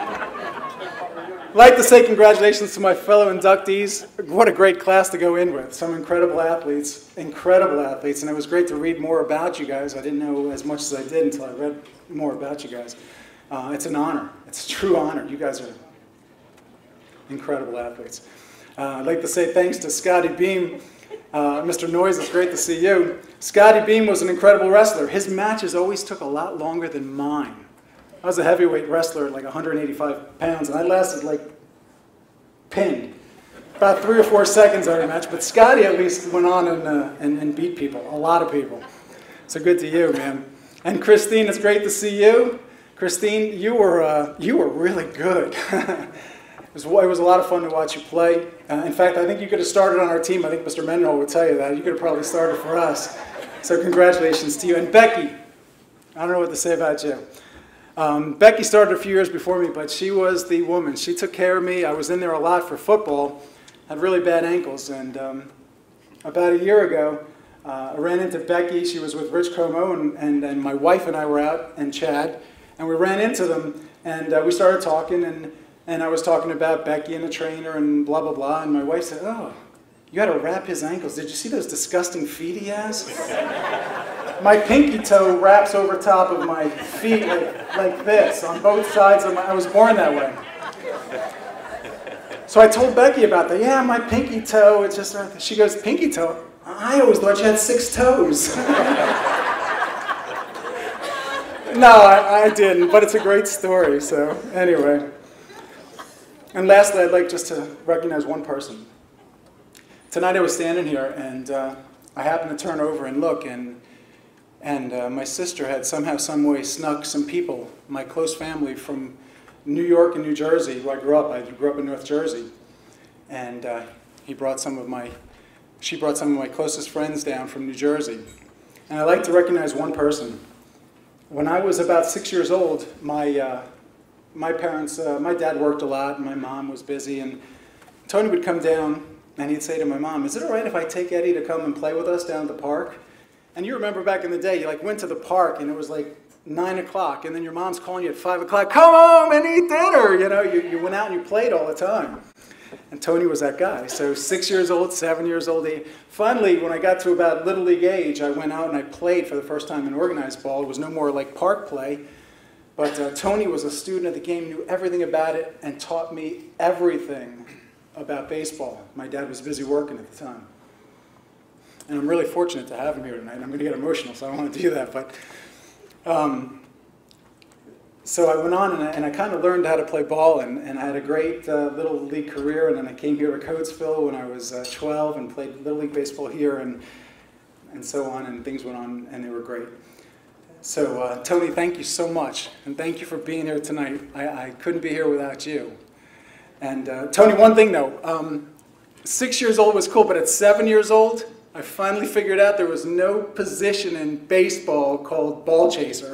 I'd like to say congratulations to my fellow inductees. What a great class to go in with. Some incredible athletes, and it was great to read more about you guys. I didn't know as much as I did until I read more about you guys. It's an honor. It's a true honor. You guys are incredible athletes. I'd like to say thanks to Scotty Beam. Mr. Noyes, it's great to see you. Scotty Beam was an incredible wrestler. His matches always took a lot longer than mine. I was a heavyweight wrestler at like 185 pounds, and I lasted like pinned. About 3 or 4 seconds every match, but Scotty at least went on and beat people, a lot of people. So good to you, man. And Christine, it's great to see you. Christine, you were really good. It was a lot of fun to watch you play. In fact, I think you could have started on our team. I think Mr. Mendenhall would tell you that. You could have probably started for us. So congratulations to you. And Becky, I don't know what to say about you. Becky started a few years before me, but she was the woman. She took care of me. I was in there a lot for football. Had really bad ankles. And about a year ago, I ran into Becky. She was with Rich Como, and my wife and I were out, and Chad. And we ran into them, and we started talking, and And I was talking about Becky and the trainer and blah, blah, blah. And my wife said, oh, you had to wrap his ankles. Did you see those disgusting feet he has? My pinky toe wraps over top of my feet like this on both sides of I was born that way. So I told Becky about that. Yeah, my pinky toe, it's just, she goes, pinky toe? I always thought you had 6 toes. No, I didn't, but it's a great story, so anyway. And lastly, I'd like just to recognize one person. Tonight I was standing here, and I happened to turn over and look, and my sister had somehow, some way snuck some people, my close family from New York and New Jersey, where I grew up. I grew up in North Jersey. And she brought some of my closest friends down from New Jersey. And I'd like to recognize one person. When I was about 6 years old, my dad worked a lot, and my mom was busy, and Tony would come down, and he'd say to my mom, is it all right if I take Eddie to come and play with us down at the park? And you remember back in the day, you went to the park, and it was like 9 o'clock, and then your mom's calling you at 5 o'clock, come home and eat dinner. You went out and you played all the time. And Tony was that guy. So 6 years old, 7 years old. Finally, when I got to about Little League age, I went out and I played for the first time in organized ball. It was no more like park play. But Tony was a student of the game, knew everything about it, and taught me everything about baseball. My dad was busy working at the time. And I'm really fortunate to have him here tonight. I'm going to get emotional, so I don't want to do that. But so I went on and I kind of learned how to play ball, and I had a great Little League career, and then I came here to Coatesville when I was 12 and played Little League baseball here, and so on, and things went on, and they were great. So Tony, thank you so much, and thank you for being here tonight. I couldn't be here without you. And Tony, one thing though, 6 years old was cool, but at 7 years old, I finally figured out there was no position in baseball called ball chaser.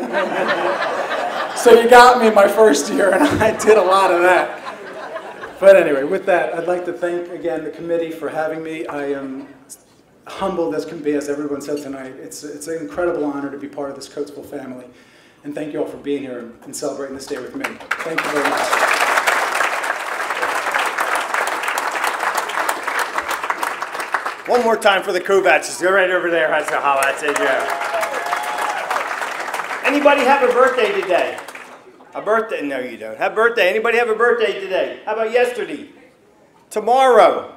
So you got me in my first year, and I did a lot of that. But anyway, with that, I'd like to thank again the committee for having me. I am humbled as can be, as everyone said tonight. It's an incredible honor to be part of this Coatesville family. And thank you all for being here and celebrating this day with me. Thank you very much. One more time for the Kovacs. Go right over there. That's it, yeah. Anybody have a birthday today? A birthday? No, you don't. Have a birthday. Anybody have a birthday today? How about yesterday? Tomorrow?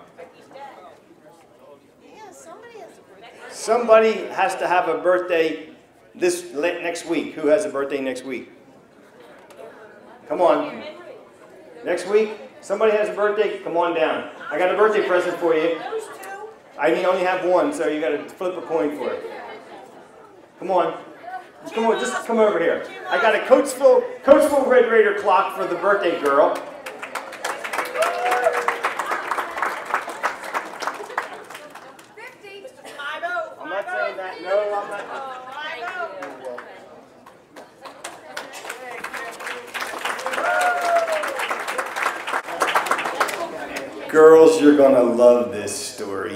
Somebody has to have a birthday next week. Who has a birthday next week? Come on. Next week? Somebody has a birthday? Come on down. I got a birthday present for you. I only have one, so you got to flip a coin for it. Come on. Come on, just come over here. I got a Coatesville Red Raider clock for the birthday girl. I'm not saying that. No, I'm not. Girls, you're going to love this story.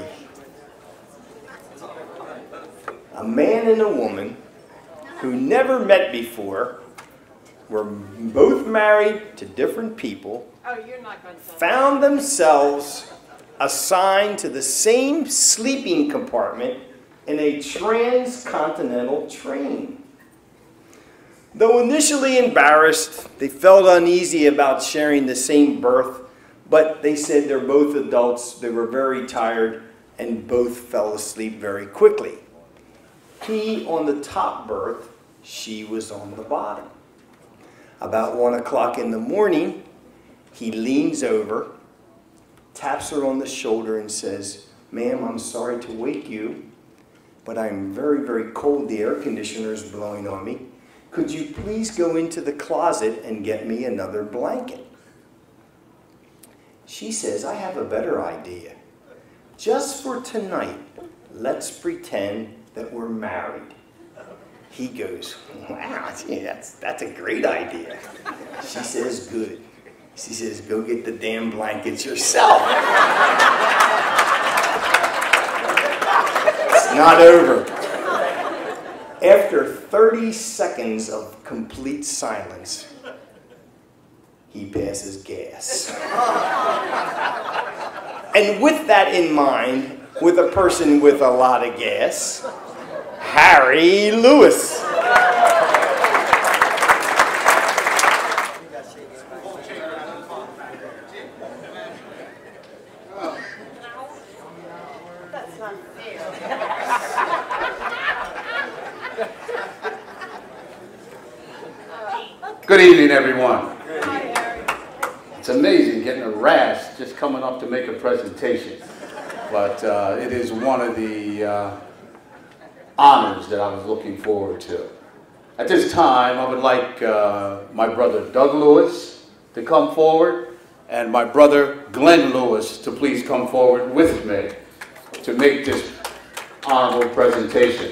A man and a woman who never met before, were both married to different people, found themselves assigned to the same sleeping compartment in a transcontinental train. Though initially embarrassed, they felt uneasy about sharing the same berth, but they said they're both adults, they were very tired, and both fell asleep very quickly. He on the top berth, she was on the bottom. About 1 o'clock in the morning, he leans over, taps her on the shoulder and says, "Ma'am, I'm sorry to wake you, but I'm very, very cold. The air conditioner is blowing on me. Could you please go into the closet and get me another blanket?" She says, "I have a better idea. Just for tonight, let's pretend that we're married." He goes, "Wow, gee, that's a great idea." She says, "Good." She says, "Go get the damn blankets yourself." It's not over. After 30 seconds of complete silence, he passes gas. And with that in mind, with a person with a lot of gas, Harry Lewis. Good evening, everyone. It's amazing getting a rash just coming up to make a presentation, but it is one of the honors that I was looking forward to. At this time, I would like my brother Doug Lewis to come forward and my brother Glenn Lewis to please come forward with me to make this honorable presentation.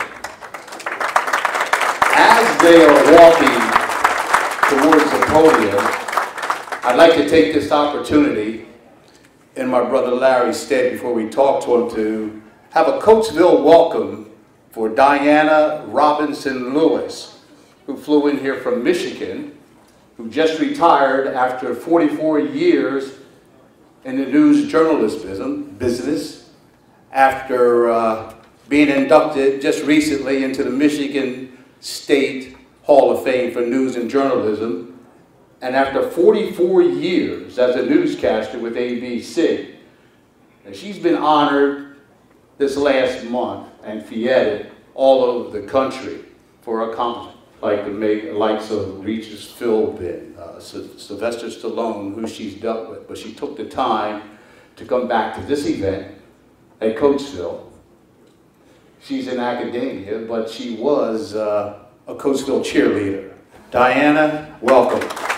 As they are walking towards the podium, I'd like to take this opportunity in my brother Larry's stead before we talk to him to have a Coatesville welcome for Diana Robinson Lewis, who flew in here from Michigan, who just retired after 44 years in the news journalism business after being inducted just recently into the Michigan State Hall of Fame for News and Journalism, and after 44 years as a newscaster with ABC. And she's been honored this last month and feted all over the country for accomplishments like the likes of Regis Philbin, Sylvester Stallone, who she's dealt with, but she took the time to come back to this event at Coatesville. She's in academia, but she was a Coatesville cheerleader. Diana, welcome.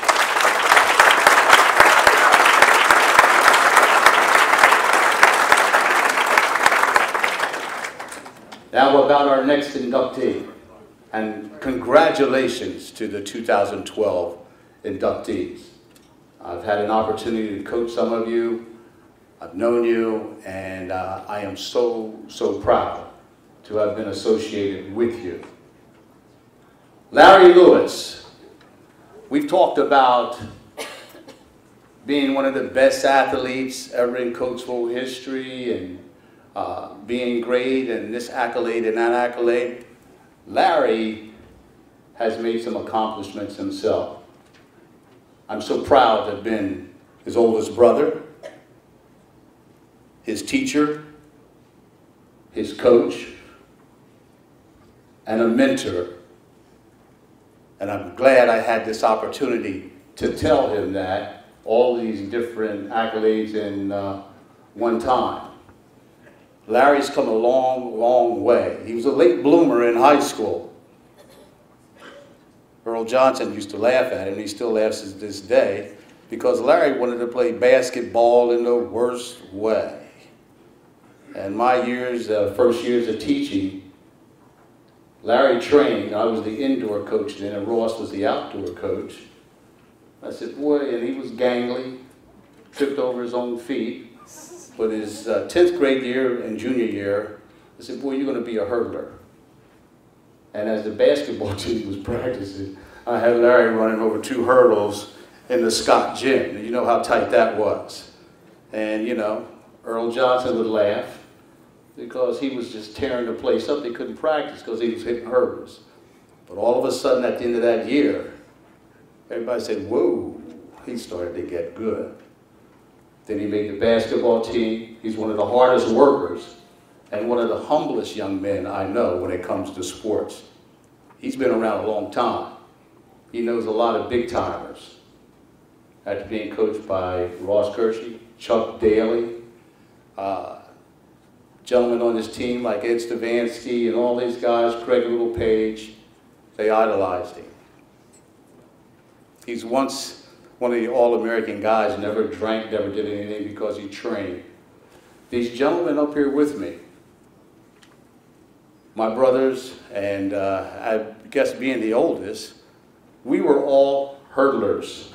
Now about our next inductee, and congratulations to the 2012 inductees. I've had an opportunity to coach some of you, I've known you, and I am so proud to have been associated with you. Larry Lewis, we've talked about being one of the best athletes ever in Coatesville history and being great and this accolade and that accolade. Larry has made some accomplishments himself. I'm so proud to have been his oldest brother, his teacher, his coach, and a mentor. And I'm glad I had this opportunity to tell him that, all these different accolades in one time. Larry's come a long way. He was a late bloomer in high school. Earl Johnson used to laugh at him, and he still laughs to this day, because Larry wanted to play basketball in the worst way. And my years, first years of teaching, Larry trained. I was the indoor coach then, and Ross was the outdoor coach. I said, boy, and he was gangly, tripped over his own feet. But his 10th grade year and junior year, I said, boy, you're going to be a hurdler. And as the basketball team was practicing, I had Larry running over 2 hurdles in the Scott gym. You know how tight that was. And, you know, Earl Johnson would laugh because he was just tearing the place up. They couldn't practice because he was hitting hurdles. But all of a sudden, at the end of that year, everybody said, whoa, he started to get good. Then he made the basketball team. He's one of the hardest workers and one of the humblest young men I know when it comes to sports. He's been around a long time. He knows a lot of big timers. After being coached by Ross Kershey, Chuck Daly, gentlemen on his team like Ed Stavansky and all these guys, Craig Littlepage, they idolized him. He's once one of the All-American guys, never drank, never did anything because he trained. These gentlemen up here with me, my brothers, and I guess being the oldest, we were all hurdlers.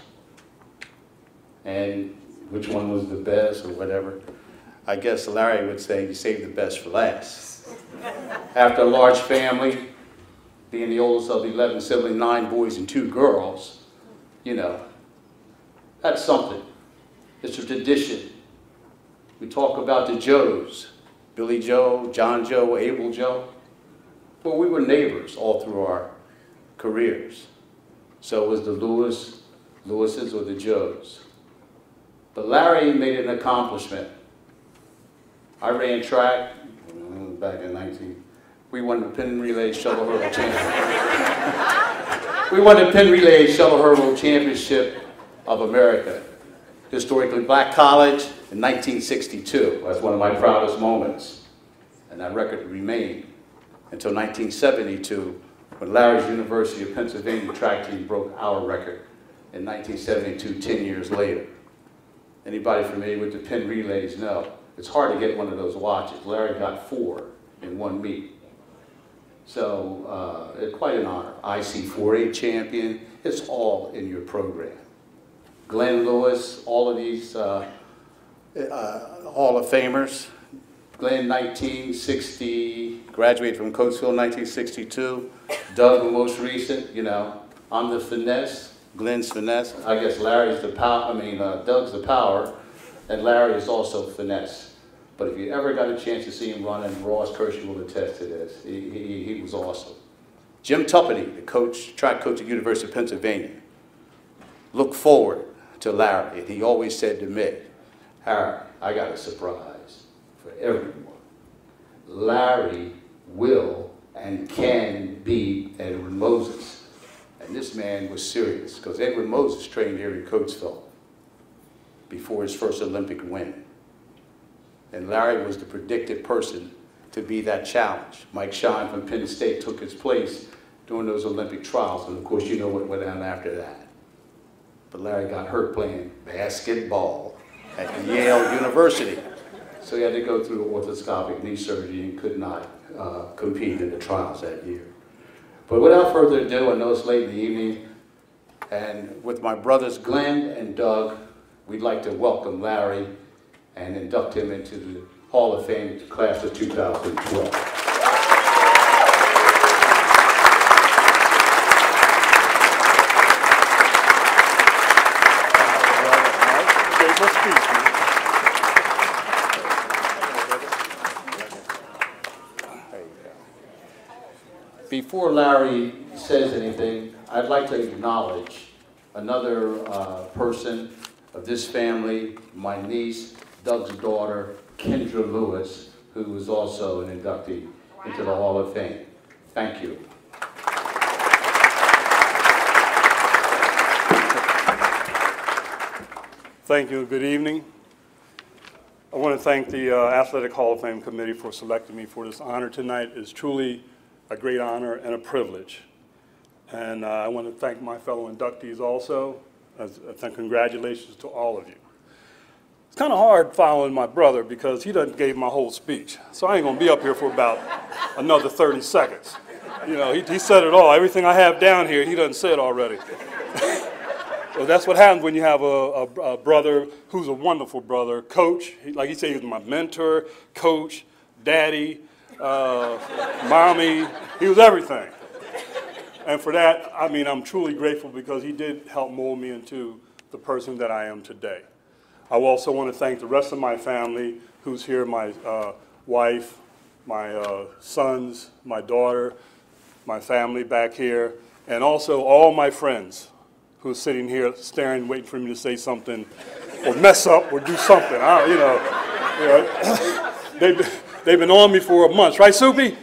And which one was the best or whatever? I guess Larry would say you saved the best for last. After a large family, being the oldest of 11 siblings, 9 boys and 2 girls, you know, That's something. It's a tradition. We talk about the Joes, Billy Joe, John Joe, Abel Joe. Well, we were neighbors all through our careers. So it was the Lewises or the Joes. But Larry made an accomplishment. I ran track back in we won the pin relay shuttle hurdle championship. We won the pin relay shuttle hurdle championship of America. Historically Black College in 1962. That's one of my proudest moments. And that record remained until 1972, when Larry's University of Pennsylvania track team broke our record in 1972, 10 years later. Anybody familiar with the pin relays know it's hard to get one of those watches. Larry got 4 in one meet. So it's quite an honor. IC4A champion, it's all in your program. Glenn Lewis, all of these Hall of Famers. Glenn 1960, graduated from Coatesville 1962. Doug, the most recent, you know, I'm the finesse, Glenn's finesse. I guess Larry's the power, Doug's the power, and Larry is also finesse. But if you ever got a chance to see him run, and Ross Kershey will attest to this, he was awesome. Jim Tuppeny, the track coach at University of Pennsylvania, look forward to Larry, and he always said to me, Harry, I got a surprise for everyone. Larry will and can beat Edwin Moses. And this man was serious, because Edwin Moses trained here in Coatesville before his first Olympic win. And Larry was the predicted person to be that challenge. Mike Shine from Penn State took his place during those Olympic trials, and of course you know what went on after that. But Larry got hurt playing basketball at Yale University. So he had to go through orthoscopic knee surgery and could not compete in the trials that year. But without further ado, I know it's late in the evening, and with my brothers Glenn and Doug, we'd like to welcome Larry and induct him into the Hall of Fame class of 2012. Before Larry says anything, I'd like to acknowledge another person of this family, my niece, Doug's daughter, Kendra Lewis, who is also an inductee into the Hall of Fame. Thank you. Thank you. Good evening. I want to thank the Athletic Hall of Fame Committee for selecting me for this honor tonight. It's truly a great honor and a privilege. And I want to thank my fellow inductees also. Congratulations to all of you. It's kind of hard following my brother because he done gave my whole speech. So I ain't going to be up here for about another 30 seconds. You know, he said it all. Everything I have down here, he done said already. Well, that's what happens when you have a brother who's a wonderful brother, coach. Like he said, he was my mentor, coach, daddy, mommy. He was everything. And for that, I mean, I'm truly grateful because he did help mold me into the person that I am today. I also want to thank the rest of my family who's here, my wife, my sons, my daughter, my family back here, and also all my friends who's sitting here staring, waiting for me to say something or mess up or do something. They've been on me for a month, right, Soupy?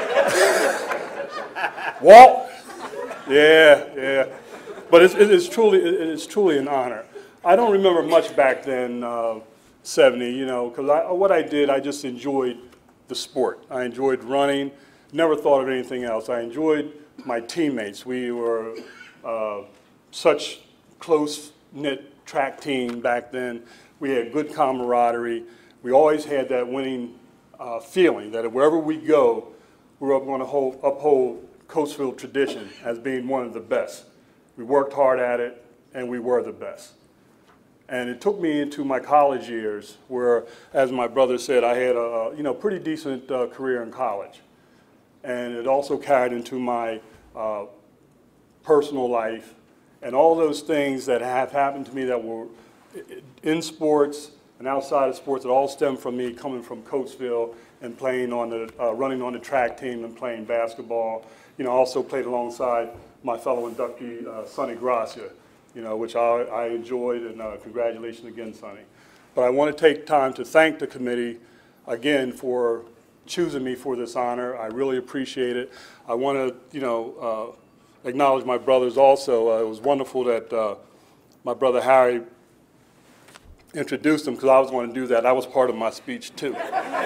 Walt? Yeah. But it's truly an honor. I don't remember much back then, 70, you know, because what I did, I just enjoyed the sport. I enjoyed running, never thought of anything else. I enjoyed my teammates. We were such close-knit track team back then. We had good camaraderie. We always had that winning feeling that wherever we go, we're going to uphold Coatesville tradition as being one of the best. We worked hard at it, and we were the best. And it took me into my college years where, as my brother said, I had a pretty decent career in college. And it also carried into my personal life and all those things that have happened to me that were in sports and outside of sports, it all stemmed from me coming from Coatesville and playing on the, running on the track team and playing basketball. You know, I also played alongside my fellow inductee, Sonny Gracia, you know, which I enjoyed, and congratulations again, Sonny. But I want to take time to thank the committee again for choosing me for this honor. I really appreciate it. I want to, you know, acknowledge my brothers also. It was wonderful that my brother Harry introduced him, because I was going to do that. That was part of my speech too.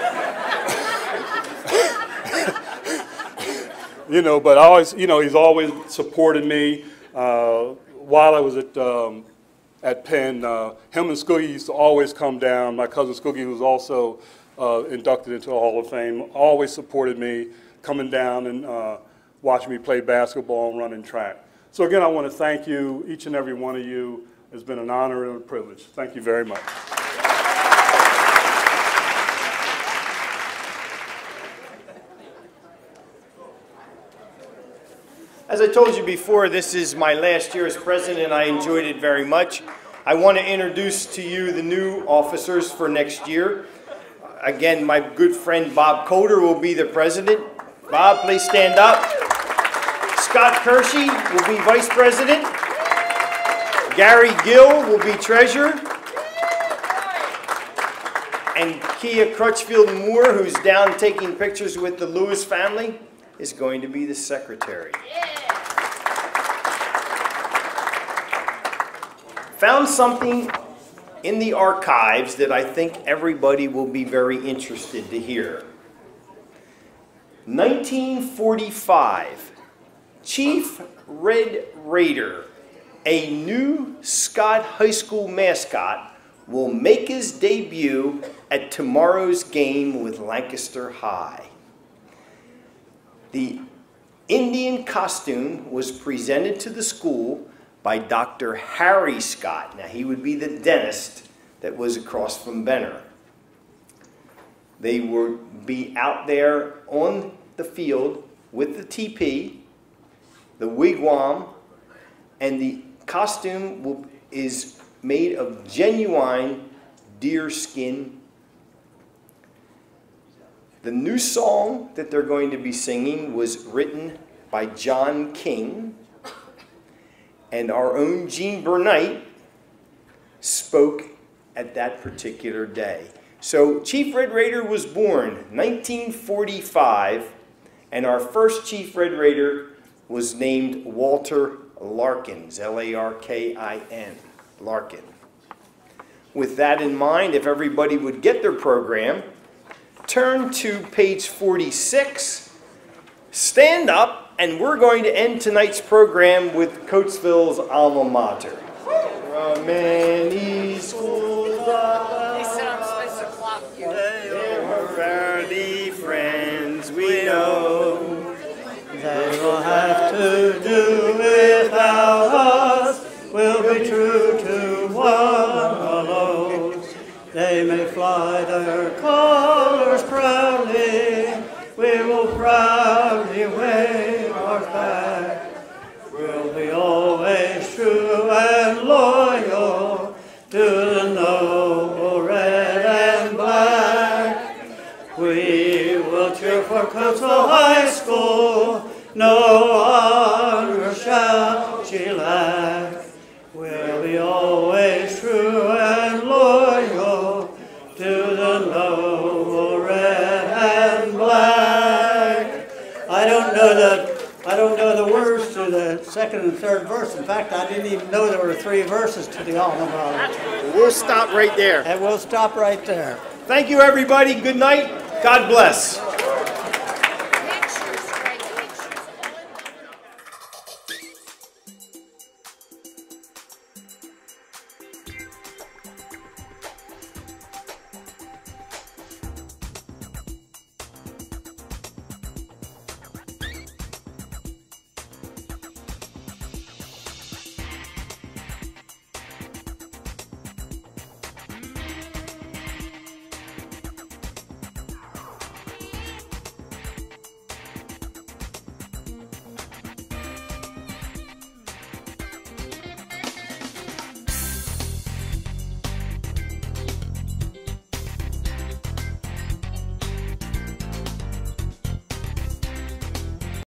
You know, but I always, you know, he's always supported me. While I was at Penn, him and Skoogie used to always come down. My cousin Skoogie, who was also inducted into the Hall of Fame, always supported me, coming down and watching me play basketball and running track. So again, I want to thank you, each and every one of you. It's been an honor and a privilege. Thank you very much. As I told you before, this is my last year as president, and I enjoyed it very much. I want to introduce to you the new officers for next year. Again, my good friend Bob Coder will be the president. Bob, please stand up. Scott Kershey will be vice president. Gary Gill will be treasurer. And Kia Crutchfield Moore, who's down taking pictures with the Lewis family, is going to be the secretary. Found something in the archives that I think everybody will be very interested to hear. 1945, Chief Red Raider, a new Scott High School mascot, will make his debut at tomorrow's game with Lancaster High. The Indian costume was presented to the school by Dr. Harry Scott. Now, he would be the dentist that was across from Benner. They would be out there on the field with the TP, the wigwam, and the costume is made of genuine deer skin. The new song that they're going to be singing was written by John King, and our own Gene Burnite spoke at that particular day. So Chief Red Raider was born 1945, and our first Chief Red Raider was named Walter Larkins, L-A-R-K-I-N, Larkin. With that in mind, if everybody would get their program, turn to page 46, stand up, and we're going to end tonight's program with Coatesville's alma mater. From many schools there were rarely friends we know. They will have to do without us, we'll be true to one alone. They may fly their colors proudly, we will proudly wave ours back. We'll be always true and loyal to the noble red and black. We will cheer for Coatesville High School, no honor shall she lack. We'll be always true and loyal to the noble red and black. I don't know the words to the second and third verse. In fact, I didn't even know there were 3 verses to the alma mater. We'll stop right there. And we'll stop right there. Thank you, everybody. Good night. God bless.